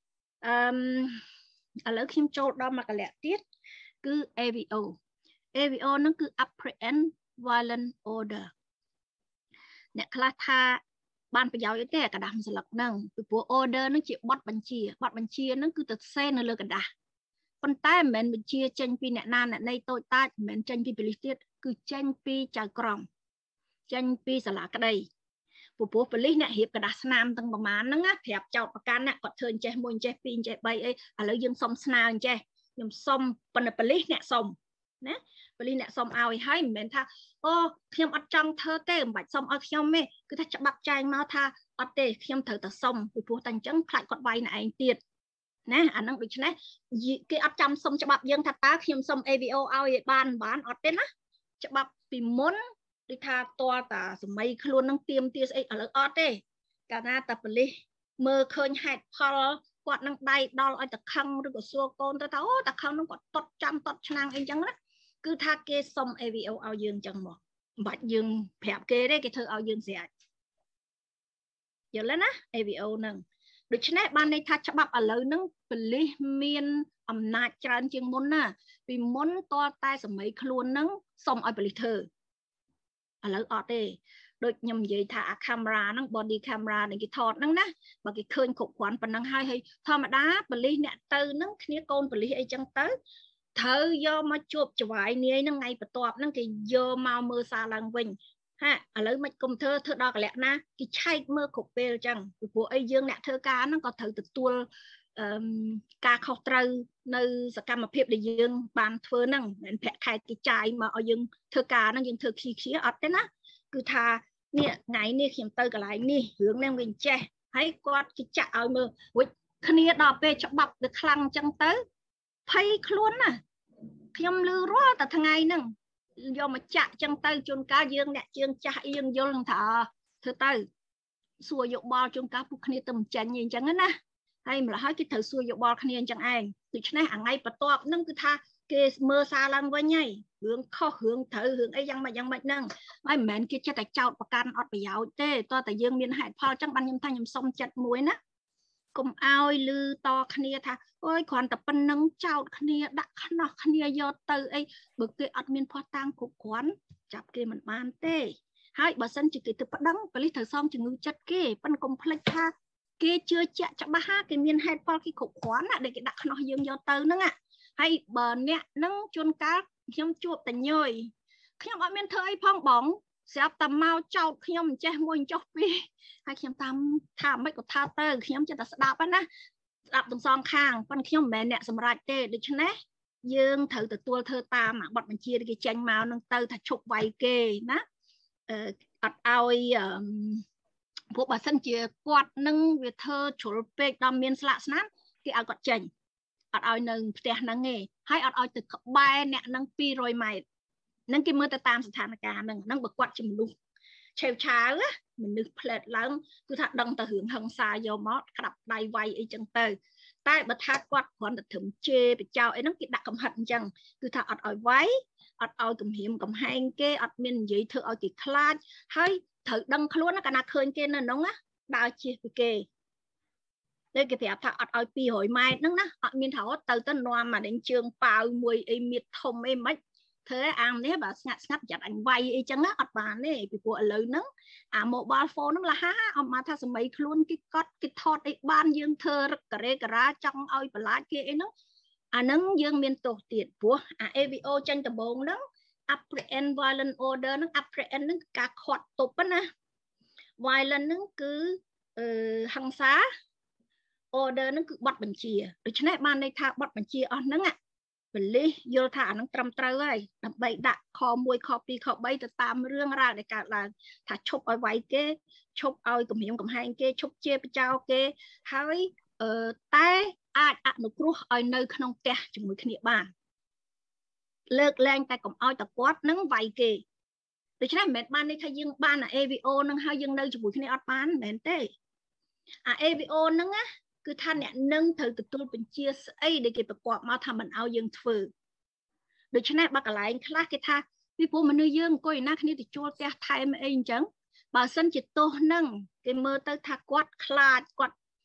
Speaker 2: ឥឡូវខ្ញុំចូលដល់មកកលៈទៀតគឺ AVO ហ្នឹងគឺ apprehend violent order អ្នកខ្លះថាបានប្រយោជន៍អីទេกระดาษមួយស្លឹកហ្នឹងពីព្រោះ order ហ្នឹងជាបទបញ្ជាហ្នឹងគឺទៅផ្សេងនៅលើกระดาษប៉ុន្តែមិនមែនបញ្ជាចេញពីអ្នកណាអ្នកណីតូចតាចមិនមែនចេញពីប៉ូលីសទៀតគឺចេញពីចៅក្រមចេញពីសាលាក្តីព្រោះប៉ូលីសអ្នករៀបกระดาษស្នាមទាំងប្រមាណហ្នឹងណាប្រាប់ចោតប្រកាន់គាត់ធ្វើអញ្ចេះមួយអញ្ចេះពីរអញ្ចេះបីអីឥឡូវយើងសុំស្នើអញ្ចេះខ្ញុំសុំប៉ុន្តែប៉ូលីសអ្នកសុំណាប៉ូលីសអ្នកសុំឲ្យហើយមិនមែនថាអូខ្ញុំអត់ចង់ធ្វើទេមិនបាច់សុំឲ្យខ្ញុំទេគឺថាច្បាប់ចែងមកថាអត់ទេខ្ញុំត្រូវតែសុំពីព្រោះតែអញ្ចឹងខ្លាចគាត់វាយអ្នកឯងទៀតណាអាហ្នឹងដូច្នេះគេអត់ចាំសុំច្បាប់យើងថាតើខ្ញុំសុំ AVO ឲ្យបានអត់ទេណាច្បាប់ពីមុនដូចថាតើតាសម័យខ្លួននឹងទៀមទាស្អីឥឡូវអត់ទេកាលណាតាប៉ូលីសមើលឃើញហេតុផលគាត់នឹងដៃដល់ឲ្យតខឹងឬក៏សួរកូនទៅថាអូតខឹងនឹងគាត់តត់ចាំតត់ឆ្នាំងអីចឹងណាគឺថាគេសុំ AVO ឲ្យយើងចឹងមកមិនបាច់យើងប្រាប់គេទេគេធ្វើឲ្យយើងស្រេចយល់ទេណា AVO ហ្នឹងដូច្នេះបានន័យថាច្បាប់ឥឡូវហ្នឹងប៉ូលីសមានអំណាចច្រើនជាងមុនណាពីមុនតតែសម័យខ្លួនហ្នឹងសុំឲ្យប៉ូលីសធ្វើឥឡូវអត់ទេដូចខ្ញុំនិយាយថាអាកាមេរ៉ាហ្នឹង body camera ដែលគេថតហ្នឹងណាបើគេឃើញគ្រប់គ្រាន់ប៉ុណ្ណឹងហើយធម្មតាប៉ូលីសអ្នកទៅហ្នឹងគ្នាកូនប៉ូលីសអីចឹងទៅត្រូវយកមកជួបចវាយនាយហ្នឹងថ្ងៃបន្ទាប់ហ្នឹងគេយកមកមើលសារឡើងវិញហាឥឡូវមិនកុំធ្វើដល់កលៈណាគេឆែកមើលគ្រប់ពេលចឹងពីព្រោះអីយើងអ្នកធ្វើការហ្នឹងក៏ត្រូវទទួលការខុសត្រូវនៅសកម្មភាពដែលយើងបានធ្វើហ្នឹងមិនប្រាក់ខែគេចាយមកឲ្យយើងធ្វើការហ្នឹងយើងធ្វើខៀអត់ទេណាគឺថានេះថ្ងៃនេះខ្ញុំទៅកន្លែងនេះរឿងនេះវាចេះហើយគាត់គេចាក់ឲ្យមើលរួចគ្នាដល់ពេលច្បាប់វាខ្លាំងចឹងទៅភ័យខ្លួនណាខ្ញុំលឺរាល់តែថ្ងៃហ្នឹងយកមកចាក់ចឹងទៅជួនកាលយើងអ្នកជើងចាស់យើងយល់នឹងថាធ្វើទៅសួរយោបល់ជួនកាលពួកគ្នាទៅមិនចាញ់អីចឹងណាហើយម្ល៉េះហើយគេត្រូវសួរយោបល់គ្នាអញ្ចឹងឯងដូច្នេះអាថ្ងៃបន្ទាប់ហ្នឹងគឺថាគេមើលសារឡើងវិញហើយរឿងខុសរឿងត្រូវរឿងអីយ៉ាងម៉េចហ្នឹងហើយមិនមែនគេចិត្តតែចោតប្រកាន់អត់ប្រយោជន៍ទេតោះតែយើងមានហេតុផលអញ្ចឹងបានខ្ញុំថាខ្ញុំសុំចិត្តមួយណាកុំឲ្យលឺតគ្នាថាអូយគ្រាន់តែប៉ុណ្្នឹងចោតគ្នាដាក់ខ្នោះគ្នាយកទៅអីបើគេអត់មានភ័ស្តុតាងគ្រប់គ្រាន់ចាប់គេមិនបានទេហើយបើសិនជាគេទៅប្តឹងប៉ូលីសត្រូវសងជំងឺចិត្តគេប៉ុន្តែកុំភ្លេចថាគេជឿជាក់ច្បាស់ថាគេមានហេតុផលគេគ្រប់គ្រាន់ណាដែលគេដាក់ខ្នោះយើងយកទៅហ្នឹងហើយបើអ្នកហ្នឹងជួនកាលខ្ញុំជួបតែញយខ្ញុំអត់មានធ្វើអីផងបងស្រាប់តែមកចោតខ្ញុំអញ្ចេះមួយអញ្ចោះពីរហើយខ្ញុំតាមថាមិនក៏ថាទៅខ្ញុំចិត្តតែស្ដាប់ណាស្ដាប់ទាំងសងខាងប៉ុន្តែខ្ញុំមិនមែនអ្នកសម្រេចទេដូច្នេះយើងត្រូវទទួលធ្វើតាមបទបញ្ជាដែលគេចេញមកនឹងទៅថាឈប់វាយគេណាអត់ឲ្យព្រោះបើសិនជាគាត់នឹងវាធ្វើជ្រុលពេកដល់មានស្លាកស្នាមគេឲ្យគាត់ចេញអត់ឲ្យនៅផ្ទះហ្នឹងទេហើយអត់ឲ្យទៅក្បែរអ្នកហ្នឹង200ម៉ែត្រហ្នឹងគេមើលទៅតាមស្ថានភាពហ្នឹងបើគាត់ជាមនុស្សឆេវឆាវមនុស្សផ្លែតឡើងគឺថាដឹងតែរឿងហឹង្សាយកមកក្តាប់ដៃវាយអីចឹងទៅតែបើថាគាត់គ្រាន់តែត្រឹមជេរបចោអីហ្នឹងគេដាក់កំហិតអញ្ចឹងគឺថាអត់ឲ្យវាយអត់ឲ្យគំរាមកំហែងគេអត់មាននិយាយធ្វើឲ្យគេខ្លាចហើយត្រូវដឹងខ្លួនណាកាលណាឃើញគេនៅហ្នឹងណាដើរជិះពីគេតែគេប្រាប់ថាអត់ឲ្យ200ម៉ែត្រហ្នឹងណាអត់មានថាទៅនាំអាដេញជើងប៉ាវមួយអីមៀតធំអីមិនធ្វើអានេះបើស្ងាត់ចាត់អញវាយអីចឹងណាអត់បានទេពីព្រោះឥឡូវហ្នឹងអា mobile phone ហ្នឹងលះអត់មកថាសម័យខ្លួនគេកត់គេថតអីបានយើងធ្វើរឹកការ៉េការ៉ាចង់ឲ្យបន្លាចគេអីហ្នឹងអាហ្នឹងយើងមានទោសទៀតព្រោះអា AVO ចេញដំបូងហ្នឹង apprehend violent order ហ្នឹង apprehend ហ្នឹងគឺការខាត់ទប់ណា violent ហ្នឹងគឺហិង្សា order ហ្នឹងគឺបទបញ្ជាដូច្នេះបានន័យថាបទបញ្ជាអស់ហ្នឹងប៉ូលីសយល់ថាអានឹងត្រឹមត្រូវហើយដើម្បីដាក់ខ1ខ2ខ3ទៅតាមរឿងរ៉ាវដែលកើតឡើងថាឈប់ឲ្យវាយគេឈប់ឲ្យគំរាមកំហែងគេឈប់ជេរបចោគេហើយតែអាចអនុគ្រោះឲ្យនៅក្នុងផ្ទះជាមួយគ្នាបានលើកលែងតែកុំឲ្យតគាត់នឹងវាយគេដូច្នេះមិនមែនបានន័យថាយើងបានអា AVO នឹងហើយយើងនៅជាមួយគ្នាអត់បានមិនមែនទេអា AVO ហ្នឹងណាគឺថាអ្នកនឹងត្រូវទទួលបញ្ជាស្អីដែលគេប្រកបមកថាមិនឲ្យយើងធ្វើដូច្នេះបើកន្លែងខ្លះគេថាពីព្រោះមនុស្សយើងអង្គុយណាគ្នាទៅជួលផ្ទះថែមអីអញ្ចឹងបើសិនជាទោសនឹងគេមើលទៅថាគាត់ខ្លាចគាត់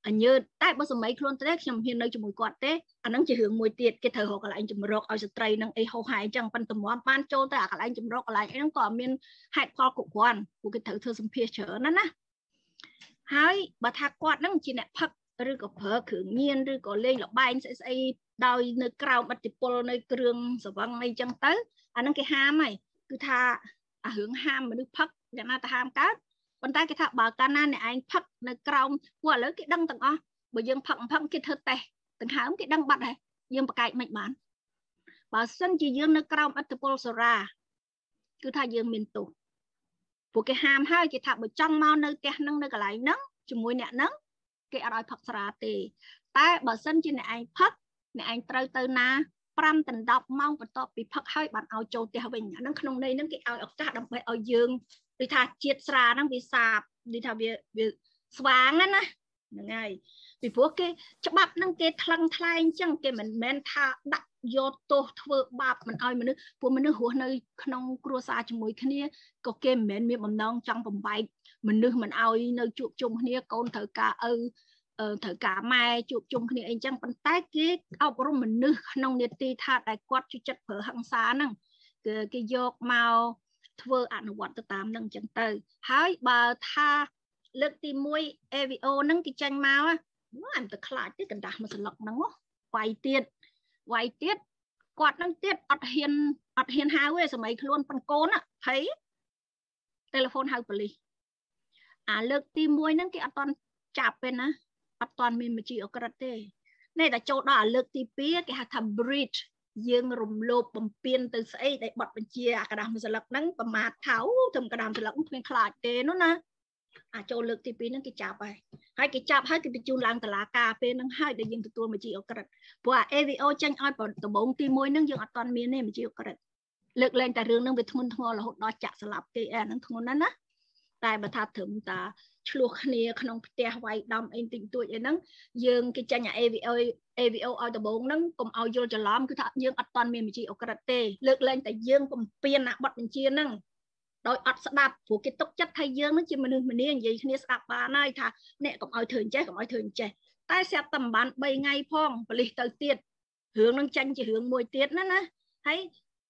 Speaker 2: anh nhớ tại bao giờ mấy luôn thếខ្ញុំហ៊ាននៅជាមួយគាត់ទេអាហ្នឹងជារឿងមួយទៀតគេត្រូវរកកន្លែងជំរកឲ្យស្ត្រីនឹងអីហោហាយចឹងប៉ុន្តែមកបានចូលទៅអាកន្លែងជំរកកន្លែងអីហ្នឹងក៏អត់មានហេតុផលគ្រប់គ្រាន់ពួកគេត្រូវធ្វើសម្ភារច្រើនណាហើយបើថាគាត់ហ្នឹងជាអ្នកផឹកឬក៏ប្រើគ្រឿងញៀនឬក៏លេងលបែងស្អីដោយនៅក្រៅឥទ្ធិពលនៅគ្រឿងស្រវឹងអីចឹងទៅអាហ្នឹងគេហាមហើយគឺថាអារឿងហាមមនុស្សផឹកយ៉ាងណាទៅហាមកើតប៉ុន្តែគេថាបើកាលណាអ្នកឯងផឹកនៅក្រោមពួកឥឡូវគេដឹងទាំងអស់បើយើងផឹកគេធ្វើតេស្តដង្ហើមគេដឹងបាត់ហើយយើងប្រកែកមិនបានបើសិនជាយើងនៅក្រោមឥទ្ធិពលសូរ៉ាគឺថាយើងមានទោសពួកគេហាមហើយគេថាបើចង់មកនៅផ្ទះហ្នឹងនៅកន្លែងហ្នឹងជាមួយអ្នកហ្នឹងគេអត់ឲ្យផឹកស្រាទេតែបើសិនជាអ្នកឯងផឹកអ្នកឯងត្រូវទៅណា5 ដល់ 10 ម៉ោងបន្ទាប់ពីផឹកហើយបានឲ្យចូលផ្ទះវិញអាហ្នឹងក្នុងន័យហ្នឹងគេឲ្យឱកាសដើម្បីឲ្យយើងដូចថាជាតិស្រាហ្នឹងវាសាបដូចថាវាស្វាងណាហ្នឹងហើយពីព្រោះគេច្បាប់ហ្នឹងគេថ្លឹងថ្លែងអញ្ចឹងគេមិនមែនថាដាក់យកទោសធ្វើបាបមិនឲ្យមនុស្សពួកមនុស្សរស់នៅក្នុងគ្រួសារជាមួយគ្នាក៏គេមិនមែនមានបំណងចង់បំបែកមនុស្សមិនឲ្យនៅជួបជុំគ្នាកូនត្រូវការត្រូវការម៉ែជួបជុំគ្នាអីចឹងប៉ុន្តែគេអប់រំមនុស្សក្នុងនេតិថាតែគាត់ជួយចិត្តប្រើហិង្សាហ្នឹងគឺគេយកមកធ្វើអនុវត្តទៅតាមនឹងអញ្ចឹងទៅហើយបើថាលើកទី1 AVO ហ្នឹងគេចាញ់មកអត់ទៅខ្លាចទេកណ្ដាស់មួយស្លឹកហ្នឹងវាយទៀតគាត់ហ្នឹងទៀតអត់ហ៊ានហៅទេសម័យខ្លួនប៉ុនកូនភ័យទូរស័ព្ទហៅប៉ូលីសអាលើកទី1ហ្នឹងគេអត់ទាន់ចាប់ទេណាអត់ទាន់មានមជ្ឈអក្រិតទេនេះតែចូលដល់អាលើកទី2គេហៅថា breach យើងរំលោភបំពានទៅស្អីដែលបတ်បញ្ជាអាកដាស់មួយស្លឹកហ្នឹងប្រមាថថៅទៅកដាស់ស្លឹកគ្មានខ្លាចទេនោះណាអាចចូលលើកទី2ហ្នឹងគេចាប់ហើយគេចាប់ហើយគេបញ្ជូនឡើងតុលាការពេលហ្នឹងហើយដែលយើងទទួលមជ្ឈអក្រិតព្រោះអា AVO ចាញ់ឲ្យដំបូងទី1ហ្នឹងយើងអត់ទាន់មានទេមជ្ឈអក្រិតលើកលែងតែរឿងហ្នឹងវាធ្ងន់ធ្ងររហូតដល់ចាក់ស្លាប់គេអាហ្នឹងធ្ងន់ណាស់ណាតែបើថាត្រឹមតាឆ្លោះគ្នាក្នុងផ្ទះវាយដំអីតិចតួចអីហ្នឹងយើងគេចាញ់អា AVO ឲ្យដំបូងហ្នឹងកុំឲ្យយល់ច្រឡំគឺថាយើងអត់ទាន់មានមជ្ឈអក្រិតទេលើកលែងតែយើងបំពេញអាបទបញ្ជាហ្នឹងដោយអត់ស្ដាប់ព្រោះគេទុកចិត្តថាយើងនឹងជាមនុស្សម្នានិយាយគ្នាស្ដាប់បានហើយថាអ្នកកុំឲ្យធ្វើអញ្ចេះតែស្រាប់តែមិនបាន3ថ្ងៃផងប៉ូលីសទៅទៀតរឿងនឹងចាញ់ជារឿងមួយទៀតណាហើយ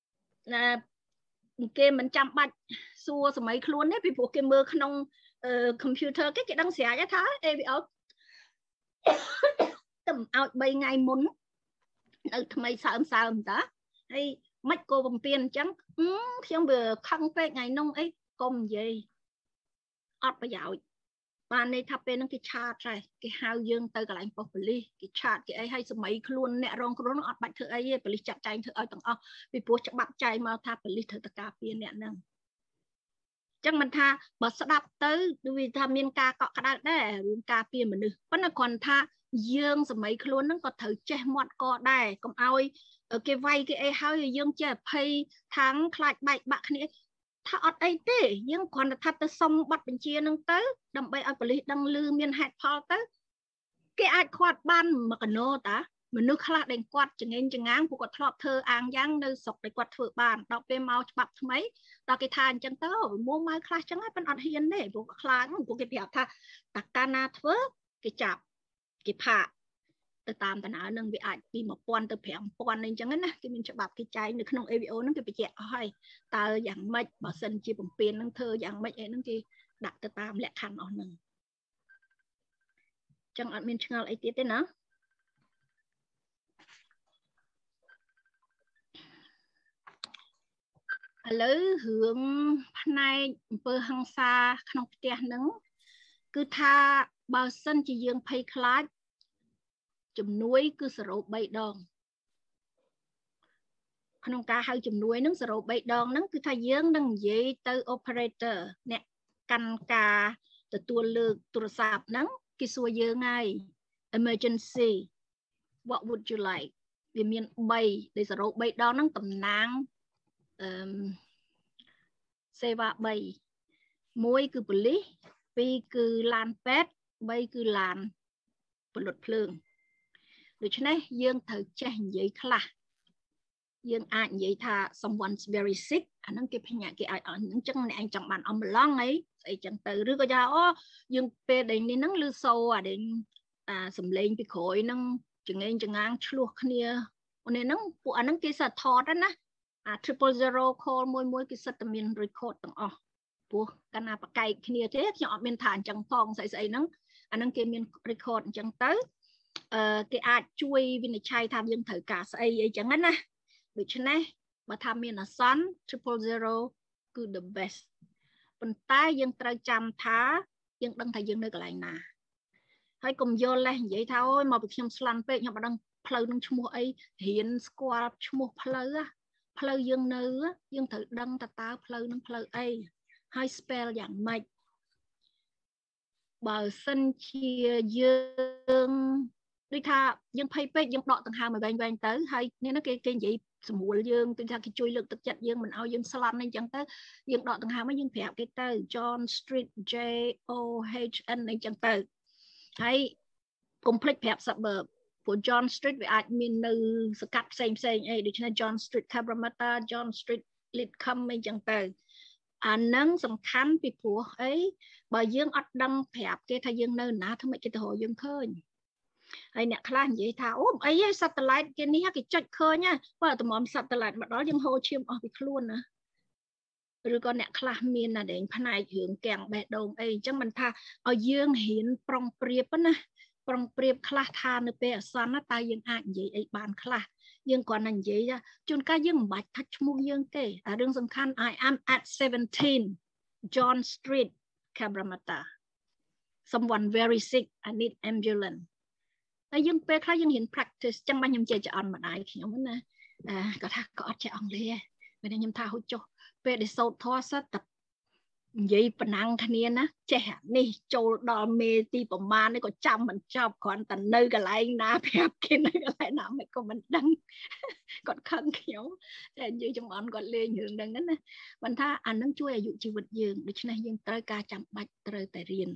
Speaker 2: គេមិនចាំបាច់សួរសម័យខ្លួនទេពីព្រោះគេមើលក្នុងcomputer គេដឹងស្រាប់ថា AVO តែឲ្យ3ថ្ងៃមុននៅថ្មីសើមតាហើយមិនក៏បំពេញអញ្ចឹងខ្ញុំវាខឹងពេកថ្ងៃនោះអីកុំនិយាយអត់ប្រយោជន៍បានន័យថាពេលហ្នឹងគេឆាតហើយគេហៅយើងទៅកន្លែងប៉ុស្តិ៍ប៉ូលីសគេឆាតគេអីឲ្យសម័យខ្លួនអ្នករងគ្រោះហ្នឹងអត់បាច់ធ្វើអីទេប៉ូលីសចាត់ចែងធ្វើឲ្យទាំងអស់ពីព្រោះច្បាប់ចែងមកថាប៉ូលីសត្រូវតែការពារអ្នកហ្នឹងអញ្ចឹងមិនថាបើស្ដាប់ទៅវាថាមានការកក់ក្ដៅដែររឿងការពារមនុស្សប៉ុន្តែគ្រាន់ថាយើងសម័យខ្លួនហ្នឹងក៏ត្រូវចេះមាត់កដែរកុំឲ្យគេវាយគេអីហើយយើងចេះអភ័យថាំងខ្លាចបែកបាក់គ្នាថាអត់អីទេយើងគ្រាន់តែថាទៅសុំប័ណ្ណបញ្ជានឹងទៅដើម្បីឲ្យប៉ូលីសដឹងឮមានហេតុផលទៅគេអាចខាត់បានមកកណោតាមនុស្សខ្លះដែលគាត់ចងេងចងាងពួកគាត់ធ្លាប់ធ្វើអាងយ៉ាងនៅស្រុកដែលគាត់ធ្វើបានដល់ពេលមកច្បាប់ថ្មីដល់គេថាអញ្ចឹងទៅមួម៉ៅខ្លះអញ្ចឹងហើយប៉ុន្តែអត់ហ៊ានទេពួកខ្លាចពួកគេប្រាប់ថាតាកាលណាធ្វើគេចាប់គេផាកទៅតាមដំណើរនឹងវាអាចពី1000ទៅ5000អីចឹងណាគេមានច្បាប់គេចែងនៅក្នុង AVO ហ្នឹងគេបញ្ជាក់អស់ហើយតើយ៉ាងម៉េចបើសិនជាបំពេញហ្នឹងធ្វើយ៉ាងម៉េចអីហ្នឹងគេដាក់ទៅតាមលក្ខខណ្ឌអស់ហ្នឹងចឹងអត់មានឆ្ងល់អីទៀតទេណាឥឡូវរឿងផ្នែកអំពើហិង្សាក្នុងផ្ទះហ្នឹងគឺថាបើសិនជាយើងភ័យខ្លាចជំនួយគឺ0 3 ដងក្នុងការហៅជំនួយហ្នឹង0 3 ដងហ្នឹងគឺថាយើងនឹងនិយាយទៅ operator អ្នកកាន់ការទទួលលើកទូរស័ព្ទហ្នឹងគេសួរយើងហើយ emergency what would you like វាមាន3ដែល0 3 ដងហ្នឹងតំណាងសេវា3 1គឺប៉ូលីស2គឺឡានពេទ្យ3គឺឡានពលុតភ្លើងដូច្នេះយើងត្រូវចេះនិយាយខ្លះយើងអាចនិយាយថា someone's very sick អាហ្នឹងគេភញាគេអាចអញ្ចឹងអ្នកឯងចង់បានអំឡុងអីស្អីចឹងទៅឬក៏ថាអូយើងពេលដែលនេះហ្នឹងលឺសូអាដែល sầm lên bị khối nâng chừng ngang chluộc kia nên nâng bộ anh nâng kia sợ thọt đó nè 000 call môi cái sợ tầm miền record tầng bộ cái nào bạc cày kia thế thì họ miền thản chẳng phong sấy nâng anh nâng kia miền record chẳng tới cái chui vì này chai tham dân thử cả sấy ấy chẳng nè được chứ nè mà tham miền là xoắn 000 cứ the best phần tay dân trời chăm thá dân đăng thầy dân nơi cái này nè hay cùng vô lên vậy thôi mà bị nhom slan pe nhom đăng phơi nâng chung ấy hiện squat chung phơi dân nơi dân thử đăng ta phơi nâng phơi ấy hay spell dạng mạch bờ sân chia dương đi tha dân pay pe dân đọ tầng hàng mà vang tới hay nên nó cái gì mùa dương tôi ra cái chui lực thực chất dương mình ao dương slan nên chẳng tới dương đọ tầng hàng mới dương phèo cái từ John Street JOHN nên chẳng tới hay complete phèo suburb của John Street với admin từ scat same ấy được cho John Street Cabramatta John Street Lidcombe nên chẳng tới nâng sầm khăn bị phù ấy bởi dương ọt đăng phèo cái thay dương nơi ná thôi mấy cái hồ dương khơi hay nè khăn vậy thảo ấy satellite cái ní cái chạch khơi nha và tụi mầm satellite mà đó dân hồ chiêm ở bị luôn nè rồi còn nè khăn miền là để phần này hưởng kèng bẹ đồng ấy chắc mình tha ở dương hiến prong priệp á prong priệp khăn tha nơi bẹ xoắn nó tay dương ảnh vậy ấy bàn khăn dương còn là vậy ra chun cá dương bạch thắt mua dương kê đương sầm khăn I am at 17 John Street Cabramatta someone very sick I need ambulance tại dương pe khai dương hiện practice chẳng bao nhiêu chơi cho ăn mà ai khi ông nè có thà có chơi ăn lê vậy nên nhầm thà hỗ trợ pe để sâu thoa sát tập vậy phần năng thanh niên á trẻ đi châu đò mê ti của ma này có trăm mình chọc còn tận nơi cái lại na phép kia nơi cái lại nào mày có mình đăng còn khăn kiểu như trong anh còn lên hưởng đằng đó nè mình tha anh đang chui ở dụ chi vật dương để cho nên dương tới ca chậm bạch tới tại riêng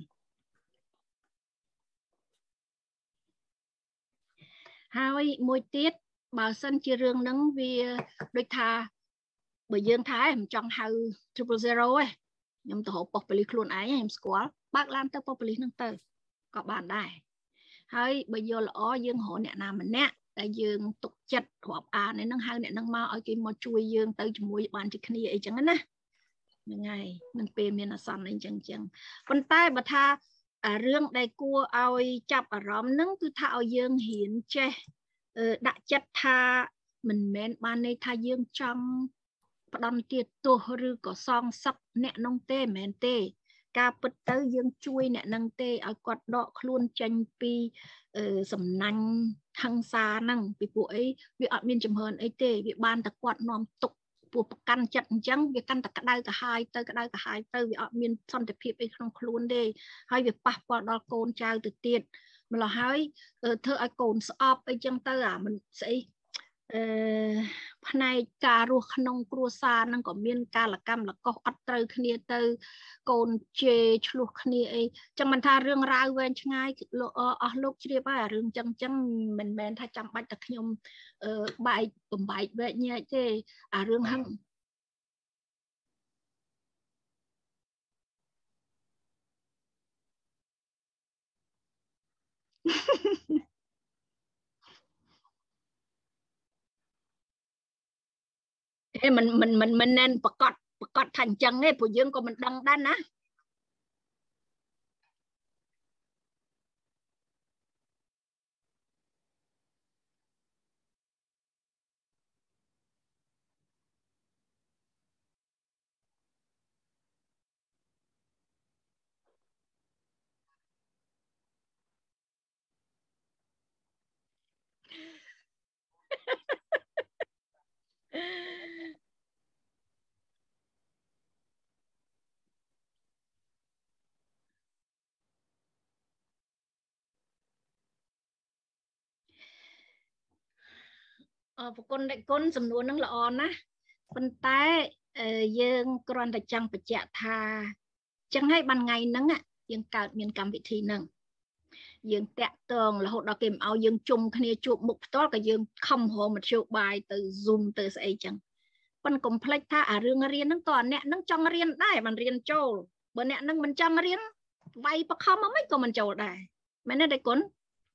Speaker 2: hai môi tiết bảo sân chia rương nâng vì đôi thà bởi dương thái em trong hai 000 ấy nhưng tổ hợp populi luôn ấy em squat bác lan tới populi nâng tới có bạn đài hay bây giờ là ở dương hộ nè nào mình nè tại dương tục chật họp nên nâng hai nè nâng mau ở kia mà chui dương tới cho mũi bạn thì kia ấy chẳng nè ngày nâng pe miền là sẵn anh chẳng con tay bà tha rương đây cua ao chập ở róm nâng cứ thao dương hiến che đã chất tha mình men ban này tha dương trong đòn tiệt tổ rư có song sắp nẹ nông tê men tê ca bật tới dương chui nẹ nông tê ở quạt đọ luôn tranh pi sầm nanh thăng xa năng vì bộ ấy vì ở miền trầm hơn ấy tê vì ban ta quạt nòm tục bộ căn chặt chẳng vì căn ta cả đây cả hai tới vì ở miền son tập hiệp ấy không luôn đi hay việc bạc qua đo côn trao từ tiền mà là hai thơ ai cồn sọp ấy chẳng tới mình sẽ này cà ruột nông cua sa năng có miên ca là cam là có ắt từ kia từ cồn chê chuột kia ấy chẳng mình tha rương rau về ngay lúc chia ba rương chẳng mình tha chăm bạch đặc nhom bài bài về nhẹ chứ rương hăng mình nên bật cọt thành chân ấy phụ dương của mình đăng đan á con đại con sầm nua năng là on á con tay dương còn tại chẳng phải chạ thà chẳng hay ban ngày nắng á dương cạo miền cam vị thị nắng dương tẹt tường là hột đỏ kìm ao dương chung kia chụp mục tốt cả dương không hồ một chụp bài từ zoom từ say chẳng con complex tha rương riêng nắng toàn nè nắng trong riêngได้มันเรียนโจบนnè nắng mình trong riêng vay bạc không mấy còn mình trầu đài mấy nơi đây con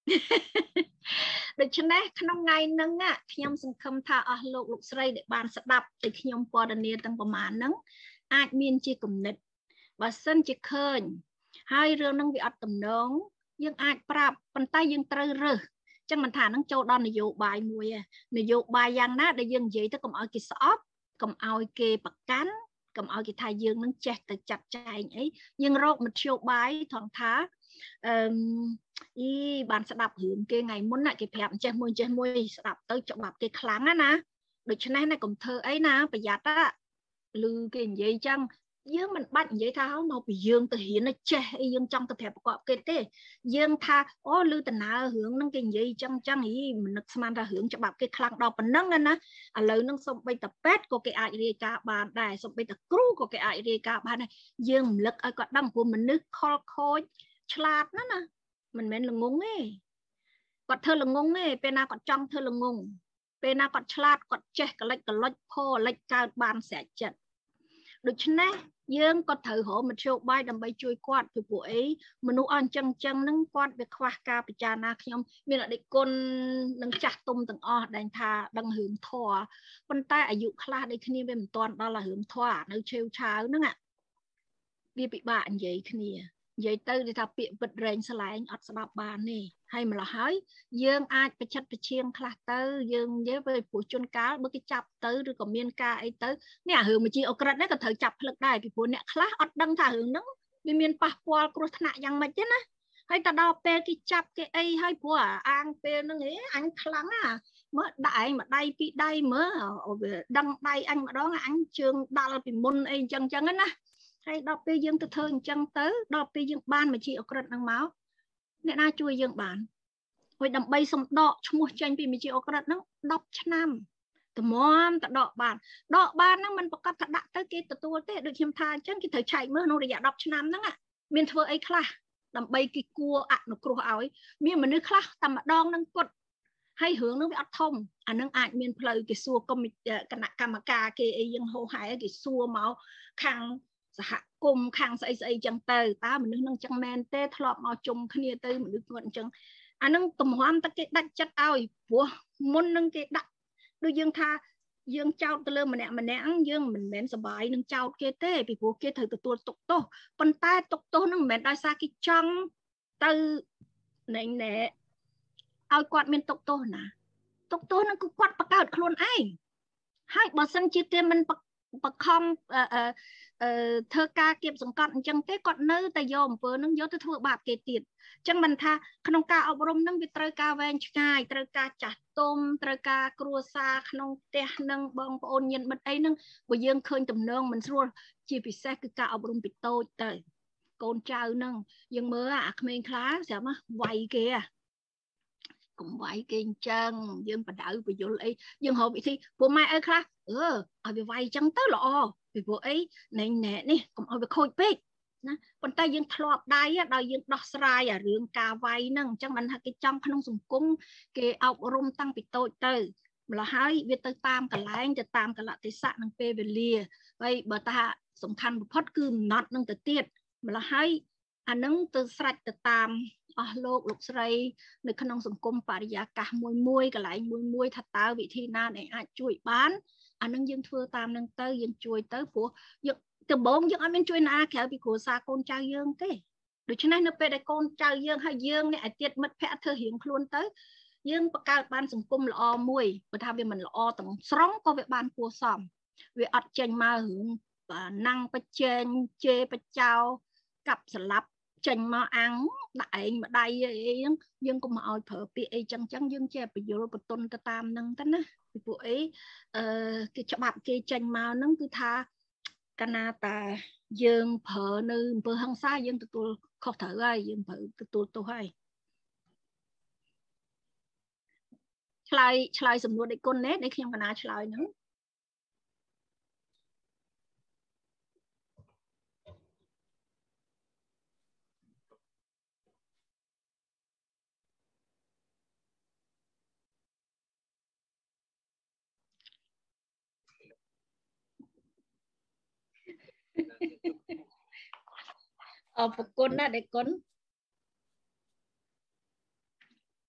Speaker 2: ដូច្នេះក្នុងថ្ងៃហ្នឹងខ្ញុំសង្ឃឹមថាអស់លោកស្រីដែលបានស្ដាប់ពីខ្ញុំព័ត៌មានទាំងប្រមាណហ្នឹងអាចមានជាគំនិតបើសិនជាឃើញហើយរឿងហ្នឹងវាអត់ទំនងយើងអាចប្រាប់ប៉ុន្តែយើងត្រូវរើសចឹងមិនថាហ្នឹងចូលដល់នយោបាយមួយនយោបាយយ៉ាងណាដែលយើងនិយាយទៅកុំឲ្យគេស្អប់កុំឲ្យគេប្រកាន់កុំឲ្យគេថាយើងនឹងចេះទៅចាត់ចែងអីយើងរកមធ្យោបាយថងថាបានស្ដាប់រឿងគេថ្ងៃមុនគេប្រាប់ចេះមួយស្ដាប់ទៅច្បាប់គេខ្លាំងណាដូច្នេះណាកុំធ្វើអីណាប្រយ័ត្នឮគេនិយាយចឹងយើងមិនបាច់និយាយថាមកពីយើងទៅរៀនចេះអីយើងចង់ទៅប្រាប់ប្រកបគេទេយើងថាអូឮដំណើររឿងហ្នឹងគេនិយាយចឹងមិននឹកស្មានថារឿងច្បាប់គេខ្លាំងដល់ប៉ុណ្ណឹងណាឥឡូវហ្នឹងសូម្បីតែពេទ្យក៏គេអាចរាយការណ៍បានដែរសូម្បីតែគ្រូក៏គេអាចរាយការណ៍បានដែរយើងរំលឹកឲ្យគាត់ដឹងព្រោះមនុស្សខលខូចឆ្លាតណាមិនមែនល្ងងទេគាត់ធ្វើល្ងងទេពេលណាគាត់ចង់ធ្វើល្ងងពេលណាគាត់ឆ្លាតគាត់ចេះកលិចកលុចផលិចកើតបានស្រេចចិត្តដូច្នេះយើងក៏ត្រូវរកមធ្យោបាយដើម្បីជួយគាត់ពីព្រោះអីមនុស្សអញ្ចឹងហ្នឹងគាត់វាខ្វះការពិចារណាខ្ញុំមានអតីតគុណនឹងចាស់ទុំទាំងអស់ដែលថាដឹងរឿងធម៌ប៉ុន្តែអាយុខ្លះដូចគ្នាវាមិនទាន់ដល់រឿងធម៌នៅឆេវឆាវហ្នឹងវាពិបាកនិយាយគ្នានិយាយទៅគេថាពាក្យពិតរែងស្លែងអត់ស្ដាប់បានទេហើយម្ល៉េះហើយយើងអាចប្រឆិតប្រឈៀងខ្លះទៅយើងនិយាយពេលព្រោះជួនកាលបើគេចាប់ទៅឬក៏មានការអីទៅនេះរឿងមួយជាអក្រិតនេះក៏ត្រូវចាប់ផ្លឹកដែរពីព្រោះអ្នកខ្លះអត់ដឹងថារឿងហ្នឹងវាមានប៉ះពាល់គ្រោះថ្នាក់យ៉ាងម៉េចទេណាហើយទៅដល់ពេលគេចាប់គេអីហើយព្រោះអាងពេលហ្នឹងអញខ្លាំងណាមើលដាក់ឯងមួយដៃពីរដៃមើលវាដឹងដៃអញម្ដងអញជើងដាល់ពីមុនអីអញ្ចឹងណាហើយដល់ពេលយើងទៅធ្វើអញ្ចឹងទៅដល់ពេលយើងបានមកជាអក្រិតហ្នឹងមកអ្នកណាជួយយើងបានហើយដើម្បីសំដកឈ្មោះចេញពីមជាអក្រិតហ្នឹង10ឆ្នាំតម្រាំទៅដកបានហ្នឹងมันប្រកាសថាដាក់ទៅគេទទួលទេដូចខ្ញុំថាអញ្ចឹងគេត្រូវឆែកមើលក្នុងរយៈ10ឆ្នាំហ្នឹងមានធ្វើអីខ្លះដើម្បីគេគួរអនុគ្រោះឲ្យមានមនុស្សខ្លះតែម្ដងនឹងគាត់ហើយរឿងហ្នឹងវាអត់ធំអានឹងអាចមានផ្លូវគេសួរគណៈកម្មការគេអីយ៉ាងហោហែគេសួរមកខាងសហគមន៍ខាងស្អីចឹងទៅតើមនុស្សនឹងចឹងមែនទេធ្លាប់មកជុំគ្នាទៅមនុស្សគាត់អញ្ចឹងអានឹងតម្រាំតែគេដាច់ចិត្តឲ្យព្រោះមុននឹងគេដាក់ដូចយើងថាយើងចោទទៅលើម្នាក់យើងមិនមែនសបាយនឹងចោទគេទេពីព្រោះគេត្រូវទទួលទុកទោសប៉ុន្តែទុកទោសនឹងមិនមែនដោយសារគេចង់ទៅណែឲ្យគាត់មានទុកទោសណាទុកទោសនឹងគឺគាត់បង្កើតខ្លួនឯងហើយបើសិនជាគេមិនបខំធ្វើការគៀបសង្កត់អញ្ចឹងទេគាត់នៅតែយកអំពើនឹងយកទៅធ្វើបាបគេទៀតអញ្ចឹងមិនថាក្នុងការអប់រំនឹងវាត្រូវការវែងឆ្ងាយត្រូវការចាស់ទុំត្រូវការគ្រួសារក្នុងផ្ទះនឹងបងប្អូនញាតិមិត្តអីហ្នឹងបើយើងឃើញទំនងមិនស្រួលជាពិសេសគឺការអប់រំពីតូចទៅកូនចៅហ្នឹងយើងមើលអាក្មេងខ្លះស្រាប់វាយគេកុំវាយគេអញ្ចឹងយើងបដៅបញ្យលអីយើងរកវិធីពួកម៉ែអើខ្លះឲ្យវាវាយអញ្ចឹងទៅល្អពីព្រោះអីណែនេះកុំឲ្យវាខូចពេកណាប៉ុន្តែយើងធ្លាប់ដៃដល់យើងដោះស្រាយអារឿងការវាយហ្នឹងអញ្ចឹងមិនថាគេចង់ក្នុងសង្គមគេអប់រំតាំងពីតូចទៅម្ល៉េះហើយវាទៅតាមកន្លែងទៅតាមកលៈទេសៈនិងពេលវេលាហើយបើថាសំខាន់បំផុតគឺកំណត់នឹងទៅទៀតម្ល៉េះហើយអានឹងទៅស្រេចទៅតាមអស់លោកស្រីនៅក្នុងសង្គមបរិយាកាសមួយកន្លែងមួយថាតើវិធីណាដែលអាចជួយបានអានឹងយើងធ្វើតាមនឹងទៅយើងជួយទៅព្រោះយើងដំបូងយើងអត់មានជួយណាក្រៅពីគ្រួសារកូនចៅយើងទេដូច្នេះនៅពេលដែលកូនចៅយើងហើយយើងអ្នកឲ្យទៀតមិត្តភ័ក្តិធ្វើរៀងខ្លួនទៅយើងបង្កើតបានសង្គមល្អមួយបើថាវាមិនល្អទាំងស្រុងក៏វាបានគួរសមវាអត់ចេញមករឿងណាំងបច្ចេងជេរបចោកាប់ស្លាប់ចេញមកអាំងដាក់ឯងម្ដាយអីយើងកុំឲ្យប្រើពាក្យអីចឹងយើងចេះបញ្យល់បន្ទន់ទៅតាមហ្នឹងទៅណាពីពួកអីគេច្បាប់គេចេញមកហ្នឹងគឺថាកាលណាតាយើងប្រើនៅអំពើហិង្សាយើងទទួលខុសត្រូវហើយយើងត្រូវទទួលទោសហើយឆ្លើយសំណួរដេចគុណនេះដែលខ្ញុំកណាឆ្លើយហ្នឹងអរគុណណាស់ដេចគុណ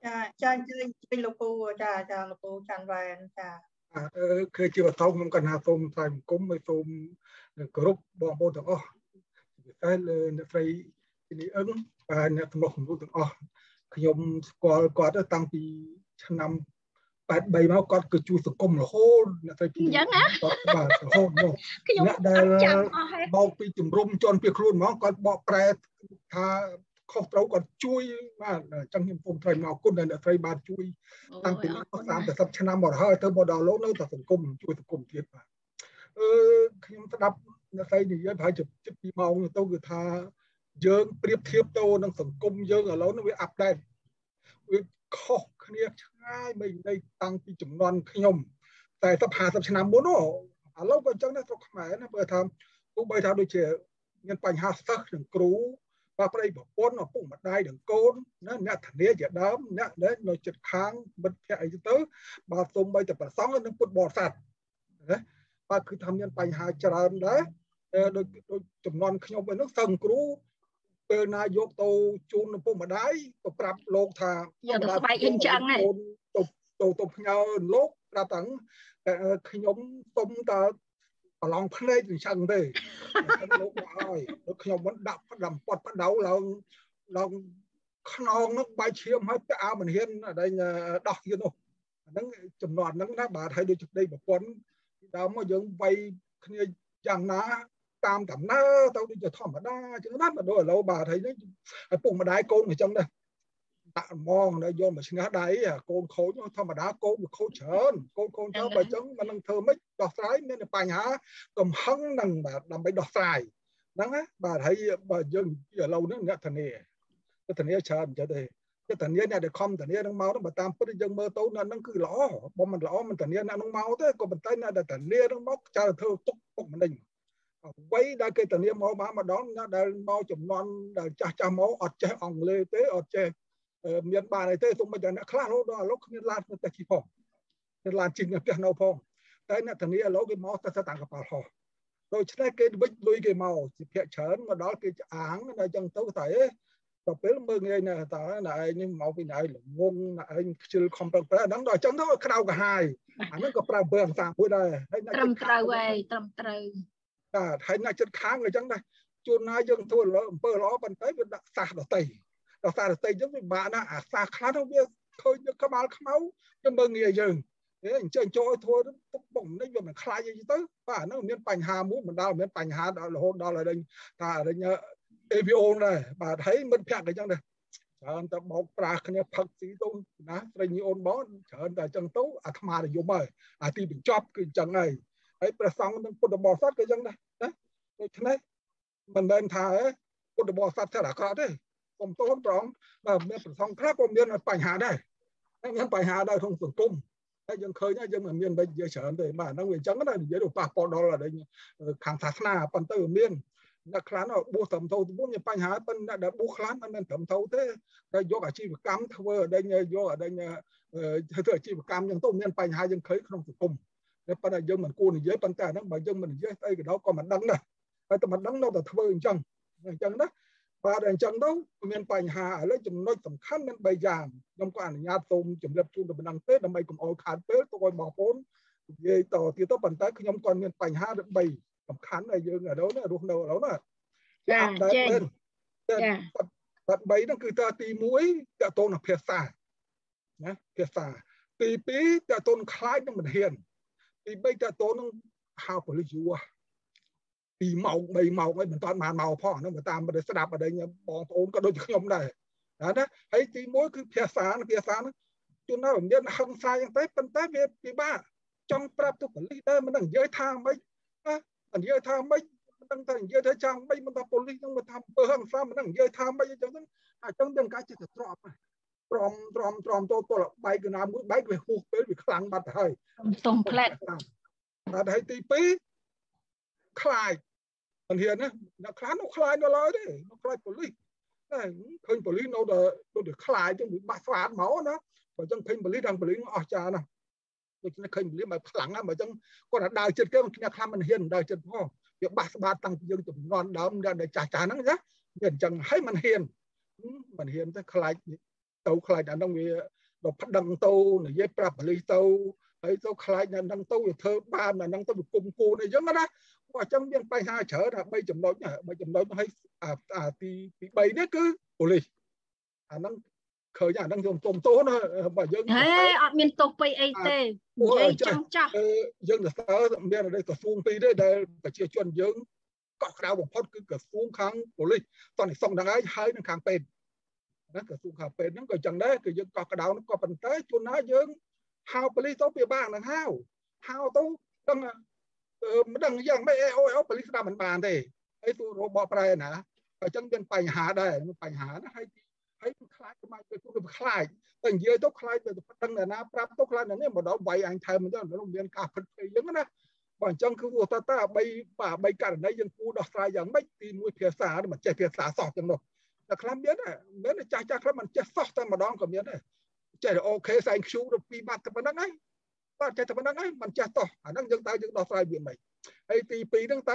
Speaker 1: cha chơi lục bù cha lục bù chan vẹn cha
Speaker 3: เคยเจอทองมันกันหาทมใส่กุ้มไปทมกรุ๊ปบอมโบต่างอ๋อแต่เลยในนี้vàเนี่ยตำรวจของรู้ต่างอ๋อขยมกอดตั้งปีชั้นนำ8 3មកគាត់គឺជួយសង្គមរហូតអ្នកទៅពីអញ្ចឹងណាគាត់បាទរហូតមកខ្ញុំដែលបោកពីជំរុំជន់ពីខ្លួនហ្មងគាត់បកប្រែថាខុសត្រូវគាត់ជួយបាទអញ្ចឹងខ្ញុំពុំត្រូវមកគុណដែលអ្នកត្រីបានជួយតាំងពី30 ឆ្នាំមកហើយទៅមកដល់លោកនៅតែសង្គមជួយសង្គមទៀតបាទខ្ញុំស្ដាប់អ្នកត្រីនិយាយប្រហែលជា2 ម៉ោងទៅគឺថាយើងប្រៀបធៀបទៅនឹងសង្គមយើងឥឡូវនេះវាអាប់ដេតវាខុសគ្នាឆ្ងាយមិននៃតាំងពីចំនួនខ្ញុំតែ50 ឆ្នាំមុនឥឡូវក៏អញ្ចឹងដែរស្រុកខ្មែរណាបើថាទោះបីថាដូចជាមានបញ្ហាសិស្សនិងគ្រូបាទប្តីប្រពន្ធឪពុកម្ដាយនិងកូនណាអ្នកធានាជាដើមអ្នកដែលនៅចិត្តខាងមិត្តភ័ក្តិអីទៅបាទសូម្បីតែប្រសង់និងពុទ្ធបរិស័ទណាបាទគឺថាមានបញ្ហាច្រើនដែរដូចចំនួនខ្ញុំវិញនោះសឹងគ្រូពេលណាយកទៅជូនឪពុកម្ដាយទៅប្រាប់លោកថា
Speaker 2: យកទៅស្បែកអីចឹងហ៎
Speaker 3: ទៅផ្ញើលោកប្រាប់ថាខ្ញុំសុំតើប្រឡងភ្នែកអញ្ចឹងទេលោកមកឲ្យខ្ញុំមិនដាក់ផ្ដាំពត់ផ្ដៅឡើងខ្នងនោះបាយឈាមឲ្យពាក់អាវមិនហ៊ានដែលដោះទៀតនោះហ្នឹងចំនួនហ្នឹងណាបាទហើយដូចដីប្រពន្ធដើមមកយើងវាយគ្នាយ៉ាងណាតាមដំណើរទៅដូចជាធម្មតាអញ្ចឹងណាមកដល់ឥឡូវបាទហើយនេះឪពុកម្ដាយកូនអញ្ចឹងដែរដាក់ហ្មងដល់យកមកឆ្ងាស់ដៃកូនខូចធម្មតាកូនវាខូចច្រើនកូនទៅបើអញ្ចឹងមិននឹងធ្វើម៉េចដោះស្រាយមានបញ្ហាកំហឹងនឹងបាទដើម្បីដោះស្រាយហ្នឹងណាបាទហើយបើយើងឥឡូវនេះអ្នកធានាច្រើនអញ្ចឹងទេអ្នកធានាអ្នកដែលខំធានានឹងមកបើតាមពិតយើងមើលទៅហ្នឹងគឺល្អបើមិនល្អមិនធានាអ្នកនឹងមកទេក៏ប៉ុន្តែអ្នកដែលធានានឹងមកចោលធ្វើពុកម្នេញអ្វីដែលគេធានាមកបានម្ដងណាដែលមកចំនួនដែលចាស់មកអត់ចេះអង់គ្លេសទេអត់ចេះមានបានអីទេសូម្បីតែអ្នកខ្លះដល់ឥឡូវគ្មានឡានទៅតែជីផងមានឡានជិះនៅផ្ទះនៅផងតែអ្នកធានាឥឡូវគេមកតែតាំងកប៉ាល់ហោះដូច្នេះគេវិចលុយគេមកជាភាគច្រើនមកដល់គេអាងតែអញ្ចឹងទៅតែដល់ពេលមើលងាយណាស់តើណែឯងនេះមកពីណៃល្ងងណែឯងខ្ជិលខំប្រឹងប្រែងហ្នឹងដល់អញ្ចឹងទៅក្តៅកាហាយអាហ្នឹងក៏ប្រើអំពើហិង្សាមួយដែរហើយ
Speaker 2: ត្រឹមត្រូវហើយត្រឹមត្រូវ
Speaker 3: បាទហើយអ្នកចិត្តខាងអញ្ចឹងដែរជួនណាយើងធ្វើអំពើល្អប៉ុន្តែវាដាក់សាសដតីដល់សារដតីអញ្ចឹងវាបាក់ណាអាសាសខ្លះទៅវាឃើញក្បាលខ្មៅទៅមើលងាយយើងអញ្ចឹងចូលធ្វើទុកបុកម្នេញវាមិនខ្លាចអីទៅបាទហ្នឹងមានបញ្ហាមួយមិនដល់មានបញ្ហាដល់រហូតដល់ឲ្យថាAVO ដែរបាទហើយមិត្តភក្តិអញ្ចឹងដែរច្រើនតែបោកប្រាស់គ្នាផឹកស៊ីទៅណាស្រីញីអូនបងច្រើនតែអញ្ចឹងទៅអាត្មានិយមហើយអាទីបញ្ចប់គឺអញ្ចឹងហើយព្រះសង្ឃនិងពុទ្ធបរិស័ទក៏អញ្ចឹងដែរណាដូច្នេះមិនមែនថាពុទ្ធបរិស័ទតែអាក្រក់ទេខ្ញុំតូនត្រង់បាទមានព្រះសង្ឃខ្លះក៏មានបញ្ហាដែរមានបញ្ហាដែរក្នុងសង្គមហើយយើងឃើញយើងមិនមានវិជ្ជាច្រើនទេបាទហ្នឹងវាអញ្ចឹងណានិយាយទៅប៉ះពាល់ដល់ខាងសាសនាប៉ុន្តែវាមានអ្នកខ្លះបួសត្រឹមត្រូវទៅមានបញ្ហាប៉ុន្តែដែលបួសខ្លះមិនមែនត្រឹមត្រូវទេតែយកអាជីវកម្មធ្វើឲ្យយកឲ្យធ្វើអាជីវកម្មអញ្ចឹងទៅមានបញ្ហាយើងឃើញក្នុងសង្គមតែប៉ុន្តែយើងមិនគួរនិយាយប៉ុន្តែហ្នឹងបើយើងមិននិយាយស្អីក៏ដោយក៏មិនដឹងដែរហើយតែមិនដឹងនៅតែធ្វើអញ្ចឹងណាបាទអញ្ចឹងទៅមានបញ្ហាឥឡូវចំណុចសំខាន់មាន3យ៉ាងខ្ញុំក៏អនុញ្ញាតសូមជម្រាបជូនទៅបណ្ដឹងទេដើម្បីកុំឲ្យខាតពេលទុកឲ្យបងប្អូននិយាយតទៀតទៅប៉ុន្តែខ្ញុំក៏មានបញ្ហា3សំខាន់ដែលយើងឥឡូវនេះរស់នៅឥឡូវណា
Speaker 2: ចាចេញ
Speaker 3: បាត់3ហ្នឹងគឺទី1តើតូនភាសាណាភាសាទី2តើតូនខ្លាចនឹងមិនហ៊ានទី3តើតូននឹងហៅប៉ូលីសយូរ2 ម៉ោង 3 ម៉ោងហើយមិនតាន់បានមកផងហ្នឹងតាមមិនស្ដាប់អីបងប្អូនក៏ដូចខ្ញុំដែរណាហើយទី1គឺភាសាហ្នឹងជួនណាមានហឹង្សាយ៉ាងទៅប៉ុន្តែវាពិបាកចង់ប្រាប់ទៅប៉ូលីសដែរមិនដឹងនិយាយថាម៉េចណានិយាយថាម៉េចមិនដឹងថានិយាយថាចង់ម៉េចមិនថាប៉ូលីសហ្នឹងមកថាពើហឹង្សាមិនដឹងនិយាយថាម៉េចអញ្ចឹងយើងកាច់ចិត្តទ្រាំទៅបែកណាមួយបែកវាហួសពេលវាខ្លាំងបាត់ទៅហើយ
Speaker 2: សុំផ្លែត
Speaker 3: បាទហើយទី2ខ្លាចមិនហ៊ានណាអ្នកខ្លះនោះខ្លាចដល់ឡើយទេនោះខ្លាចប៉ូលីសតែឃើញប៉ូលីសនៅតែខ្លាចចឹងវាបាក់ស្វាតមកណាបើចឹងឃើញប៉ូលីសអស់ចាណាដូច្នេះឃើញប៉ូលីសមកខ្លាំងណាបើចឹងគាត់ថាដើរចិត្តគេអ្នកខ្លះមិនហ៊ានដើរចិត្តផងវាបាក់ស្បាតតាំងពីយើងចំនួនដើមដែលចាស់ហ្នឹងណាវាអញ្ចឹងហើយមិនហ៊ានទេខ្លាច tàu khai đã nông nghiệp đọc phát đăng tàu này dễ prap lý tàu ấy tàu khai đã đăng tàu thơ ba là đăng tàu cùng cô này giống đó và trong biên bay hai chở là bay chấm nói hay thì bay đấy cứ ổn định năng khởi nhà năng dùng tôm tố nó và dân
Speaker 2: hey admin tôm bay ấy tê dây trong chắc
Speaker 3: dân là sao biên ở đây cả phun pi đấy đây phải chia chuẩn dân có khảo một phút cứ cả phun kháng ổn định toàn xong đằng ấy hai đằng kháng pen nó cả phun kháng pen nó còn chẳng đấy cái dân có cái đào nó có phần tới chuồn nó dân hao beli tố bia bang là hao tố đằng đằng dân mấy ôi beli ra mình bàn thì ấy tôi robot này nè ở trong dân bành hạ đây bành hạ nó hay thấy khai cái mai tôi cũng khai từng dưới tốt khai từ đằng này na prap tốt khai này mà đó vậy anh thầy mình đó nó viên cả phần thì giống đó còn trong cái vụ ta bay cả đấy dân khu đọc sai giống mấy tin nuôi phía xã mà chạy phía xã sọt chẳng đâu là làm biết này biết là chắc là mình chạy sọt ta mà đón còn biết này chạy là ok sai chú được pi mặt tập năng ấy ta chạy tập năng ấy mình chạy to năng dân ta dân đọc sai việc này hay thì pi năng ta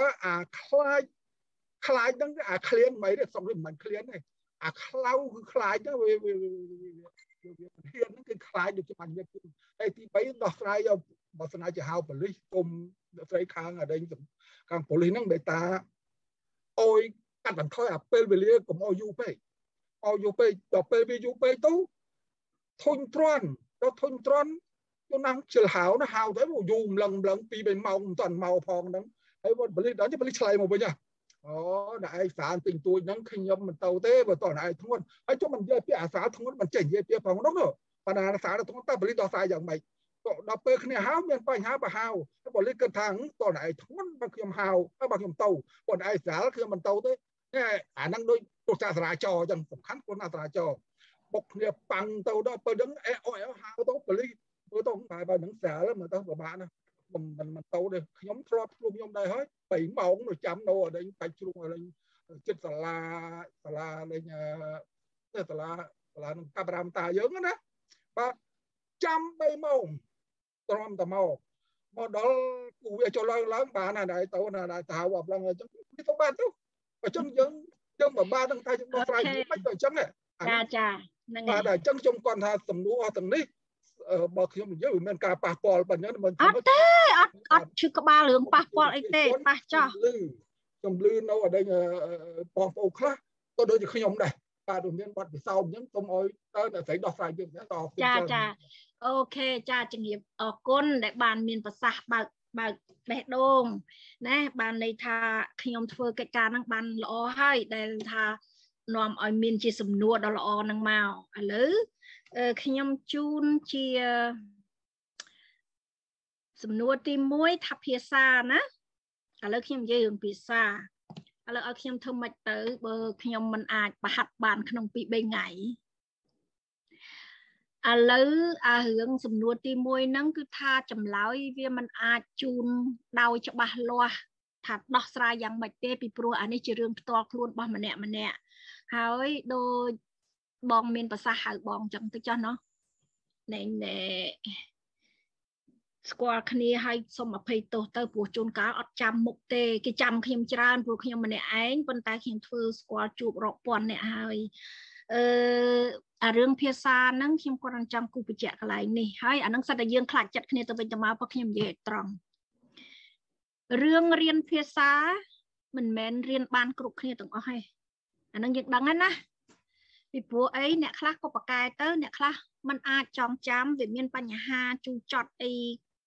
Speaker 3: khai năng clean mấy để xong rồi mình clean này khâu khai đó về hiện nó cái khai được cho mình như hay thì mấy đọc sai do mà sao chỉ hao police cùng sai khang ở đây càng police năng để ta ôi các bạn thôi pel về lia cùng OUP đọc pel về UP tú thôn tròn nó năng chịu hao nó hao tới một zoom lần pi bên toàn màu phong đó ấy một police đó chứ police sai một bây giờ đại xã tình tôi nắng khi nhom mình tàu té và toàn ai thôn ấy cho mình về phía xã thôn mình chỉnh về phía phòng đó rồi và là xã là thôn ta beli đo sai dạng mày đọc pe khi háo miền bay háo bà háo nó bỏ lên cân thang toàn ai thôn bằng khiêm háo bằng khiêm tàu còn ai xã khi mình tàu té nghe năng đôi tổ xã xã trò chẳng sầm khăn của xã trò bọc nghiệp bằng tàu đó per đứng háo tàu beli tôi không phải vào những xã đó mà tao của bạn mình tàu đây nhóm drop luôn nhóm đây hết 7 mẫu rồi chấm đâu ở đây phải chung ở đây chết là đây nhà là camera ta dưỡng đó và trăm 7 mẫu trom tầm màu mà đó cụ về cho lớn bà này tàu này tàu vào lần rồi cái tàu ban đâu ở trong dân mà ba đăng tay chúng ta phải mấy rồi chân này và để chân trong con tha tầm núa tầm níบอกខ្ញុំនិយាយមិនការប៉ះពាល់ប៉ុណ្ណឹងមិនអត់ទេអត់ឈឺក្បាលរឿងប៉ះពាល់អីទេប៉ះចោះខ្ញុំលឺនៅở đâyបងប្អូនខ្លះក៏ដូចជាខ្ញុំដែរបាទមានបាត់ពិសោធន៍អញ្ចឹងសូមឲ្យតើស្រីដោះស្រាយយើងទៅចាអូខេចាជំរាបអរគុណដែលបានមានប្រសាសន៍បើកបេះដូងណាបានន័យថាខ្ញុំធ្វើកិច្ចការហ្នឹងបានល្អហើយដែលថានាំឲ្យមានជាសំណួរដ៏ល្អហ្នឹងមកឥឡូវខ្ញុំជូនជាសំណួរទី1ថាភាសាណាឥឡូវខ្ញុំនិយាយរឿងភាសាឥឡូវឲ្យខ្ញុំធ្វើម៉េចទៅបើខ្ញុំមិនអាចបរហាត់បានក្នុង2 3ថ្ងៃឥឡូវរឿងសំណួរទី1ហ្នឹងគឺថាចម្លើយវាមិនអាចជូនដោយច្បាស់លាស់ថាដោះស្រាយយ៉ាងម៉េចទេពីព្រោះអានេះជារឿងផ្ទាល់ខ្លួនរបស់ម្នាក់ហើយដូចបងមានប្រសាសន៍ហៅបងចឹងទៅចុះណោះណែស្គាល់គ្នាឲ្យសុំអភ័យទោសទៅព្រោះជួនកាលអត់ចាំមុខទេគេចាំខ្ញុំច្រើនព្រោះខ្ញុំម្នាក់ឯងប៉ុន្តែខ្ញុំធ្វើស្គាល់ជួបរាប់ពាន់អ្នកហើយអារឿងភាសាហ្នឹងខ្ញុំគាត់នឹងចាំគូបញ្ជាក់កន្លែងនេះហើយអាហ្នឹងសិតតែយើងខ្លាចចិត្តគ្នាទៅវិញទៅមកព្រោះខ្ញុំនិយាយឲ្យត្រង់រឿងរៀនភាសាមិនមែនរៀនបានគ្រប់គ្នាទាំងអស់ទេអាហ្នឹងយើងដឹងហើយណាពីព្រោះអីអ្នកខ្លះក៏ប្រកែទៅអ្នកខ្លះมันអាចចងចាំវាមានបញ្ហាជូរចត់អី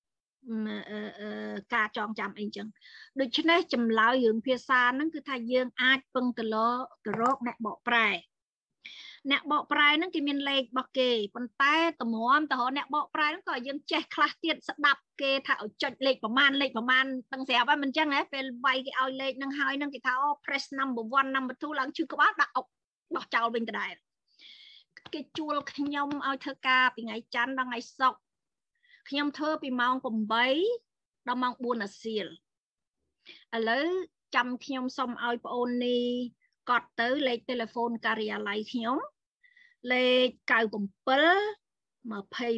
Speaker 3: ការចងចាំអីចឹងដូច្នេះចម្លើយរឿងភាសាហ្នឹងគឺថាយើងអាចពឹងទៅរកអ្នកបកប្រែហ្នឹងគេមានលេខរបស់គេប៉ុន្តែតម្រាំទៅរកអ្នកបកប្រែហ្នឹងក៏យើងចេះខ្លះទៀតស្ដាប់គេថាឲ្យចុចលេខប្រមាណដឹងស្រាប់ហើយមិនចឹងហ៎ពេលវាយគេឲ្យលេខហ្នឹងហើយហ្នឹងគេថាអូ press number 1 number 2ឡើងឈឺក្បាលដាក់អុកបោះចោលវិញដដែលគេជួលខ្ញុំឲ្យធ្វើការពីថ្ងៃច័ន្ទដល់ថ្ងៃសុក្រខ្ញុំធ្វើពីម៉ោង8ដល់ម៉ោង4រសៀលឥឡូវចាំខ្ញុំសុំឲ្យប្អូននេះកត់ទៅលេខទូរស័ព្ទការិយាល័យខ្ញុំលេខ97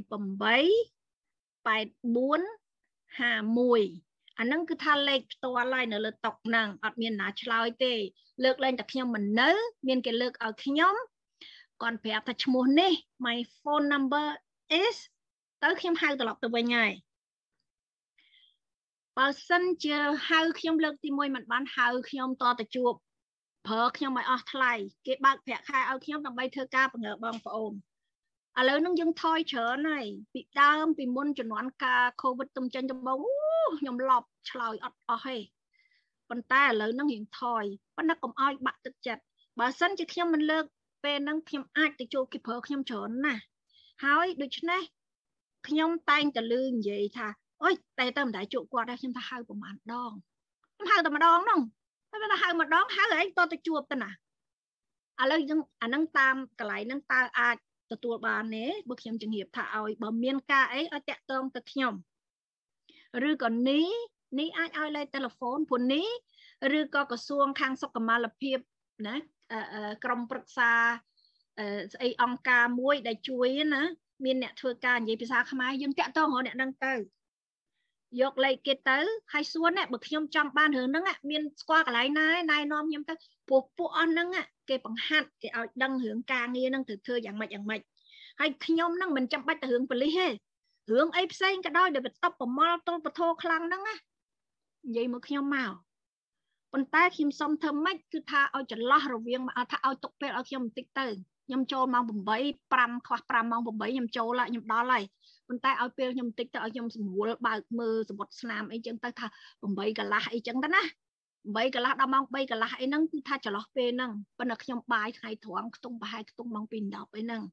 Speaker 3: 28 84 51អាហ្នឹងគឺថាលេខផ្ទាល់ហើយនៅលើតុហ្នឹងអត់មានណាឆ្លើយទេលើកលែងតែខ្ញុំមិននៅមានគេលើកឲ្យខ្ញុំ
Speaker 2: còn phải ta chmua nè my phone number is tới khiêm hai từ lọc từ bên ngày bà sân chưa hai khiêm lực thì môi mặt bán hai khiêm to từ chuột phở khiêm mày ở thay cái bác phải khai ao khiêm đồng bay thơ ca bằng ngờ bằng phone à lớn nó dưng thôi chở này bị đau bị môn chuẩn đoán ca covid tâm chân trong bóng nhom lọp trời ọt hay còn ta lớn nó hiện thôi vẫn nó cũng ai bạn tự chặt bà sân chỉ khiêm mình lực về năng khiêm ai từ chỗ kịp phở khiêm chở nè hỏi được chứ này khiêm tay từ lưng vậy thà ôi tay tầm đại trụ qua đây khiêm ta hai của màn đòn hai tầm mà đòn không ta hai mà đón hai ấy to từ chuột tên à lấy những năng tam cái lại năng ta ai từ tua bà nế bậc khiêm trường hiệp thà ơi bà miên ca ấy ở tẹt tông từ khiêm rồi còn ní ai lấy telephone phone ní rồi có xuông khang sọc cầm mà lập hiệp nè cầm bậc xa ấy ông ca muối để chuối nè miền nẹt thưa ca vậy bây giờ không ai dân tẹt tông họ nẹt đăng tới dọc lấy cái tới hay xuân nè bậc khiêm trong ban hướng nâng ạ miền qua cái lại này nom nhâm tới phụ on nâng ạ cái bằng hạt cái ao đăng hướng ca nghe nâng từ thưa dạng mạch hay khiêm nâng mình chăm bách hướng lý he hướng ấy xây cái đó để bật tóc của mò tôi bật thô khăn nâng á vậy mà khiêm màu còn ta khiêm xong thơm mách cứ tha ao chật lo rồi viên mà tha ao tục về ao khiêm tích tới nhâm châu mang bầm bấy pram khoa pram mang bầm bấy nhâm châu lại nhâm đó lại còn ta ao pêu nhâm tích tới ao nhâm mùa bà mơ sập bọt nam ấy chân ta tha bầm bấy cả lá ấy chân đó na bấy cả lá đau mang bấy cả lá ấy nâng cứ tha chật lo về nâng bên được nhâm bài hay thoáng tung bài tung mang pin đào ấy nâng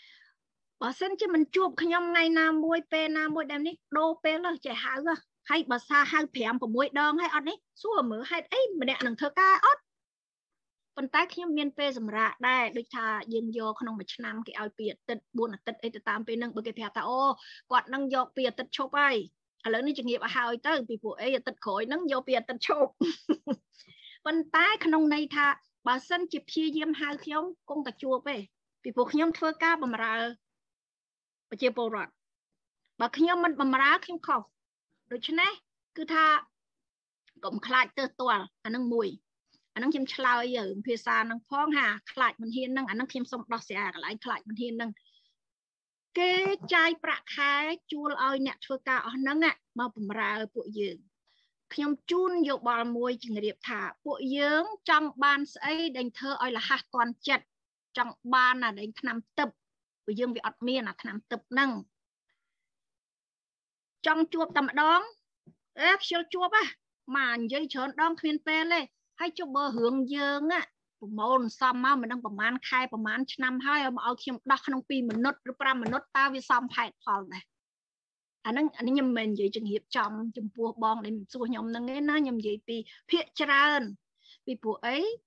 Speaker 2: bà xin chứ mình chụp nhâm ngày nào môi pe nào môi đem đi đô pe là chạy hao ra hay bà xa hai phèm của môi đơn hay ăn đấy xua mở hay ấy mà đẹp nằng thơ ca ớt còn tay khi miền pe sầm rạ đây đôi thà dương vô không một năm cái ao piệt tật buồn là tật ấy tật tam pe nâng bởi cái phèm ta ô quạt nâng vô piệt tật chụp ai à lớn đi chuyên nghiệp à hao tới vì phụ ấy tật khối nâng vô piệt tật chụp còn tay không này thà bà xin chụp chia diêm hai khiếu công tật chụp ấy vì phụ khiêm thơ ca bà mà ra bà chia bồ rọt bà khiêm mình bà mà ra khiêm khẩu được chứ này cứ tha cũng khai tơ toa anh nâng mùi anh nâng khiêm chlao ở phía xa nâng phong hà khai mình hiên nâng anh nâng khiêm xong đo xe lại khai mình hiên nâng cái chai bạc khai chua ơi nè thưa cả ở nâng ạ mà bùm ra ở bộ dưỡng khiêm chun dụ bà mùi chừng điệp thả bộ dưỡng trong ban ấy đánh thơ ơi là hạt toàn chật trong ban là đánh năm tập bộ dưỡng vì ọt miên là năm tập nâng trong chuột tầm đón ép siêu chuột á mà dây chớn đón thuyền pe lên hay cho bờ hướng dương á môn xong mà mình đangประมาณkhaiประมาณnăm hai màเอาkhiêm đọc trong pi mình nốt rồi pra mình nốt ta vì xong phải phòn này anh nhầm mình vậy trường hiệp trong bùa bong để xua nhom năng ấy nó nhầm vậy vì phía trơn vì bùa ấy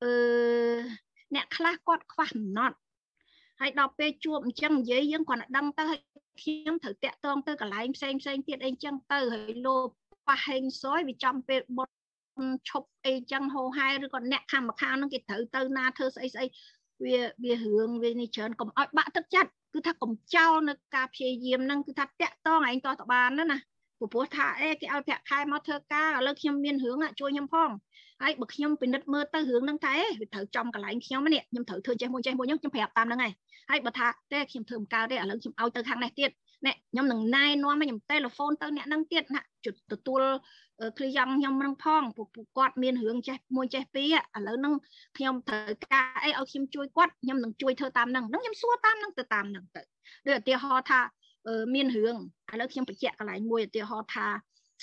Speaker 2: nè khá quát khoan nọt hay đọc pe chuột chân giấy vẫn còn đăng tới khiêm thử tẹt toang tới cả lại xem tiết anh chân tới hơi lô và hình sói vì trong pe bột chụp ấy chân hồ hai rồi còn nẹt khăm mà khao nó cái thử tới na thơ say về hướng về này chơn còn ở bạn thực chất cứ thắc cùng trao nó cà phê diêm năng cứ thắc tẹt toang anh to tọt bàn đó nè của bố thả cái ao tẹt khai máu thơ ca ở lớp khiêm miên hướng lại chui nhâm phong ấy bậc khiêm bị nứt mơ tới hướng năng thế thử trong cả lại khiêm này nhâm thử thương chơi môi nhâm phèo tam năng này hay bậc thả thế khiêm thơm cao đấy ở lớp khiêm ao tới hàng này tiệt nè nhâm nằng nai nó mới nhâm telephone tới nè năng tiệt nè chụp từ tua khi dòng nhâm năng phong phụ quạt miên hướng chơi môi chơi pí ở lớp năng khiêm thử ca ấy ao khiêm chui quạt nhâm nằng chui thơ tam năng nhâm xua tam năng từ tam năng tự đưa tia ho tha miên hướng ở lớp khiêm phải chẹt lại môi tia ho tha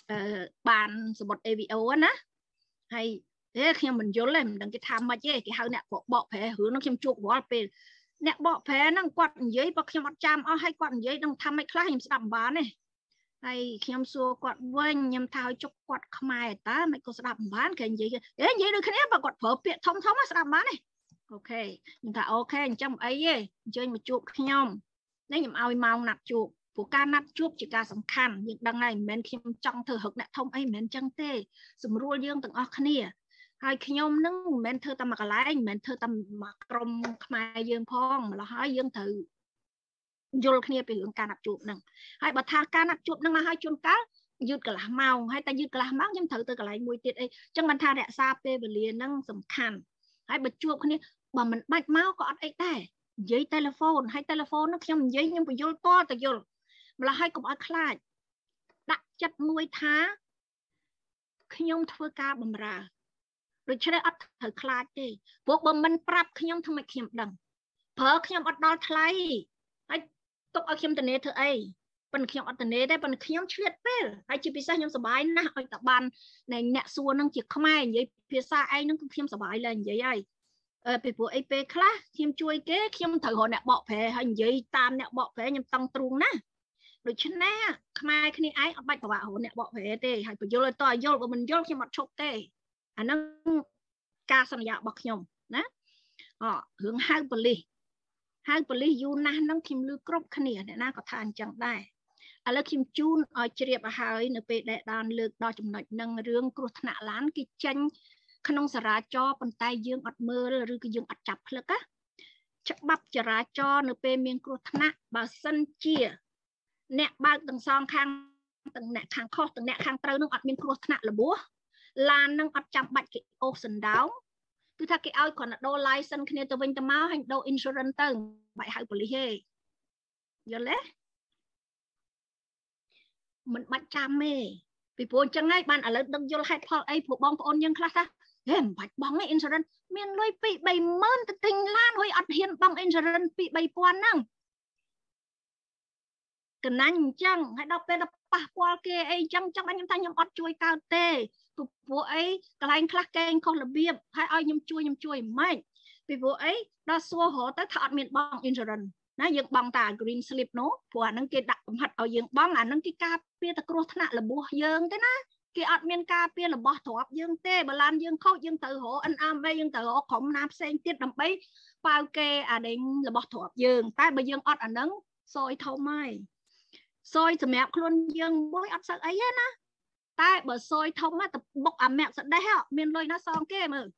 Speaker 2: bàn sờ bọt AVO á hay thế khi mình vô lên đừng cái tham mà chứ cái hao nè bỏ phê hướng nó khiêm chuột bỏ về nè bỏ phê nó quạt dưới bỏ khiêm mặt cham hay quạt dưới đang tham mấy khác khiêm đậm bán này hay khiêm xua quạt vinh nhầm thao chụp quạt mai ta mấy cô đậm bán cái gì đấy vậy được cái này mà quạt phở biệt thông á đậm bán này ok nhưng ta ok trong ấy chơi một chuột khiêm nếu nhầm ao mau nạp chuột của ca nát chuột chỉ ca sắm khăn nhưng đằng này mình khiêm trong thờ hực nè thông ấy mình chân tê sum rùa dương từng óc kia hai khiêm nâng mình thơ tâm mặc lại mình thơ tâm mặc rồng mai dương phong là hai dương thử vô kia bị hưởng ca nát chuột nè hai bà tha ca nát chuột nâng là hai chuột cá dứt cả lá màu hai ta dứt cả lá máu nhưng thử từ cả lại mùi tiệt ấy chẳng mình tha đẹp xa pe về liền nâng sắm khăn hai bà chuột kia bà mình bạch máu có ấy đây giấy telephone hay telephone nó nhầm giấy nhưng mà vô to từ vô là hai cục ở khai đặt chất nuôi thá nhom thưa ca bầm ra rồi chơi ắt thở khai đi buộc bầm mình prap nhom thằng mày nhom đằng phở nhom ắt đo thay hay tục ở nhom từ nề thưa ấy phần nhom ắt từ nề đấy phần nhom chết bê hay chỉ biết sao nhom sờ bài na ở tập ban này nhẹ xua năng chỉ không ai vậy phía xa ai nó cũng nhom sờ bài lên vậy ai bị buộc ấy bê khá nhom chui kế nhom thở hồi nè bọ phè hay vậy tam nè bọ phè nhom tăng truông ná rồi chân nè không ai khi ai ở bạch của bạn hồi nè bọ phè tê hay bị vôเลยต่อvô của mình vô khi mặt chụp tê anh nó ca sanh dạ bọc nhom nè hướng hai bờ li du na năng kim lưu crop khnia nè na có than chẳng đây à lơ kim chun ở chìa bà hai nè pe đại đàn lược đo chấm nổi năng rương cột nạ lán cái chân khăn ông sả cho bàn tay dương ọt mơ rồi cái dương ọt chập lơ á chắc bắp sả cho nè pe miếng cột nạ bà sân chia nè ba từng song khang từng nè khang kho từng nè khang trâu nâng ọt miếng cột nạ là búa lan nâng ọt chạm bạch cái ô sần đáo cứ thà cái ao còn là đô license kia tôi vinh tâm máu hành đô insurance tầng bại hại của lý hề giờ lẽ mình bắt chăm mê vì buồn chẳng ngay bạn ở lớn đừng vô hay phật ấy phụ bong ôn nhân class á em bạch bong ấy insurance miền lôi bị bày mơn từ tình lan hồi ọt hiện bong insurance bị bày quan năng cái năng chẳng hãy đọc bên đọc pa qua kia ấy chẳng chẳng anh em thanh nhầm ọt chui cao tê vụ ấy cái anh khác kênh không là biếm hay ai nhầm chui mạnh vì vụ ấy đa số họ tới thọ miền bong insurance nó dựng bong tà green slip nó của anh kia đặt mặt ở dựng bong anh kia cà phê ta cua thằng là bùa dương thế na kia ọt miền cà phê là bỏ thọp dương tê bà lan dương khâu dương tự hộ anh am đây dương tự hộ khổng nam sen tiết đầm bấy bao kê à định là bỏ thọp dương tại bà dương ọt anh nắng soi thâu mai soi từ mẹ luôn dương bối ọt sợ ấy hết na tại bờ soi thông á tập bốc mẹ sợ đấy hả miền lôi nó xong kia mà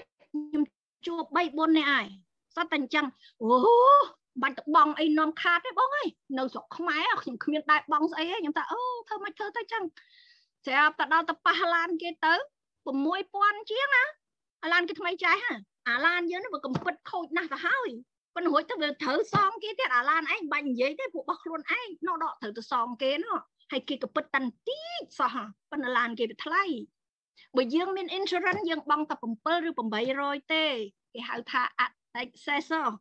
Speaker 2: chua bay bôn này ai sao tình chẳng bạn tập bong ấy non khát đấy bong ấy nấu sọc không máy à nhưng miền đại bong ấy chúng ta thơ mày thơ tới chăng sẽ tập đào tập pa lan kia tới cùng môi quan chiếc á lan kia thay trái hả lan dưới nó vừa cầm bật khôi na cả hai con hỏi tao vừa thử xong kia thế lan ấy bành giấy thế phụ bọc luôn ấy nó đọ thử từ xong kia nó hay kia cái bật tan tí sao hả con lan kia bị thay bởi dương miền insurance dương bong tập bầm pơ rồi bầm bấy rồi tê cái hậu thà accessor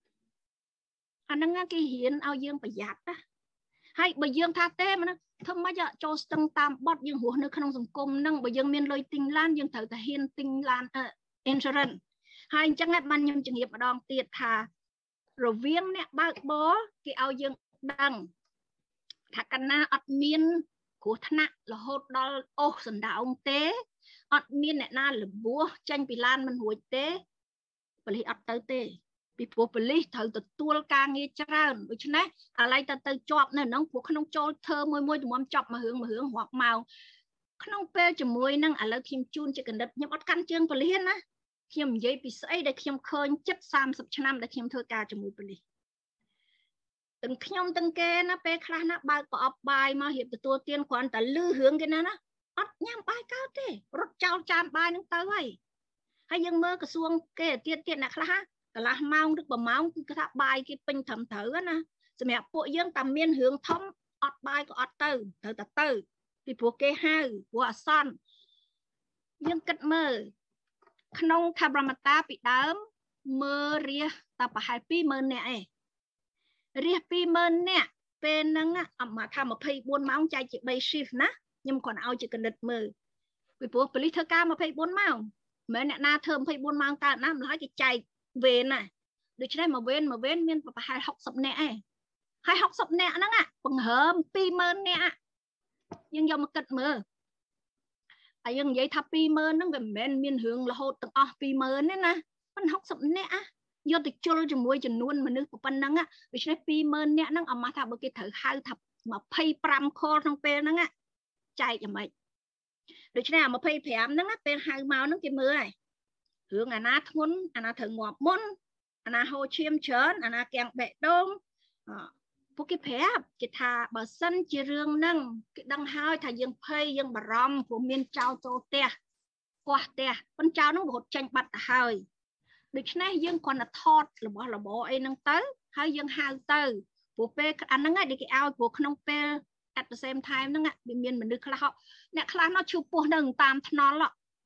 Speaker 2: anh đang nghe cái hiền ao dương phải giặt á hay bởi dương tha tê mà nó thơm mấy giờ cho stung tam bọt dương hùa nước không dùng cung nâng bởi dương miền lôi tinh lan dương thử ta hiền tinh lan insurance hay chẳng hạn ban nhầm trường nghiệp mà đòn tiệt thà rồi viếng nè bác bó cái ao dương đằng thà căn na ọt miên của thân là hốt đó ô sần đạo ông tế ọt miên nè na là búa tranh bị lan mình hồi tế bởi lý ọt tới tế bị bố bởi lý thử từ tuôn ca nghe trơn bởi chứ này lại từ chọp này nó của không cho thơ môi từ mong chọp mà hướng hoặc màu không bê cho môi năng lại khiêm chun chỉ cần đất nhưng ọt căn chương bởi lý hết á khiêm giấy bị sấy để khiêm khơi chất 30 năm để khiêm thơ ca cho môi bởi lý từng nhom từng kê nó pe khá nó bài có ấp bài mà hiệp từ tua tiên quan ta lư hướng cái nó ấp nhắm bài cao thế rốt trao tràn bài nó tới vậy hay dân mơ cái xuông kê tiên tiên là khá cả là mau được bầm máu cái tháp bài cái pin thầm thử á nè rồi mẹ bộ dân tầm miên hướng thông ấp bài có ấp từ vì bộ kê hai của son dân cất mơ không tham ramata bị đám mơ ria ta phải hai pi mơ nè riêng pi mơn nè bên năng mà tham một pay 4 máu chạy chị bay shift ná nhưng còn ao chỉ cần đợt mờ vì bố police thơ ca mà pay 4 máu mấy nè na thơm pay 4 máu ta nám nói chị chạy về này được chứ đây mà bên miền và hai học sập nè hai học sập nè nó bằng hờm pi mơn nè nhưng do mà cật mờ nhưng vậy thà pi mơn nó về bên miền hướng là hột từng pi mơn đấy nè mình học sập nè do từ chôn cho môi chân nuôn mà nước của pan năng vì thế pi mơn nè năng mà thà bữa cái thử hai thập mà pay pram kho trong pe năng chạy cho mày được chứ nào mà pay phèm năng pe hai màu năng cái mưa này hướng na thun na thử ngọt môn na hồ chiêm chớn na kẹng bẹ đông bữa cái phèm cái thà bờ sân chỉ riêng năng cái đăng hai thà dương pay dương bà rom của miền trao tô te qua te con trao nó một tranh bạch hơi ដូច្នេះយើងគ្រាន់តែថតរបស់របរអីហ្នឹងទៅហើយយើងហៅទៅព្រោះពេលអាហ្នឹងឯងគេឲ្យព្រោះក្នុងពេល at the same time ហ្នឹងវាមានមនុស្សខ្លះអ្នកខ្លះនោះឈឺពោះនៅតាមថ្នល់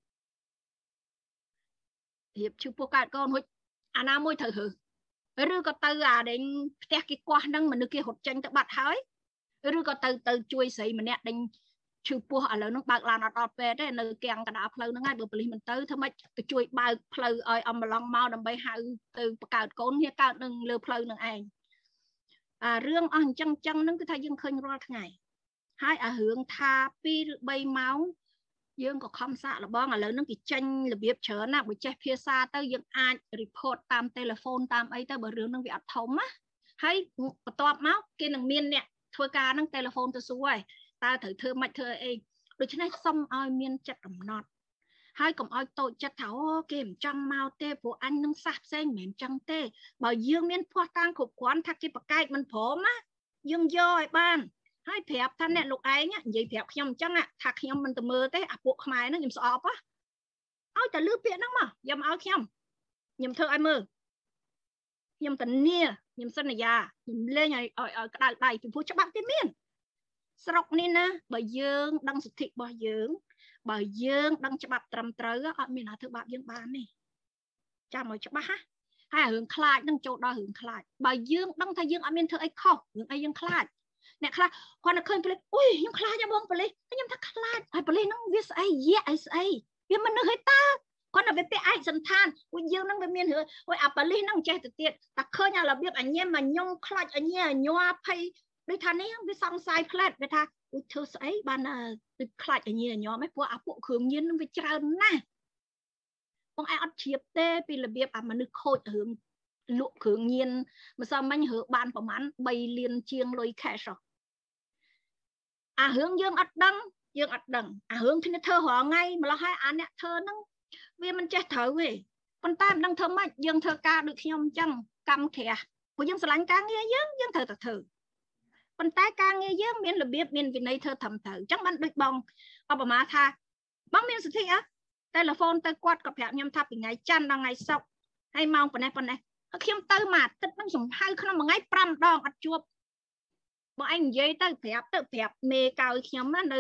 Speaker 2: រៀបឈឺពោះកើតកូនហុចអាណាមួយត្រូវឬក៏ទៅអាដេញផ្ទះគេកោះហ្នឹងមនុស្សគេរត់ចេញទៅបាត់ហើយឬក៏ទៅជួយស្រីម្នាក់ដេញឈឺពោះឥឡូវហ្នឹងបើកឡានអត់ដល់ពេទ្យទេនៅគាំងកណ្ដាលផ្លូវហ្នឹងហើយបើប៉ូលីសមិនទៅធ្វើម៉េចទៅជួយបើកផ្លូវឲ្យអំឡុងមកដើម្បីហៅទៅបង្កើតកូនវាកើតនឹងលើផ្លូវហ្នឹងឯងរឿងអស់អញ្ចឹងហ្នឹងគឺថាយើងឃើញរាល់ថ្ងៃហើយរឿងថា2 ឬ 3 ម៉ោងយើងក៏ខំសាកល្បងឥឡូវហ្នឹងគេចេញរបៀបច្រើនណាស់បើចេះភាសាទៅយើងអាច report តាម telephone តាមអីទៅបើរឿងហ្នឹងវាអត់ធំណាហើយបន្ទាប់មកគេនឹងមានអ្នកធ្វើការហ្នឹង telephone ទៅសួរហើយតើត្រូវធ្វើម៉េចធ្វើអីដូច្នេះសុំឲ្យមានចិត្តកំណត់ហើយកុំឲ្យតូចចិត្តថាអូគេមិនចង់មកទេព្រោះអញនឹងសះផ្សេងមិនមែនចឹងទេបើយើងមានភ័ស្តុតាងគ្រប់គ្រាន់ថាគេប្រកែកមិនព្រមណាយើងយកឲ្យបានហើយប្រាប់ថាអ្នកលោកឯងនិយាយប្រាប់ខ្ញុំអញ្ចឹងថាខ្ញុំមិនទៅមើលទេអាពួកខ្មែរហ្នឹងខ្ញុំស្អប់ឲ្យតែលឺពាក្យហ្នឹងមកយកមកឲ្យខ្ញុំធ្វើឲ្យមើលខ្ញុំធានាខ្ញុំសន្យាខ្ញុំលេងឲ្យក្តៅដៃពីព្រោះច្បាប់គេមានស្រុកនេះណាបើយើងដឹងសិទ្ធិរបស់យើងបើយើងដឹងច្បាប់ត្រឹមត្រូវអត់មានណាធ្វើបាបយើងបានទេចាំឲ្យច្បាស់ណាហើយរឿងខ្លាចនឹងចូលដល់រឿងខ្លាចបើយើងដឹងថាយើងអត់មានធ្វើអីខុសរឿងអីយើងខ្លាចអ្នកខ្លះគាត់ទៅឃើញប៉ូលីសអុយខ្ញុំខ្លាចណាបងប៉ូលីសខ្ញុំថាខ្លាចហើយប៉ូលីសហ្នឹងវាស្អីយៈអីស្អីវាមនុស្សឲ្យតើគាត់ទៅវាពាក់ឯកសន្តានពួកយើងហ្នឹងវាមានរឿងអុយអាប៉ូលីសហ្នឹងចេះទៅទៀតតែឃើញអារបៀបអញញ៉ាំមកញងខ្លាចអញញ៉ាំញ័រភ័យដូចថានេះវាសង្ស័យផ្លែតវាថាអុយធ្វើស្អីបានដូចខ្លាចអញញ៉ាំញ័រហ្មងព្រោះអាពួកគ្រឿងញៀនហ្នឹងវាច្រើនណាស់បងឯងអត់ជ្រាបទេពីរបៀបអាមនុស្សខូចរឿងលក់គ្រឿងញៀនម្សិលមិញរើបានប្រហែល3 លានជាងលុយ cash អារឿងយើងអត់ដឹងអារឿងគ្នាធ្វើរាល់ថ្ងៃម្ល៉េះហើយអាអ្នកធ្វើហ្នឹងវាមិនចេះត្រូវទេប៉ុន្តែមិនដឹងធ្វើម៉េចយើងធ្វើការដូចខ្ញុំអញ្ចឹងកម្មក្រាស់ព្រោះយើងស្រឡាញ់ការងារយើងត្រូវតែធ្វើប៉ុន្តែការងារយើងមានរបៀបមានវិន័យធ្វើត្រឹមត្រូវអញ្ចឹងបានដូចបងឧបមាថាបងមានសិទ្ធិtelephone ទៅគាត់ក៏ប្រាប់ខ្ញុំថាពីថ្ងៃច័ន្ទដល់ថ្ងៃសុក្រហើយម៉ោងប៉ុណ្ណេះហើយខ្ញុំទៅមួយអាទិត្យហ្នឹងចំហៅក្នុងមួយថ្ងៃ5 ដងអត់ជួបបងឯងនិយាយទៅប្រាប់មេកៅខ្ញុំនៅ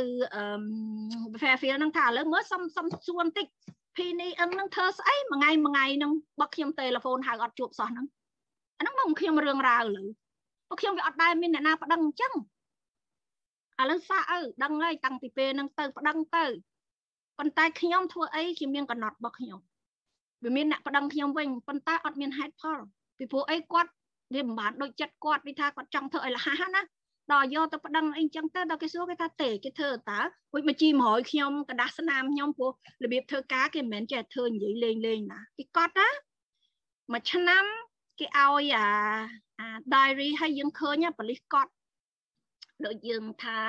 Speaker 2: Fairfield ហ្នឹងថាឥឡូវមើលសុំសួរបន្តិច PNI ហ្នឹងធ្វើស្អីមួយថ្ងៃហ្នឹងបើខ្ញុំ telephone ហៅអត់ជួបសោះហ្នឹងអាហ្នឹងមកខ្ញុំរឿងរ៉ាវលើបើខ្ញុំវាអត់ដែរមានអ្នកណាប្តឹងអញ្ចឹងឥឡូវសាក់ដឹងហើយតាំងពីពេលហ្នឹងទៅប្តឹងទៅប៉ុន្តែខ្ញុំធ្វើអីខ្ញុំមានកំណត់របស់ខ្ញុំវាមានអ្នកប្តឹងខ្ញុំវិញប៉ុន្តែអត់មានហេតុផលពីព្រោះអីគាត់វាមិនបានដូចចិត្តគាត់វាថាគាត់ចង់ធ្វើឲ្យលះណាដល់យកទៅប្តឹងអីចឹងទៅដល់គេសួរគេថាទេគេធ្វើតើវិញមកជី100ខ្ញុំกระดาษស្នាមខ្ញុំព្រោះរបៀបធ្វើការគេមិនមែនចេះធ្វើនិយាយលេងណាគេកត់ណាមួយឆ្នាំគេឲ្យអា diary ឲ្យយើងឃើញប៉ូលីសកត់ដូចយើងថា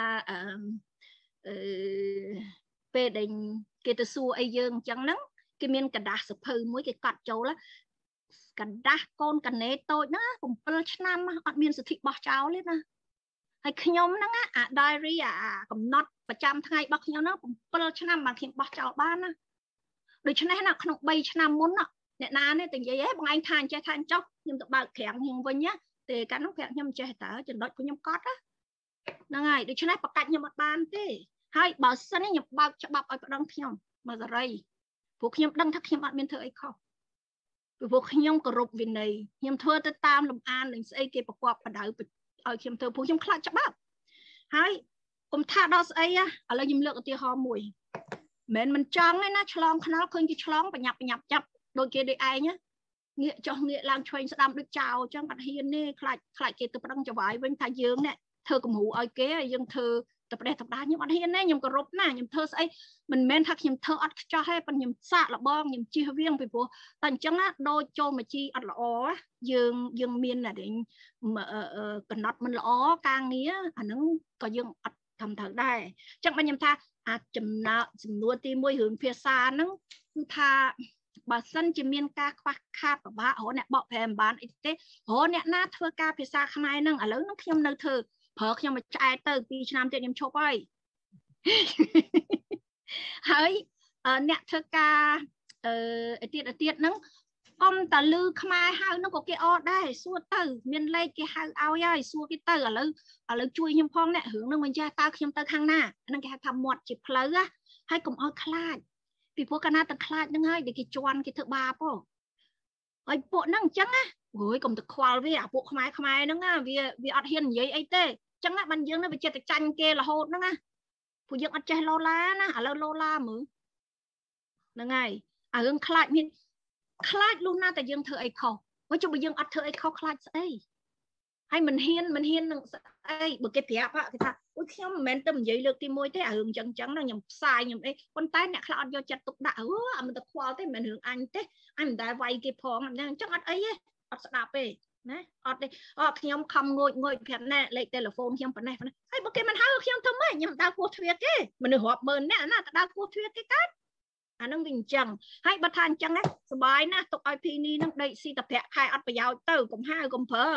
Speaker 2: ពេលដែលគេទៅសួរអីយើងអញ្ចឹងហ្នឹងគេមានកระดาษសភៅមួយគេកត់ចូលកระดาษកូនកណេតូចណា7 ឆ្នាំអត់មានសិទ្ធិបោះចោលទេណាហើយខ្ញុំហ្នឹងអា diary អាកំណត់ប្រចាំថ្ងៃរបស់ខ្ញុំហ្នឹង7 ឆ្នាំបានខ្ញុំបោះចោលបានណាដូច្នេះណាក្នុង3 ឆ្នាំមុនអ្នកណានេះតែនិយាយបងឯងថាអញ្ចេះថាអញ្ចោះខ្ញុំទៅបើកក្រាំងខ្ញុំវិញណាទេកាលនោះក្រាំងខ្ញុំចេះតើចំណុចខ្ញុំកត់ហ្នឹងហើយដូច្នេះប្រកាច់ខ្ញុំអត់បានទេហើយបើសិនខ្ញុំបើកច្បាប់ឲ្យប្តឹងខ្ញុំមកសេរីព្រោះខ្ញុំដឹងថាខ្ញុំអត់មានធ្វើអីខុសពីព្រោះខ្ញុំគោរពវិន័យខ្ញុំធ្វើទៅតាមលំអាននឹងស្អីគេប្រកបបដៅឲ្យខ្ញុំធ្វើព្រោះខ្ញុំខ្លាចច្បាប់ហើយកុំថាដល់ស្អីឥឡូវខ្ញុំលើកឧទាហរណ៍មួយមិនចង់ទេណាឆ្លងខ្នល់ឃើញគេឆ្លងបញ្ញាប់ចាប់ដូចគេដូចឯងងាកចុះងាកឡើងឆ្វេងស្ដាំដូចចោលអញ្ចឹងអត់ហ៊ានទេខ្លាចគេទៅប្តឹងចវាយវិញថាយើងនេះធ្វើគំរូឲ្យគេហើយយើងធ្វើតែប្រទេសតដាខ្ញុំអត់ហ៊ានទេខ្ញុំគោរពណាខ្ញុំធ្វើស្អីមិនមែនថាខ្ញុំធ្វើអត់ខ្ចោះទេប៉ុន្តែខ្ញុំសាកល្បងខ្ញុំជៀសវាងពីព្រោះតែអញ្ចឹងណាដូចចូលមកជីអត់ល្អយើងមានកំណត់មិនល្អការងារអាហ្នឹងក៏យើងអត់ធ្វើត្រូវដែរអញ្ចឹងខ្ញុំថាអាចចំនួនទី1រឿងភាសាហ្នឹងគឺថាបើសិនជាមានការខ្វះខាតពិបាករហូតអ្នកបកប្រែមិនបានអីទេរហូតអ្នកណាធ្វើការភាសាខ្មែរហ្នឹងឥឡូវហ្នឹងខ្ញុំនៅធ្វើប្រើខ្ញុំមកឆ្អែតទៅ2 ឆ្នាំទៀតខ្ញុំឈប់ហើយហើយអ្នកធ្វើការទៀតហ្នឹង công ta lư khai hao nó có cái o đây xua từ miền lây cái hao ao ai xua cái từ ở lư chui nhom phong nè hướng nó mình cha tao nhom tao khang naนั่นcáiทำหมดจิบเพลอให้กลมเอาคลาดปีพวกกันน่าตะคลาดยังไงเด็กจวนกี่เถอะบาป่ะไอ้พวกนั่งจังอ่ะโอ้ยกลมตะควาวิ่งพวกขมายนั่งอ่ะวิ่งอัดเฮียนยัยไอ้เต้จังอ่ะมันยังน่ะไปเจอแต่จันเกละโหดนั่งอ่ะผู้ยังอัดใจโลลานะอะไรโลลามือนั่งไงเรื่องคลาดมีคลาดลูกหน้าแต่ยังเธอไอ้เขาว่าจะไปยังอัดเธอไอ้เขาคลาดไอ้ให้มันเฮียนหนึ่งไอ้เบอร์เก็บเปียบอะคือท่าโอ้ยเข้มแมนตึมยัยเลือกตีมวยเต้หึงจังนั่งยำทรายยำไอ้คนใต้เนี่ยคลาดยอจัดตุกด่ามันตะควาเต้แมนหึงอันเต้อันได้ไวเก็บพองอันยังจังอัดไอ้อัดสนาเป้นะอัดเลยเข้มคำงอยแผ่นแน่เลยเทเลโฟนเข้มปนแน่ไอ้เบอร์เก็บมันหาเข้มทำไมยำดาวกัวเทียเก้มันหอบเมินเนี่ยน่าดาวกัวเทียเก้กันอันนั้นวิ่งจังให้ประธานจังนะสบายนะตกไอพีนี่นั่งได้ซีตะแพะใครอัดไปยาวเต้ากลมห้ากลมเพอ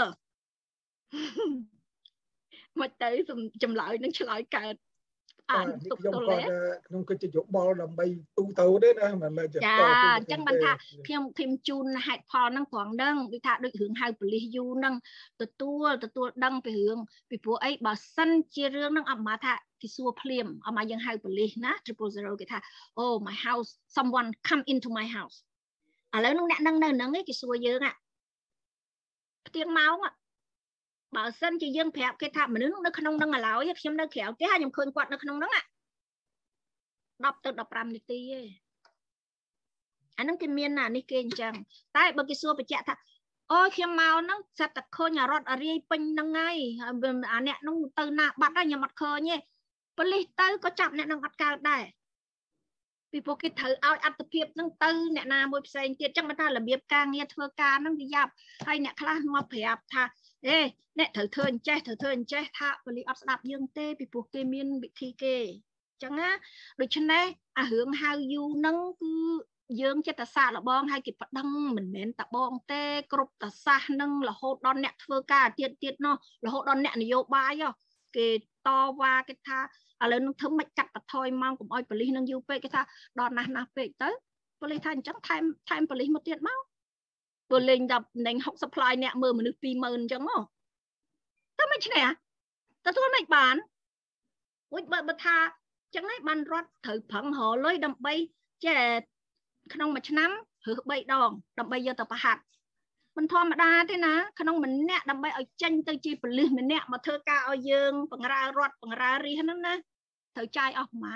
Speaker 2: มาเต้จำเลยนั่งฉลอยเกิด
Speaker 3: tụcตัวเล็กน้องก็จะยกบอลลำไปตูเตาได้นะมันจะ
Speaker 2: จ้าจังบรรทัดพิมจูนหายพอนั่งขวางดังวิธาโดยหึงหายปลิยูนั่งตัวดังไปหึงไปผัวไอ้บ่าวสั้นเจียเรื่องนั่งอับมาท่าที่ซัวเพลียมเอามายังหายปลินะ triple 0กี่ท่า oh my house someone come into my house แล้วนั่งนั่งไอ้กี่ซัวเยอะอ่ะเตียงเมาอ่ะบ่าวสั้นจะยังแผลกี่ท่าเหมือนนึกขนมนั่งอะไรยักษ์ชิมนั่งแขวที่ให้ยำคืนกวาดนึกขนมนั่งอ่ะดับรำนิตีอันนั้นกินเมียนน่ะนี่เก่งจังใต้บางกิซัวไปแจกท่าโอ้เขียมเมานั่งสัตว์ตะโคอย่ารอดอะไรเป็นยังไงอันเนี้ยน้องตื่นหน้าบัดได้ยังมัดเคยเนี่ยปลิตตื่นก็จับเนี่ยน้องอัดกาวได้ปีโปกิถือเอาอัตเพียบนั่งตื่นเนี่ยนามวยเซนเกียจังมาท่าระเบียบการเนี่ยเธอการนั่งวิยับให้เนี่ยคลามาเพียบท่าเนี่ยเธอเจ๊ท่าปลิอัดดับยังเต้ปีโปกิมีนบิทีเกจังนะโดยฉะนั้นหึงหายยูนั่งคือยังเจตสาละบองให้กิบดังเหมือนตะบองเต้กรบตะซานั่งละโหดดอนเนี่ยเธอกาเตียดเนาะละโหดดอนเนี่ยนโยบายอ่ะเกตอว่าเกท่าอะไรนั่งทั้งไม่จัดตะทอยมังกับอ้อยปลีนั่งยูเป้เกท่าดอนนาเป้เต้ปลีทันจังไทม์ปลีมาเตียดเมาปลีดับในหกสปายเนี่ยมือมันปีมือจังเนาะถ้าไม่ใช่เนี่ยแต่ตัวไม่บานอุ้ยบัทาจังไงมันรถถือผังห่อเลยดำใบแจ่ขนมมาชน้ำหือใบดองดำใบเยอะแต่ประหัดมันทอมาดาด้วยนะขนมมันเนี่ยดำใบเอาจังตัวจีปลืมมันเนี่ยมาเธอกาเอาเยิงปังรารถปังรารีนั่นนะเธอใจออกมัน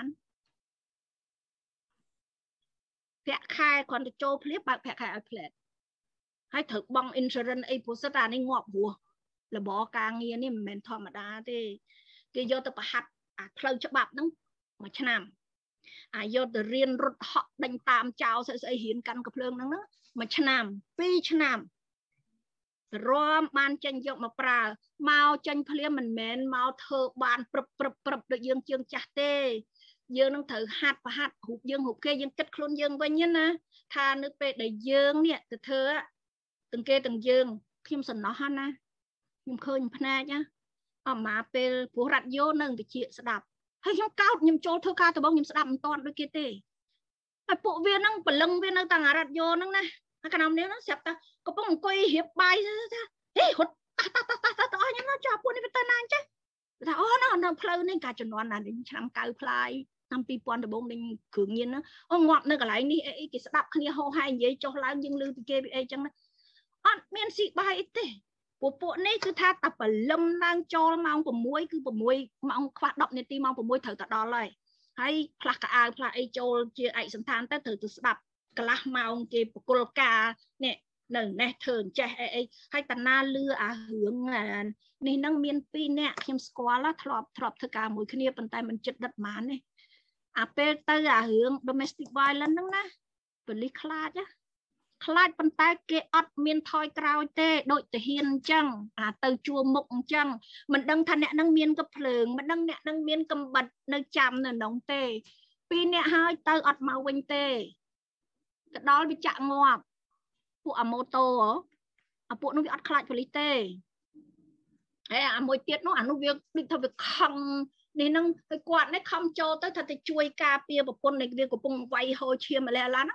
Speaker 2: แพะคายคนจะโจเพลียบแพะคายเอาเพลทให้ถือบังอินชัวรันไอ้ผู้สตาร์ในงอบหัวแล้วบอกกางเงี้ยนี่มันทอมาดาด้วยเกี่ยวกับประหัดเคลื่อนฉบับนั้นมาชนะโยนแต่เรียนรถเหาะดังตามเจ้าใส่เห็นกันกับเพลิงนั้นมาชนะปีชนะรวมบานจันยกมาปลาเมาจันเพลียมันแมนเมาเธอบานปรับโดยยังเชียงจัดเต้ยังนั่งถือหัดประหัดหุบยังหุบเกยังกัดโคลนยังไว้เนี่ยนะทานึกไปได้ยังเนี่ยแต่เธอตึงเกตึงยังพิมพ์สนอฮันนะพิมพ์เคยพนาเนี่ยออกมาเป็นผู้รัดโยนึงไปเชี่ยสดับให้ยมก้าวยิมโจเธอข้าตัวบ้องยิมสดับมันตอนด้วยเกตไอ้ปุ๊เวียนนั่งปลึงเวียนนั่งต่างรัดโยนั่งนะขนมเนี้ยนั่งเสียบตาก็ป้องกุยเหียบใบซะเฮ้ยหดตาอย่างนั้นจ่าปูนี่เป็นตานานจ้ะแต่น้องเพลินนี่การจนวันนั้นดิฉันกาวพลายนำปีปอนแต่บ้องดิขืนยินนะงอดนึกอะไรนี่ไอ้กิสดับขณีโฮไฮเย่โจล้างยิงลือตีเกบไอ้จังนะเมียนสีใบเต้ปุ๊นี่คือท่าตับปลมนางโจมองผมมวยคือผมมวยมองควักดอกเนี่ยตีมองผมมวยเถิดตัดดอเลยให้พลักอาพลักไอโจเจียไอสันทานแต่เถิดตุสดับกระมองเก็บกุลกาเนี่ยหนึ่งเนี่ยเถิดใจไอให้ตันนาเลือหึงนี่นั่งเมียนปีเนี่ยเข้มสกอลแล้วทรอบเธอกามวยขณีปันไตมันจัดดัดมันเนี่ยเปเตอร์หึง domestic violence นั่งนะเป็นลิคลาจ้ะคลาดปันไตเกอดเมียนทอยกราวเต้โดยจะเฮียนจังเตอจัวมกจังมันดังทันเนี่ยนั่งเมียนกับเพลิงมันดังเนี่ยนั่งเมียนกำบัดในจำเนี่ยน้องเต้ปีเนี่ยให้เตออดมาวินเต้ก็ดอลไปจังงอบพวกโมโตพวกนู้นอดคลาดผลิตเต้มวยเตี้ยนู้นนู้นเวียดิทำไปคำนี่นั่งไปกวาดในคำโจเต้ถ้าจะช่วยกาเปียแบบคนในเวียกับปุ่งไวโฮเชียมาแล้วนะ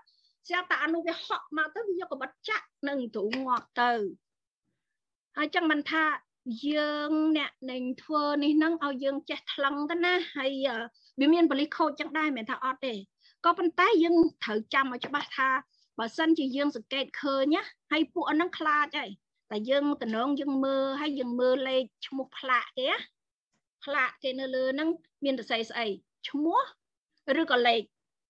Speaker 2: xe tạ nó về họ mà tới bây giờ có bắt chắc nâng thủ ngọt từ chẳng mình tha dương nè nền thua này nâng ao dương chết lăng đó na hay bị miên bali khô chẳng đai mẹ tha ọt để có bên tay dương thử chăm ở cho bà tha bà sân chỉ dương sự kẹt khơ nhá hay phụ nâng kla vậy tại dương từ nông dương mưa hay dương mưa lên một lạ cái nơi lơ nâng miên từ say say chúa rồi còn lại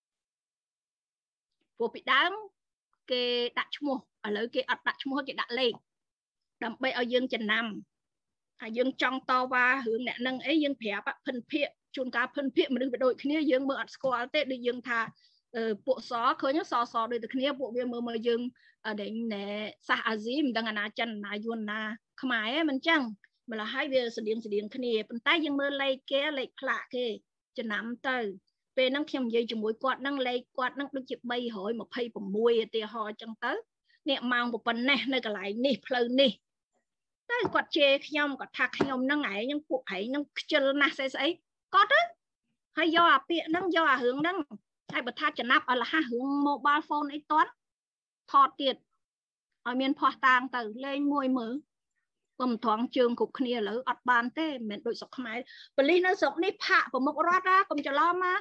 Speaker 2: phụ bị đáng cái đặt chúa ở lấy cái đặt chúa cái đặt lên đầm bay ở dương chân nằm dương trong to và hướng nè nâng ấy dương phép phân phiện chúng ta phân phiện mà đừng phải đội kia dương mượn squat tết đi dương thà bộ xó khơi nhớ xò đi từ kia bộ viên mơ dương ở đến nè sa gì mình đang ăn chân na yun na không ai mình chăng mà là hai việc sự điện kia bên tay dương mơ lay kia lay lạ kia chân nằm từ về năng khiêm dây cho mũi quạt năng lay quạt năng được chụp bay hỏi một hay một mùi thì họ chân tới nè mang một phần nè nơi cái lại nè phơi nè tới quạt chê nhom quạt thạc nhom năng ngại nhưng cuộc ấy năng chơi na sẽ có đó hay do bịa năng do hướng năng hay bật tha chân nắp là ha hướng mobile phone ấy toán thọt tiệt ở miền phò tàng từ lên môi mở cầm thoáng trường cục kia lỡ ọt bàn thế mình đội sọc máy và lý nó sọc nếp hạ của một rót ra cầm cho lo mà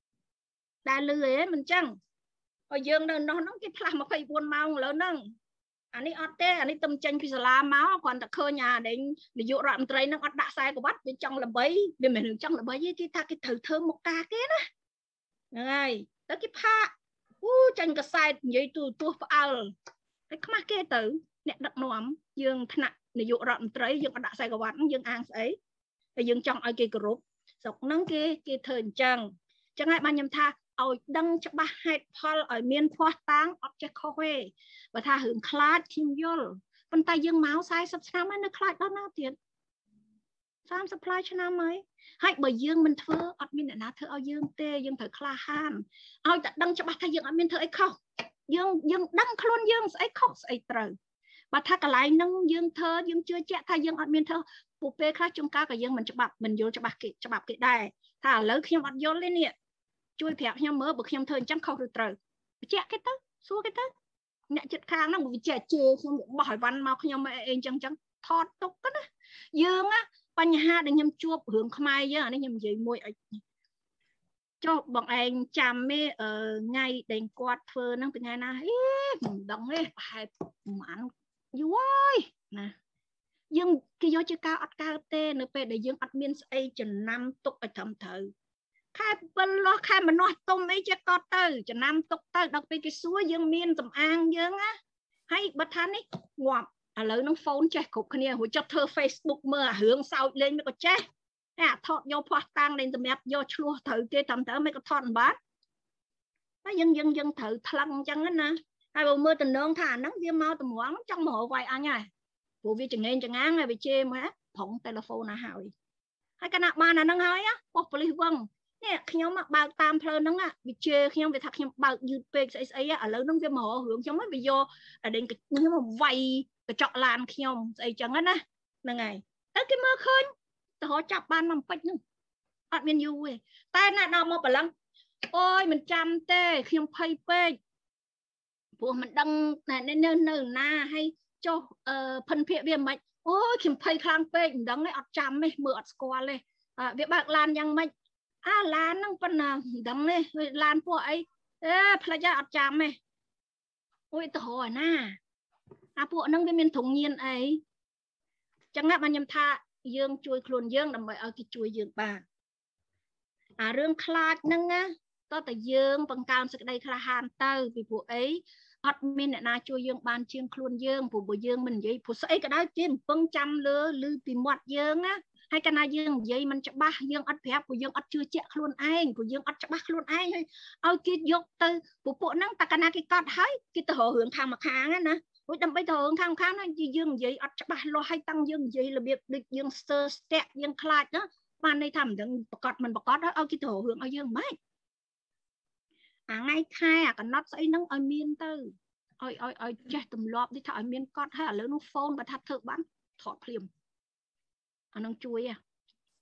Speaker 2: đại lười ấy mình chăng ở dương đơn nó cái làm mà phải buồn mau lớn nâng anh ấy ọt thế anh ấy tâm tranh phi làm máu còn ta khơi nhà đến để dụ rạm tray nó ọt đã sai của bắt bên trong là bấy bên mình trong là bấy cái ta cái thử thơm một ca cái đó này tới cái pha tranh cái sai vậy tu ao cái khăm kia tử nè đặt nóm dương nặng để dụ rạm tray dương đã sai của bắt dương ăn ấy dương trong ai cái group dọc nắng cái thời chẳng ai ban nhầm tha ôi đăng cho ba hai Paul ở miền Hoa Táng object khoe và tha hưởng class team vô bên tay dương máu sai sắp năm nó class đó nào tiền sam supply cho năm ấy hay bởi dương mình thưa admin là nào thưa ao dương tê dương thử class han ôi đăng cho ba thay dương admin thưa ấy không dương đăng luôn dương ấy không ấy trời bà tha cả lại nâng dương thơ dương chưa chạy thay dương admin thơ bộ pe class trong ca cả dương mình cho bạc mình vô cho bạc cái đài thà lớn khi bắt vô lên nè chui phèo nhau mớ bực nhau thơn chẳng không được trời chạy cái tớ xua cái tớ nhẹ chật khang nó một trẻ chê không được bỏ văn mà nhau mẹ em chẳng thọt tục đó dương á ban nhà để nhầm chuột hướng mai giờ nó nhầm gì môi cho bọn anh chăm mê ở ngày đèn quạt phơ năng từ ngày nào đóng ấy hai món vui nè dương cái vô chưa cao tê nữa về để dương admin ấy chừng 5 tục ở thầm thử khai bên lo khai mà nói tôm ấy cho có từ cho năm tục từ đặc biệt cái suối dương miên tầm an dương á hay bật than ấy ngoạm lớn nó phone chạy cục kia hồi cho thơ Facebook mưa hướng sau lên mới có chết thọt vô phá tăng lên tầm mẹp vô chua thử kia tầm tới mấy có thọt bát nó dân thử thăng chân á nè hai bộ mưa tình nương thả nắng viêm mau tầm quán trong mộ vài anh này bộ vi chừng nên chừng án này bị chê mà phỏng telephone là hào hay cái nào mà là nâng hơi á bọc police vâng nè khi nhóm bao tam phơi nắng á bị chê khi nhóm về thật nhóm bao như pe ấy ở lớn nắng viêm mộ hưởng chống mấy bị vô ở đến cái nhóm mà vay cái chọn làn khi nhóm ấy chẳng á là ngày tới cái mưa khơi họ chọc ban nằm bách nữa bạn miền vui tay là nào mà bảo lăng ôi mình chăm tê khi nhóm pay pe của mình đăng này nên na hay cho phân phiện viêm mạch ôi khi pay khang pe đăng này ọt chăm ấy mưa ọt squat lên việc bạn lan yang mạch lan năng phần đăng này lan của ấy phải ra ọt chăm ấy ôi tôi hỏi na bộ năng cái miền thống nhiên ấy chẳng hạn mà nhầm tha dương chui khuôn dương làm vậy ở cái chui dương bà rương khai nâng á có tại dương bằng cao sẽ đây là hàn tơ vì bộ ấy admin na chui dương ban chiên khuôn dương bộ dương mình vậy phụ ấy cái đó chiên phân trăm lư tìm mặt dương á hay cái nào dương vậy mình cho ba dương ắt phép của dương ắt chưa chạy luôn anh của dương ắt cho ba luôn ai hay ôi kia dục từ bộ năng ta cái nào cái cọt hết cái từ hướng thang mặt hàng á nè ôi đâm bây giờ thang khác nó dương vậy ắt cho ba lo hay tăng dương vậy là việc được dương sơ step dương khai đó ban đây thầm đừng cọt mình bọc cọt đó ôi cái thổ hướng ở dương mấy ngay khai cái nắp ấy nắng ở miền tư ôi chết tùm lọp đi thợ miền cọt hay là lớn nó phone và thật thợ bán thọ phim anh đang chui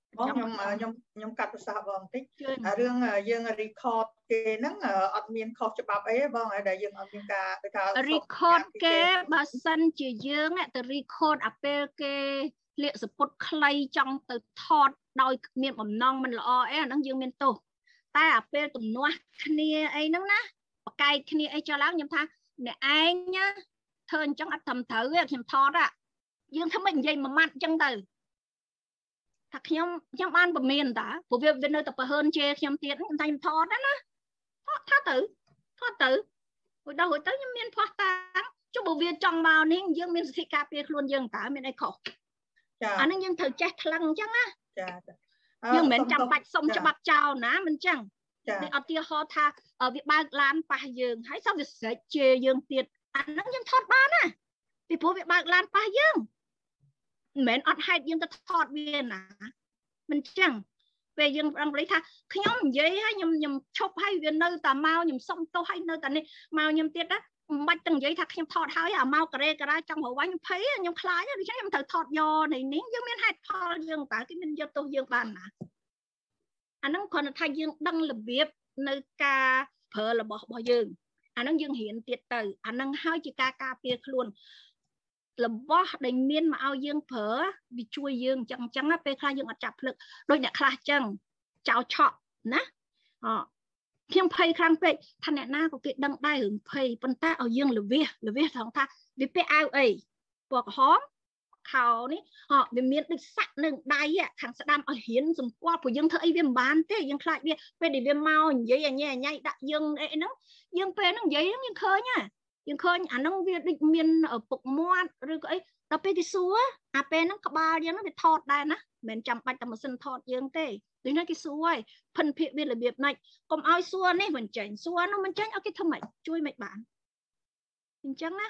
Speaker 1: ខ្ញុំកាត់ភាសាបងតិចរឿងយើង record គេហ្នឹងអត់មានខុសច្បាប់អីទេបងហើយដែលយើងអត់មានការគេថា
Speaker 2: record គេបើសិនជាយើងទៅ record អាពេលគេលាកសពុតខ្លីចង់ទៅថតដោយមានបំណងមិនល្អអីអាហ្នឹងយើងមានទោសតែអាពេលទំនាស់គ្នាអីហ្នឹងណាបកែកគ្នាអីចុះឡើងខ្ញុំថាអ្នកឯងណាធ្វើអញ្ចឹងអត់ត្រឹមត្រូវទេខ្ញុំថតយើងធ្វើមិននិយាយមួយម៉ាត់អញ្ចឹងទៅថាខ្ញុំបានពមៀនតាព្រោះវានៅតែប្រហើនជេរខ្ញុំទៀតខ្ញុំតែខ្ញុំថតណាថតទៅរួចដល់រួចទៅខ្ញុំមានភ័ស្តុតាងចុះបើវាចង់មកនេះយើងមានសិទ្ធិការពារខ្លួនយើងតើមានអីខុសចាអានឹងយើងត្រូវចេះថ្លឹងអញ្ចឹងណាចាយើងមិនមែនចាំបាច់សុំច្បាប់ចោលណាមិនអញ្ចឹងនេះអត់ទាហរណ៍ថាវាបើកឡានប៉ះយើងហើយសោះវាស្រែកជេរយើងទៀតអានឹងយើងថតបានណាពីព្រោះវាបើកឡានប៉ះយើងមិនមែនអត់ហេតុយើងទៅថតវាណាមិនអញ្ចឹងពេលយើងប្រឹងប្រែងថាខ្ញុំនិយាយហើយខ្ញុំឈប់ហើយវានៅតែមកខ្ញុំសុំទោសហើយនៅតែនេះមកខ្ញុំទៀតណាមិនបាច់ទៅនិយាយថាខ្ញុំថតហើយអាមកការ៉េការ៉ាចង់រវ៉ាញ់ខ្ញុំភ័យខ្ញុំខ្លាចដូច្នេះខ្ញុំត្រូវថតយកនេះយើងមានហេតុផលយើងតើគេមានយកទោសយើងបានណាអាហ្នឹងគ្រាន់តែថាយើងដឹងរបៀបនៅការប្រើរបស់យើងអាហ្នឹងយើងរៀនទៀតទៅអាហ្នឹងហើយជាការការពារខ្លួនរបស់ដែលមានមកឲ្យយើងប្រើវាជួយយើងអញ្ចឹងពេលខ្លះយើងអត់ចាប់ភ្លឹកដូចអ្នកខ្លះអញ្ចឹងចោលឆក់ណាខ្ញុំភ័យខ្លាំងពេកថាអ្នកណាក៏គេដឹងដែររឿងភ័យប៉ុន្តែឲ្យយើងលវិសថងថាវាពាក់អាវអីពណ៌ក្រហមខោនេះវាមានដូចសាក់នឹងដៃខាងស្ដាំឲ្យរៀនសម្គាល់ព្រោះយើងធ្វើអីវាមិនបានទេយើងខ្លាចវាពេលដែលវាមកនិយាយអញ៉ៃដាក់យើងអីហ្នឹងយើងពេលហ្នឹងនិយាយយើងឃើញយើងឃើញអាហ្នឹងវាដូចមានពុកមាត់ឬក៏អីដល់ពេលគេសួរអាពេលហ្នឹងក្បាលយើងហ្នឹងវាថតដែរណាមិនមែនចាំបាច់តែម៉ាស៊ីនថតយើងទេដូចនេះគេសួរហើយភិនភាគវារបៀបណាច់កុំឲ្យសួរនេះមិនចាញ់សួរនោះមិនចាញ់ឲ្យគេធ្វើម៉េចជួយមិនបានអញ្ចឹងណា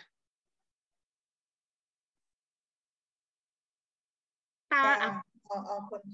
Speaker 2: តើអរគុណ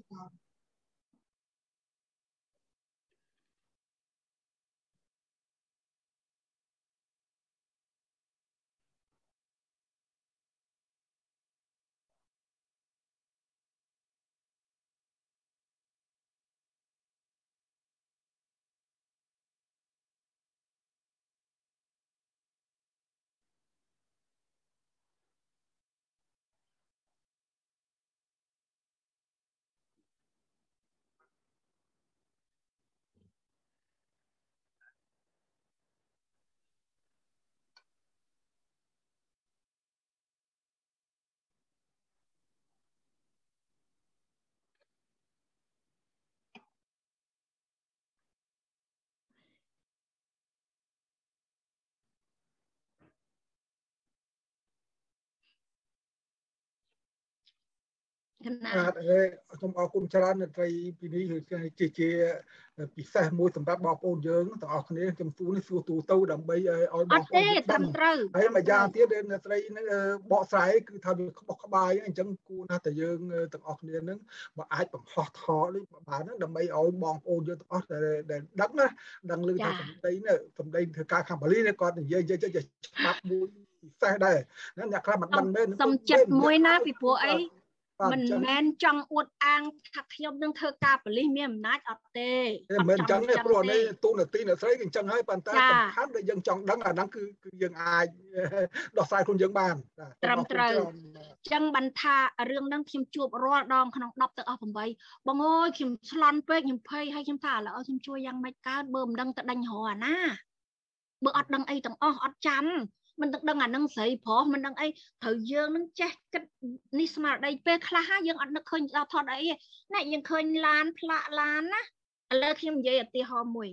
Speaker 3: ខ្ញុំអរគុណច្រើនអ្នកត្រីពីនេះគឺជាពិសេសមួយសម្រាប់បងប្អូនយើងទាំងអស់គ្នាខ្ញុំសួរនេះសួរទូទៅដើម្បីឲ្យបងប្អូនដឹងហើយមួយយ៉ាងទៀតអ្នកត្រីនឹងបកស្រាយគឺថាវាក្បោះក្បាយអញ្ចឹងគួរណាស់តែយើងទាំងអស់គ្នានឹងបើអាចបង្ហោះថតនេះបានដើម្បីឲ្យបងប្អូនយើងទាំងអស់ដែលដឹងណាដឹងឮថាសម្ដីធ្វើការខាងបាលីនេះគាត់និយាយច្បាប់មួយពិសេសដែរអ្នកខ្លះមិនដឹងមែន
Speaker 2: សំចិត្តមួយណាពីព្រោះអីមិនមែនចង់អួតអាងថាខ្ញុំនឹងធ្វើការប៉ូលីសមានអំណាចអត់ទេ
Speaker 3: មិនមែនអញ្ចឹងទេព្រោះនេះទូនាទីអ្នកស្រីគឺអញ្ចឹងហើយប៉ុន្តែសំខាន់ដែលយើងចង់ដឹងអាហ្នឹងគឺយើងអាចដោះស្រាយខ្លួនយើងបាន
Speaker 2: ត្រឹមត្រូវអញ្ចឹងបានថារឿងហ្នឹងខ្ញុំជួបរាល់ដងក្នុង10ទៅអស់8បងអើយខ្ញុំស្លន់ពេកខ្ញុំភ័យហើយខ្ញុំថាឥឡូវខ្ញុំជួយយ៉ាងម៉េចកើតបើមិនដឹងទៅដេញរអាណាបើអត់ដឹងអីទាំងអស់អត់ចាំមិនដឹងអានឹងស្រីប្រុសមិនដឹងអីត្រូវយើងនឹងចេះគិតនេះស្មារតីពេលខ្លះយើងអត់នឹកឃើញដល់ថតអីណាយើងឃើញឡានផ្លាកឡានណាឥឡូវខ្ញុំនិយាយឧទាហរណ៍មួយ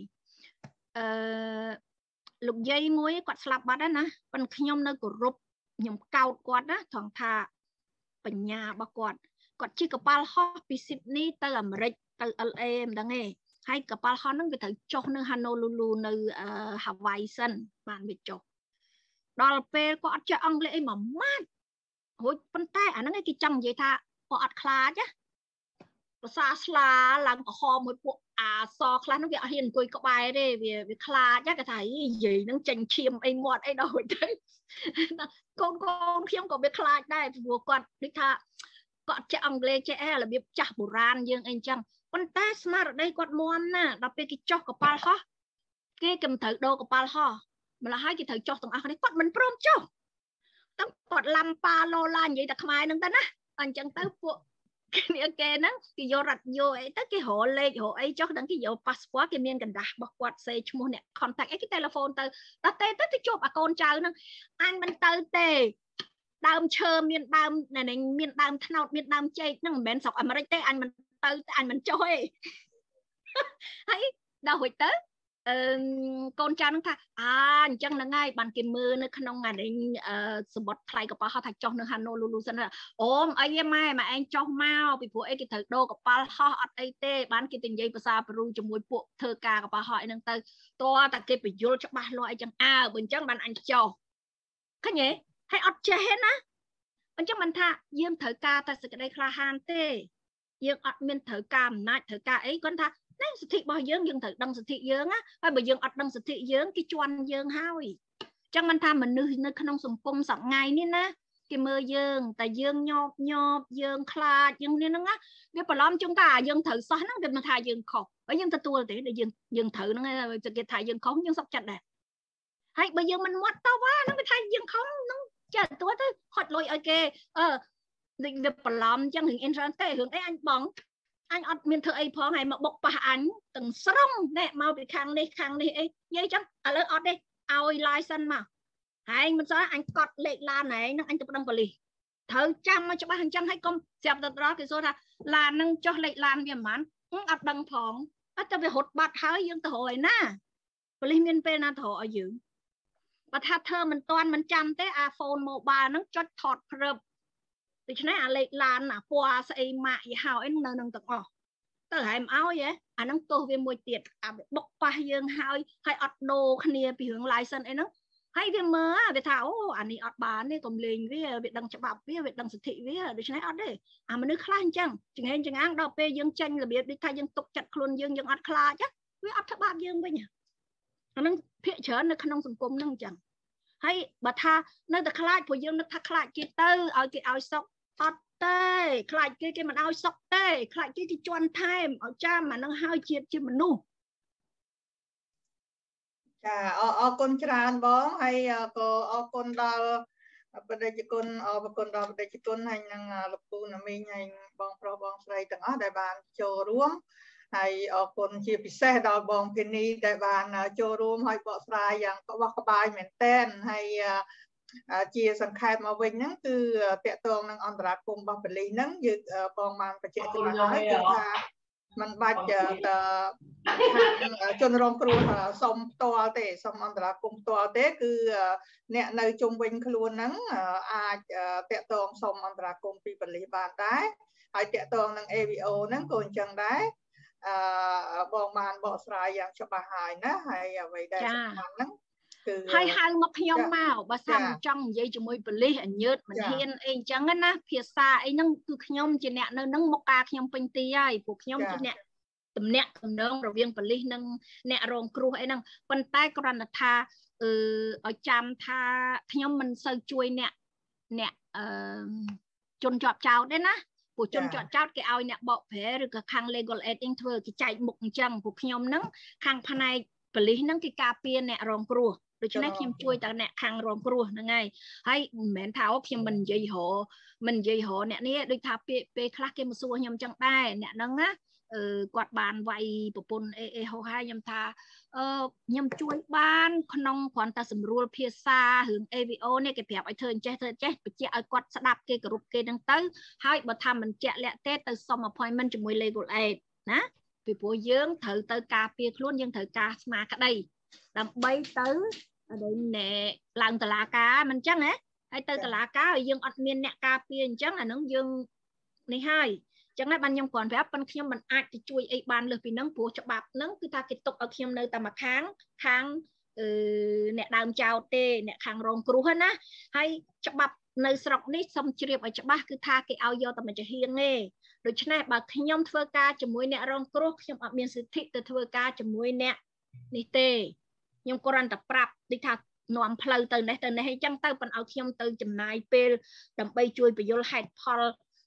Speaker 2: លោកយាយមួយគាត់ស្លាប់បាត់ហើយណាប៉ុន្តែខ្ញុំនៅគោរពខ្ញុំកោតគាត់ណាត្រង់ថាបញ្ញារបស់គាត់ជិះកប៉ាល់ហោះពីស៊ីដនីទៅអាមេរិកទៅ LA មិនដឹងទេហើយកប៉ាល់ហោះហ្នឹងវាត្រូវចុះនៅ Honolulu នៅ Hawaii សិនបានវាចុះដល់ពេលគាត់អត់ចេះអង់គ្លេសអីមួយម៉ាត់រួចប៉ុន្តែអាហ្នឹងគេចង់និយាយថាគាត់អត់ខ្លាចណាភាសាស្លាឡើងក្រហមមួយពួកអាសខ្លះហ្នឹងវាអត់ហ៊ានអង្គុយក្បែរទេវាខ្លាចគេថានិយាយហ្នឹងចេញឈាមអីមាត់អីដល់រួចទៅកូនខ្ញុំក៏វាខ្លាចដែរព្រោះគាត់ដូចថា có chạy ông lê chạy là biết chặt bồ ran dương anh chăng con ta smart ở đây con muôn nè đặc biệt cái cho của pal ho cái cầm thử đô của pal ho mà là hai cái thử cho tầng áo đấy con mình prom cho tấm con làm pa lô la vậy ta khai nâng ta nè anh chẳng tới phụ cái ok nó cái vô rạch vô ấy tới cái hộ lê hộ ấy cho đăng cái vô passport cái miền gần đà bọc quạt xe mua nè contact cái telephone từ ta tê tới cái chụp con trai nó anh mình tới tê đam chờ miền đam này này miền đam thao miền đam chơi nó mình sọc America anh mình tới anh mình chơi thấy đâu hồi tới con trai nó tha chẳng là ngay bàn kim mưa nó không ngàn đến sập bọt thay của họ thạch trong nó Hano lulu dân là ôm ai mai mà anh cho mau bị phụ ấy cái thời đô của pa họ ấy tê bán cái tiền dây sa Peru cho mùi phụ thơ ca của họ ấy nâng tới to ta kêu bị vô cho ba loại chẳng bên chẳng bàn anh cho cái nhỉ hay ọt chơi hết á bên chẳng mình tha dương thơ ca ta sẽ cái đây là han tê dương ọt miên thơ ca nãy thơ ca ấy con tha nãy sự thị bao dương dương thử đăng sự thị dương á hay bởi dương ọt đăng sự thị dương cái chuan dương hao chẳng mình tha mình nơi không sùng cung sọng ngày nên á cái mơ dương tại dương nhọp dương kha dương nên nó á biết bà lom chúng ta dương thử xóa nó mà tha dương khổ bởi dương ta tua để dương thử nó cái thà dương khống dương sọc chặt này hay bây giờ mình mất tao quá nó mới thay dương khống nó chặt tua tới hot lôi ok định việc bà lom chẳng hình internet hướng ấy anh bóng anh ọt miền thợ ấy phó ngày mà bọc bà anh từng sông nè mau bị khang đi ấy vậy chắc lỡ ọt đi ao license mà anh mình nói anh cọt lệ lan này nó anh tập đăng vào lì thử trăm cho ba hàng trăm hay công dẹp từ đó cái số là nâng cho lệ lan viêm mắn ọt đăng phòng ở trong về hột bát hái dương từ hồi na và liên miên pe na thọ ở dưới và tha thơ mình toàn mình chăm tới iPhone mobile nó cho thọt rập thì cho nên lệ lan là qua sẽ mại hào anh nâng nâng tập tới hai áo vậy nó tô về mùi tiệt bọc ba dương hai ọt đồ kia bị hướng license ấy nó hay cái mơ về thảo anh đi ọt bán đi cầm lên với việc đăng chụp bọc với việc đăng sự thị với để cho nó ọt đấy mà nước khai chăng chừng hay chừng ăn đào pe dương tranh là biết đi thay dương tục chặt luôn dương ọt khai chắc với ọt thấp bạc dương với nhỉ nó phía chớ nó không sùng cung nó chẳng hay bà tha nó được khai của dương nó thắt khai kia tư ở cái áo sọc ọt tê khai cái mình áo sọc tê khai cái chuan thêm ở cha mà nó hai chiết chứ mình nu
Speaker 1: con tràn bóng hay có con đào bây giờ con đào bây giờ con hành năng lục tu là mình hành bóng pro bóng sấy từng ở đại bàn châu ruộng hay con chia bị xe đào bóng penny đại bàn châu ruộng hay bỏ sấy yang có bọc bài mền tên hay chia sân khai mà mình nắng từ tiệt tường năng on tra cùng bóng beli nắng như bóng màn và chuyện từ nói từ mình bắt chôn rong kêu xong to thế xong anh ta cùng to thế cứ nè nơi chung quanh luôn nắng tiệt tường xong anh ta cùng bị bẩn lì bàn đá hay tiệt tường năng AVO nắng còn chẳng đá bong màn bỏ sài yang cho bà hài ná hay vậy đây nắng
Speaker 2: hay hai một nhom màu bà sam trong dây cho môi bẩn lì anh nhớ mình hiên anh chẳng á phía xa anh nâng cứ nhom chỉ nè nâng một ca nhom pin tì ai buộc nhom chỉ nè tầm nẹt tầm nương rồi viên bẩn lì nâng nẹt rong kêu ấy nâng bàn tay còn là tha ở chăm tha nhom mình sơi chui nẹt chôn chọt cháo đấy na buộc chôn chọt cháo cái ao nẹt bọ phế rồi cái khang legal editing thôi cái chạy mục chân buộc nhom nâng khang pan này bẩn lì nâng cái cà phê nẹt rong kêu rồi cho nên khi chui ta nẹt khang rong kêu là ngay hay mến tháo khi mình dây hộ nẹt này đôi thà pe khác cái một số nhom chân tay nẹt nâng á quạt bàn vậy bộ phận hồ hai nhầm tha nhầm chuối ban không còn ta sầm rùa phía xa hướng AVO này cái phèo ai thơn chết bị chạy ai quạt đạp cái group cái đang tới hai bữa tham mình chạy lẹ tết từ xong appointment cho mùi legal aid nè vì bộ dưỡng thử tới cà phê luôn nhưng thử cà mà cái đây làm bay tới ở đây nè làm từ lá cá mình chắc nè hay tới từ lá cá rồi dương ăn miên nè cà phê chắc là nó dương này hai chẳng lẽ ban nhom còn phải ban khi mình ai thì chui ấy ban lừa vì nắng phù cho bạc nắng cứ ta cái tục ở khi nơi ta mà kháng nè đàm chào tê nè kháng rong kêu hơn á hay cho bạc nơi sọc nít xong chia ở cho bạc cứ tha cái ao do ta mình cho hiền nghe rồi cho nên bà khi nhom thưa ca cho muối nè rong kêu khi mà miền sự thị từ thưa ca cho muối nè nít tê nhom Koran tập prap đi tha nón phơi từ này hay chăng tới ban ao khi nhom từ chấm nai pe đầm bay chui bị vô hạt phol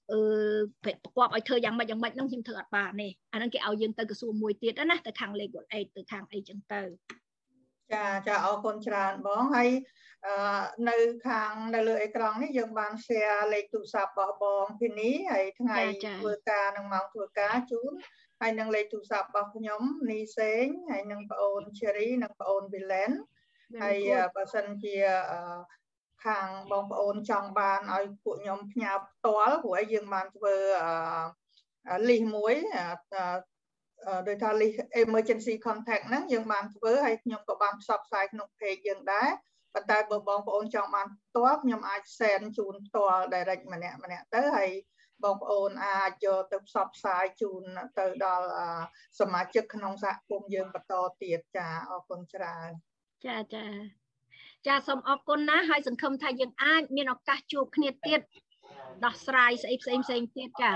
Speaker 2: ប្រកបឲ្យធ្វើយ៉ាងម៉េចហ្នឹងខ្ញុំធ្វើអត់បានទេអាហ្នឹងគេឲ្យយើងទៅក្រសួងមួយទៀតណាទៅខាង legal aid ទៅខាងអីចឹងទៅ
Speaker 1: ចាអរគុណច្រើនបងហើយនៅខាងនៅលើអេក្រង់នេះយើងបាន share លេខទូរស័ព្ទរបស់បងពីនេះហើយថ្ងៃធ្វើការនិងម៉ោងធ្វើការជូនហើយនឹងលេខទូរស័ព្ទរបស់ខ្ញុំនីសេងហើយនឹងប្អូន Cherry និងប្អូន Vilen ហើយបើសិនជាខាងបងប្អូនចង់បានឲ្យពួកខ្ញុំផ្ញើផ្ទាល់ព្រោះឲ្យយើងបានធ្វើlist មួយដោយថា list emergency contact ហ្នឹងយើងបានធ្វើហើយខ្ញុំក៏បានផ្សព្វផ្សាយក្នុង page យើងដែរប៉ុន្តែបើបងប្អូនចង់បានផ្ទាល់ខ្ញុំអាច send ជូនផ្ទាល់ direct ម្នាក់ទៅហើយបងប្អូនអាចយកទៅផ្សព្វផ្សាយជូនទៅដល់សមាជិកក្នុងសហគមន៍យើងបន្តទៀតចាអរគុណច្រើន
Speaker 2: ចាសូមអរគុណណាហើយសង្ឃឹមថាយើងអាចមានឱកាសជួបគ្នាទៀតដោះស្រាយស្អីផ្សេងទៀតចា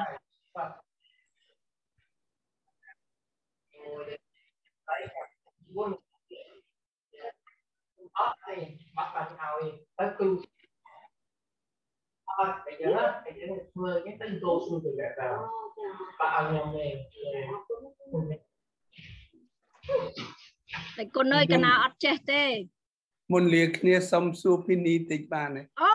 Speaker 4: bắt bà nào tới cư bây giờ á bây giờ mưa cái tên tô xuôi từ đẹp vào bà nhau này
Speaker 2: តែគុណអើយកណាអត់ចេះទេ
Speaker 5: មុនលាគ្នាសុំសួរពីនេះតិចបានទេ
Speaker 2: អូ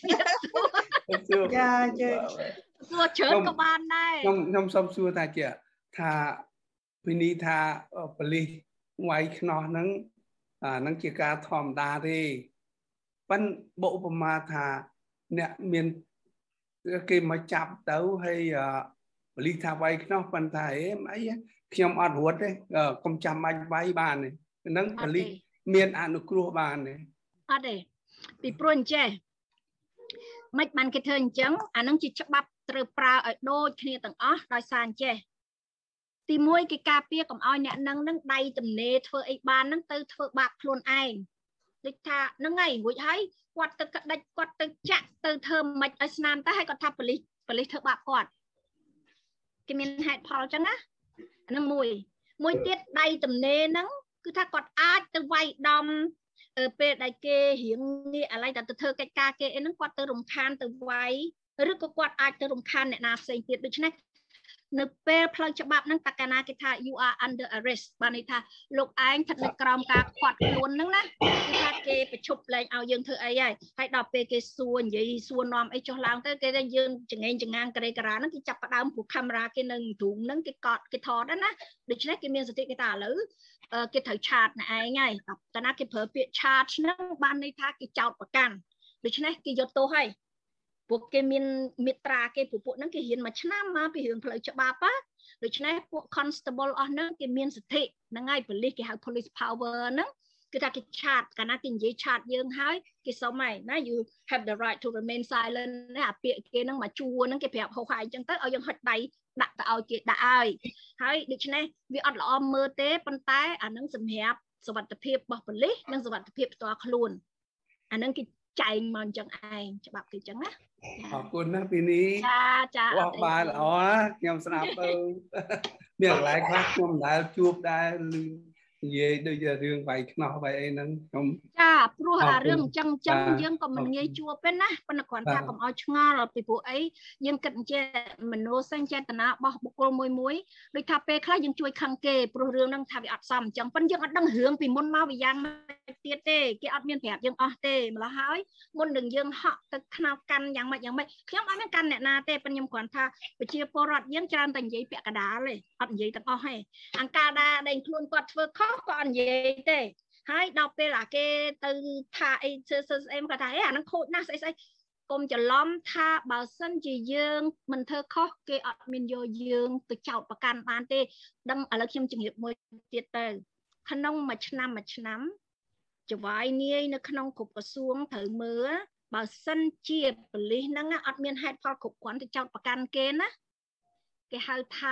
Speaker 2: ចាសួរច្រើនក៏បានដែរ
Speaker 5: ខ្ញុំសុំសួរថាពីនេះថាប៉ូលីសវាយខ្នោះហ្នឹងហ្នឹងជាការធម្មតាទេប៉ិនបុឧបមាថាអ្នកមានគេមកចាប់ទៅហើយប៉ូលីសថាវាយខ្នោះប៉ុន្តែអីខ្ញុំអត់រត់ទេកុំចាំបាច់វាយបានទេហ្នឹងប៉ូលីសមានអនុគ្រោះបានទេ
Speaker 2: អត់ទេពីព្រោះអញ្ចេះមិនបានគេធ្វើអញ្ចឹងអាហ្នឹងជាច្បាប់ត្រូវប្រើឲ្យដូចគ្នាទាំងអស់ដោយសារអញ្ចេះទីមួយគេការពារកុំឲ្យអ្នកនឹងដៃទំនេរធ្វើអីបានហ្នឹងទៅធ្វើបាបខ្លួនឯងដូចថាហ្នឹងហើយរួចហើយគាត់ទៅក្តិចគាត់ទៅចាក់ទៅធ្វើមិនឲ្យស្នាមទៅហើយគាត់ថាប៉ូលីសធ្វើបាបគាត់គេមានហេតុផលអញ្ចឹងណាអាហ្នឹងមួយទៀតដៃទំនេរហ្នឹងគឺថាគាត់អាចទៅវាយដំពេលដែលគេរៀងនេះអាឡ័យតែទៅធ្វើកិច្ចការគេអីហ្នឹងគាត់ទៅរំខានទៅវាយឬក៏គាត់អាចទៅរំខានអ្នកណាផ្សេងទៀតដូច្នេះនៅពេលផ្លូវច្បាប់ហ្នឹងតើកាលណាគេថា you are under arrest បានន័យថាលោកឯងស្ថិតនៅក្រោមការឃាត់ខ្លួនហ្នឹងណាគឺថាគេប្រជុំលែងឲ្យយើងធ្វើអីហើយដល់ពេលគេសួរនិយាយសួរនាំអីចុះឡើងទៅគេថាយើងចង្អេងចង្ងាងក្រេការ៉ាហ្នឹងគេចាប់ផ្ដើមព្រោះកាមេរ៉ាគេនៅទ្រូងហ្នឹងគេកត់គេថតណាដូច្នេះគេមានសិទ្ធិគេថាឥឡូវគេត្រូវឆាតអ្នកឯងហើយកាលណាគេប្រើពាក្យឆាតហ្នឹងបានន័យថាគេចោទប្រកាន់ដូច្នេះគេយកទោសហើយពួកគេមានមេត្រាគេពួកហ្នឹងគេរៀនមួយឆ្នាំមកពីរឿងផ្លូវច្បាប់ដូច្នេះពួក constable អស់ហ្នឹងគេមានសិទ្ធិហ្នឹងហើយប៉ូលីសគេហៅ police power ហ្នឹងគឺថាគេឆាតកាលណាគេនិយាយឆាតយើងហើយគេសុំហើយណា you have the right to remain silent ណាអាពាក្យគេហ្នឹងមកជួរហ្នឹងគេប្រាប់ហោះហើយអញ្ចឹងទៅឲ្យយើងហុចដៃដាក់ទៅឲ្យគេដាក់ហើយដូច្នេះវាអត់ល្អមើលទេប៉ុន្តែអាហ្នឹងសម្រាប់សុវត្ថិភាពរបស់ប៉ូលីសនិងសុវត្ថិភាពផ្ទាល់ខ្លួនអាហ្នឹងគេចែងមកអញ្ចឹងឯងច្បាប់គេអញ្ចឹងណា
Speaker 5: អរគុណណាពីនេះ
Speaker 2: ចា
Speaker 5: បោះបាយល្អខ្ញុំស្ដាប់ទៅមានកន្លែងខ្លះខ្ញុំមិនដែលជួបដែរនិយាយដូចរឿងវាយខ្នោះវាយអីហ្នឹងខ្ញុំ
Speaker 2: ចាព្រោះអារឿងអញ្ចឹងយើងក៏មិនងាយជួបទេណាប៉ុន្តែគ្រាន់តែកុំឲ្យឆ្ងល់ពីព្រោះអីយើងគិតអញ្ចឹងមនោសញ្ចេតនារបស់បុគ្គលមួយដូចថាពេលខ្លះយើងជួយខឹងគេព្រោះរឿងហ្នឹងថាវាអត់សមអញ្ចឹងប៉ុន្តែយើងអត់ដឹងរឿងពីមុនមកវាយ៉ាងម៉េចទៀតទេគេអត់មានប្រាប់យើងអស់ទេម្ល៉េះហើយមុននឹងយើងហក់ទៅខ្នោកាន់យ៉ាងម៉េចខ្ញុំអត់មានកាន់អ្នកណាទេប៉ុន្តែខ្ញុំគ្រាន់ថាប្រជាពលរដ្ឋយើងច្រើនតែនិយាយពាក្យកដាលទេអត់និយាយទាំងអស់ទេអង្ការដែលខ្លួនគាត់ធ្វើខុសក៏អត់និយាយទេហើយដល់ពេលអាគេទៅថាអីអីគាត់ថាអាហ្នឹងខូចណាស់ស្អីកុំច្រឡំថាបើសិនជាយើងមិនធ្វើខុសគេអត់មានយកយើងទៅចោទប្រកាន់បានទេដឹងឥឡូវខ្ញុំជម្រាបមួយទៀតទៅក្នុងមួយឆ្នាំចវាយនាយនៅក្នុងគ្រប់ក្រសួងត្រូវមើលបើសិនជាប៉ូលីសហ្នឹងអត់មានហេតុផលគ្រប់គ្រាន់ទៅចោទប្រកាន់គេណាគេហៅថា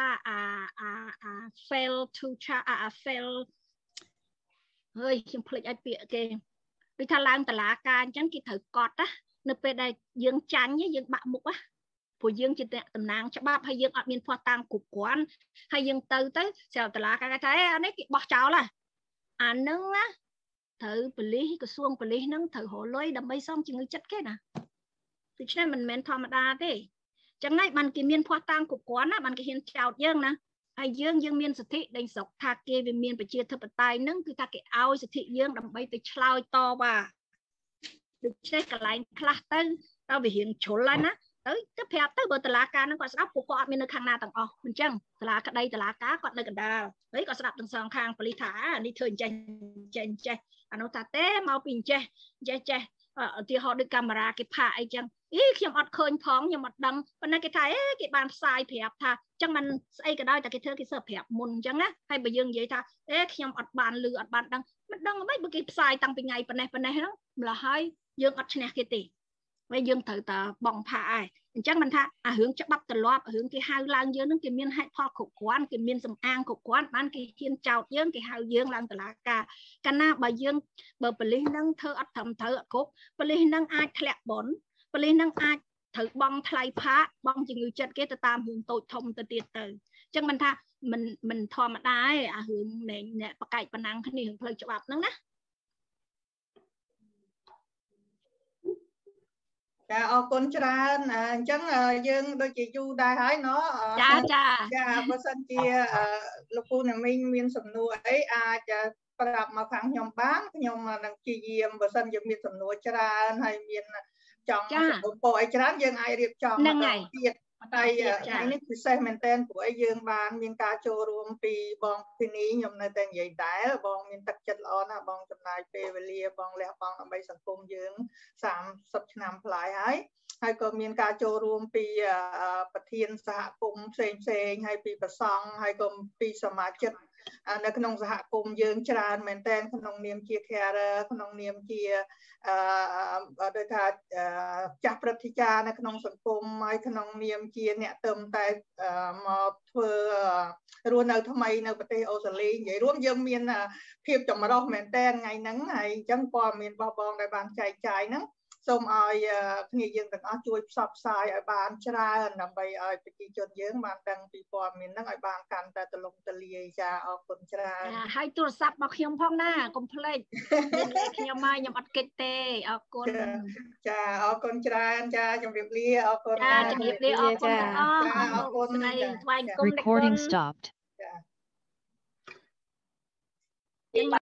Speaker 2: fail to fail ហើយខ្ញុំភ្លេចឲ្យពាក្យគេដូចថាឡើងតឡាការអញ្ចឹងគេត្រូវកត់ណានៅពេលដែលយើងចាញ់យើងបាក់មុខណាព្រោះយើងជាតំណាងច្បាប់ហើយយើងអត់មានភ័ស្តុតាងគ្រប់គ្រាន់ហើយយើងទៅស្រាប់តឡាការគេថាអានេះគេបោះចោលអាហ្នឹងណាត្រូវប៉ូលីសក្រសួងប៉ូលីសហ្នឹងត្រូវរលុយដើម្បីសមជំងឺចិត្តគេណាដូច្នេះមិនមែនធម្មតាទេ chẳng ngay bàn kia miên phá tang cục quán á bàn kia hiền chào dương nè ai dương miên sạch thị đánh sọc tha kia về miên phải chia thập tài nâng cứ ta cái ao sạch thị dương đầm bay tới cloud to và được chết cả lại class tới tao bị hiện chỗ lại á tới cái phép tới bờ tờ lá cá nó còn sắp của họ mình được khang na tầng mình chăng tờ lá cái đây tờ lá cá còn nơi gần đà đấy còn sắp tầng song khang poli thả đi thường chạy nó ta té mau pin chạy thì họ được camera cái phải chăng ý khi mà khơi phóng nhưng mà đăng bên này cái thái cái bàn sai phép tha chẳng mình xây cái đó là cái thứ cái sợ phép môn chẳng á hay bây giờ vậy tha khi mà bàn lừa bàn đăng mình đăng mấy bữa cái sai tăng bên ngày bên này nó là hai dương ở trên cái tỷ bây dương thử tờ bỏng phải chắc mình tha hướng chắc bắt tờ loạt hướng cái hai lang dương nó cái miên hai pho khổ quán cái miên sầm an khổ quán ban cái thiên chào dương cái hai dương lang tờ lá cả na bà dương bờ beli nâng thơ ắt thầm thơ cốt beli nâng ai thẹn bổn beli nâng ai thử bong thay phá bong chỉ người chất cái tờ tam hướng tội thông tờ tiệt từ chắc mình tha mình thò mặt đai hướng này nè bạc cày bạc năng cái này hướng phơi cho bạc nâng nè
Speaker 1: ở con tràn chẳng dương đôi chị chu đai hái nó bữa sân chia lục khu này miên sầm nuôi ấy chả gặp mà phẳng nhom bán nhom mà đằng chi diêm bữa sân dương miên sầm nuôi tràn hay miên chọn bội tràn dương ai điệp chọn tiệt đây nàyคือ segment ពួកឯងយើងបានមានការចូលរួមពីបងពីនេះខ្ញុំនៅតែនិយាយដែរបងមានទឹកចិត្តល្អណាស់បងចំណាយពេលវេលាបងលះបង់ដើម្បីសង្គមយើង30ឆ្នាំផ្លាយហើយក៏មានការចូលរួមពីប្រធានសហគមន៍ផ្សេងហើយពីប្រសង់ហើយក៏ពីសមាជិកនៅក្នុងសហគមន៍យើងច្រើនមែនតើក្នុងនាមជា carer ក្នុងនាមជាដោយថាចាស់ព្រឹទ្ធាចារ្យនៅក្នុងសង្គមហើយក្នុងនាមជាអ្នកទៅតែមកធ្វើរស់នៅថ្មីនៅប្រទេសអូស្ត្រាលីនិយាយរួមយើងមានភាពចម្រុះមែនតើថ្ងៃហ្នឹងហើយអញ្ចឹងព័ត៌មានរបស់បងដែលបានចែកចាយហ្នឹងសូមឲ្យគ្នាយើងទាំងអស់ជួយផ្សព្វផ្សាយឲ្យបានច្រើនដើម្បីឲ្យប្រជាជនយើងបានដឹងពីព័ត៌មានហ្នឹងឲ្យបានកាន់តែទូលំទូលាយចាអរគុណច្រើន
Speaker 2: ហើយទូរស័ព្ទរបស់ខ្ញុំផងណាកុំភ្លេចខ្ញុំមកខ្ញុំអត់កិច្ចទេអរគុណ
Speaker 1: ចាអរគុណច្រើនចាជម្រាបលាអរគុណ
Speaker 2: ចាជម្រាបលាអរគុណអរគុណស្រីថ្វាយគុំ
Speaker 6: Recording stopped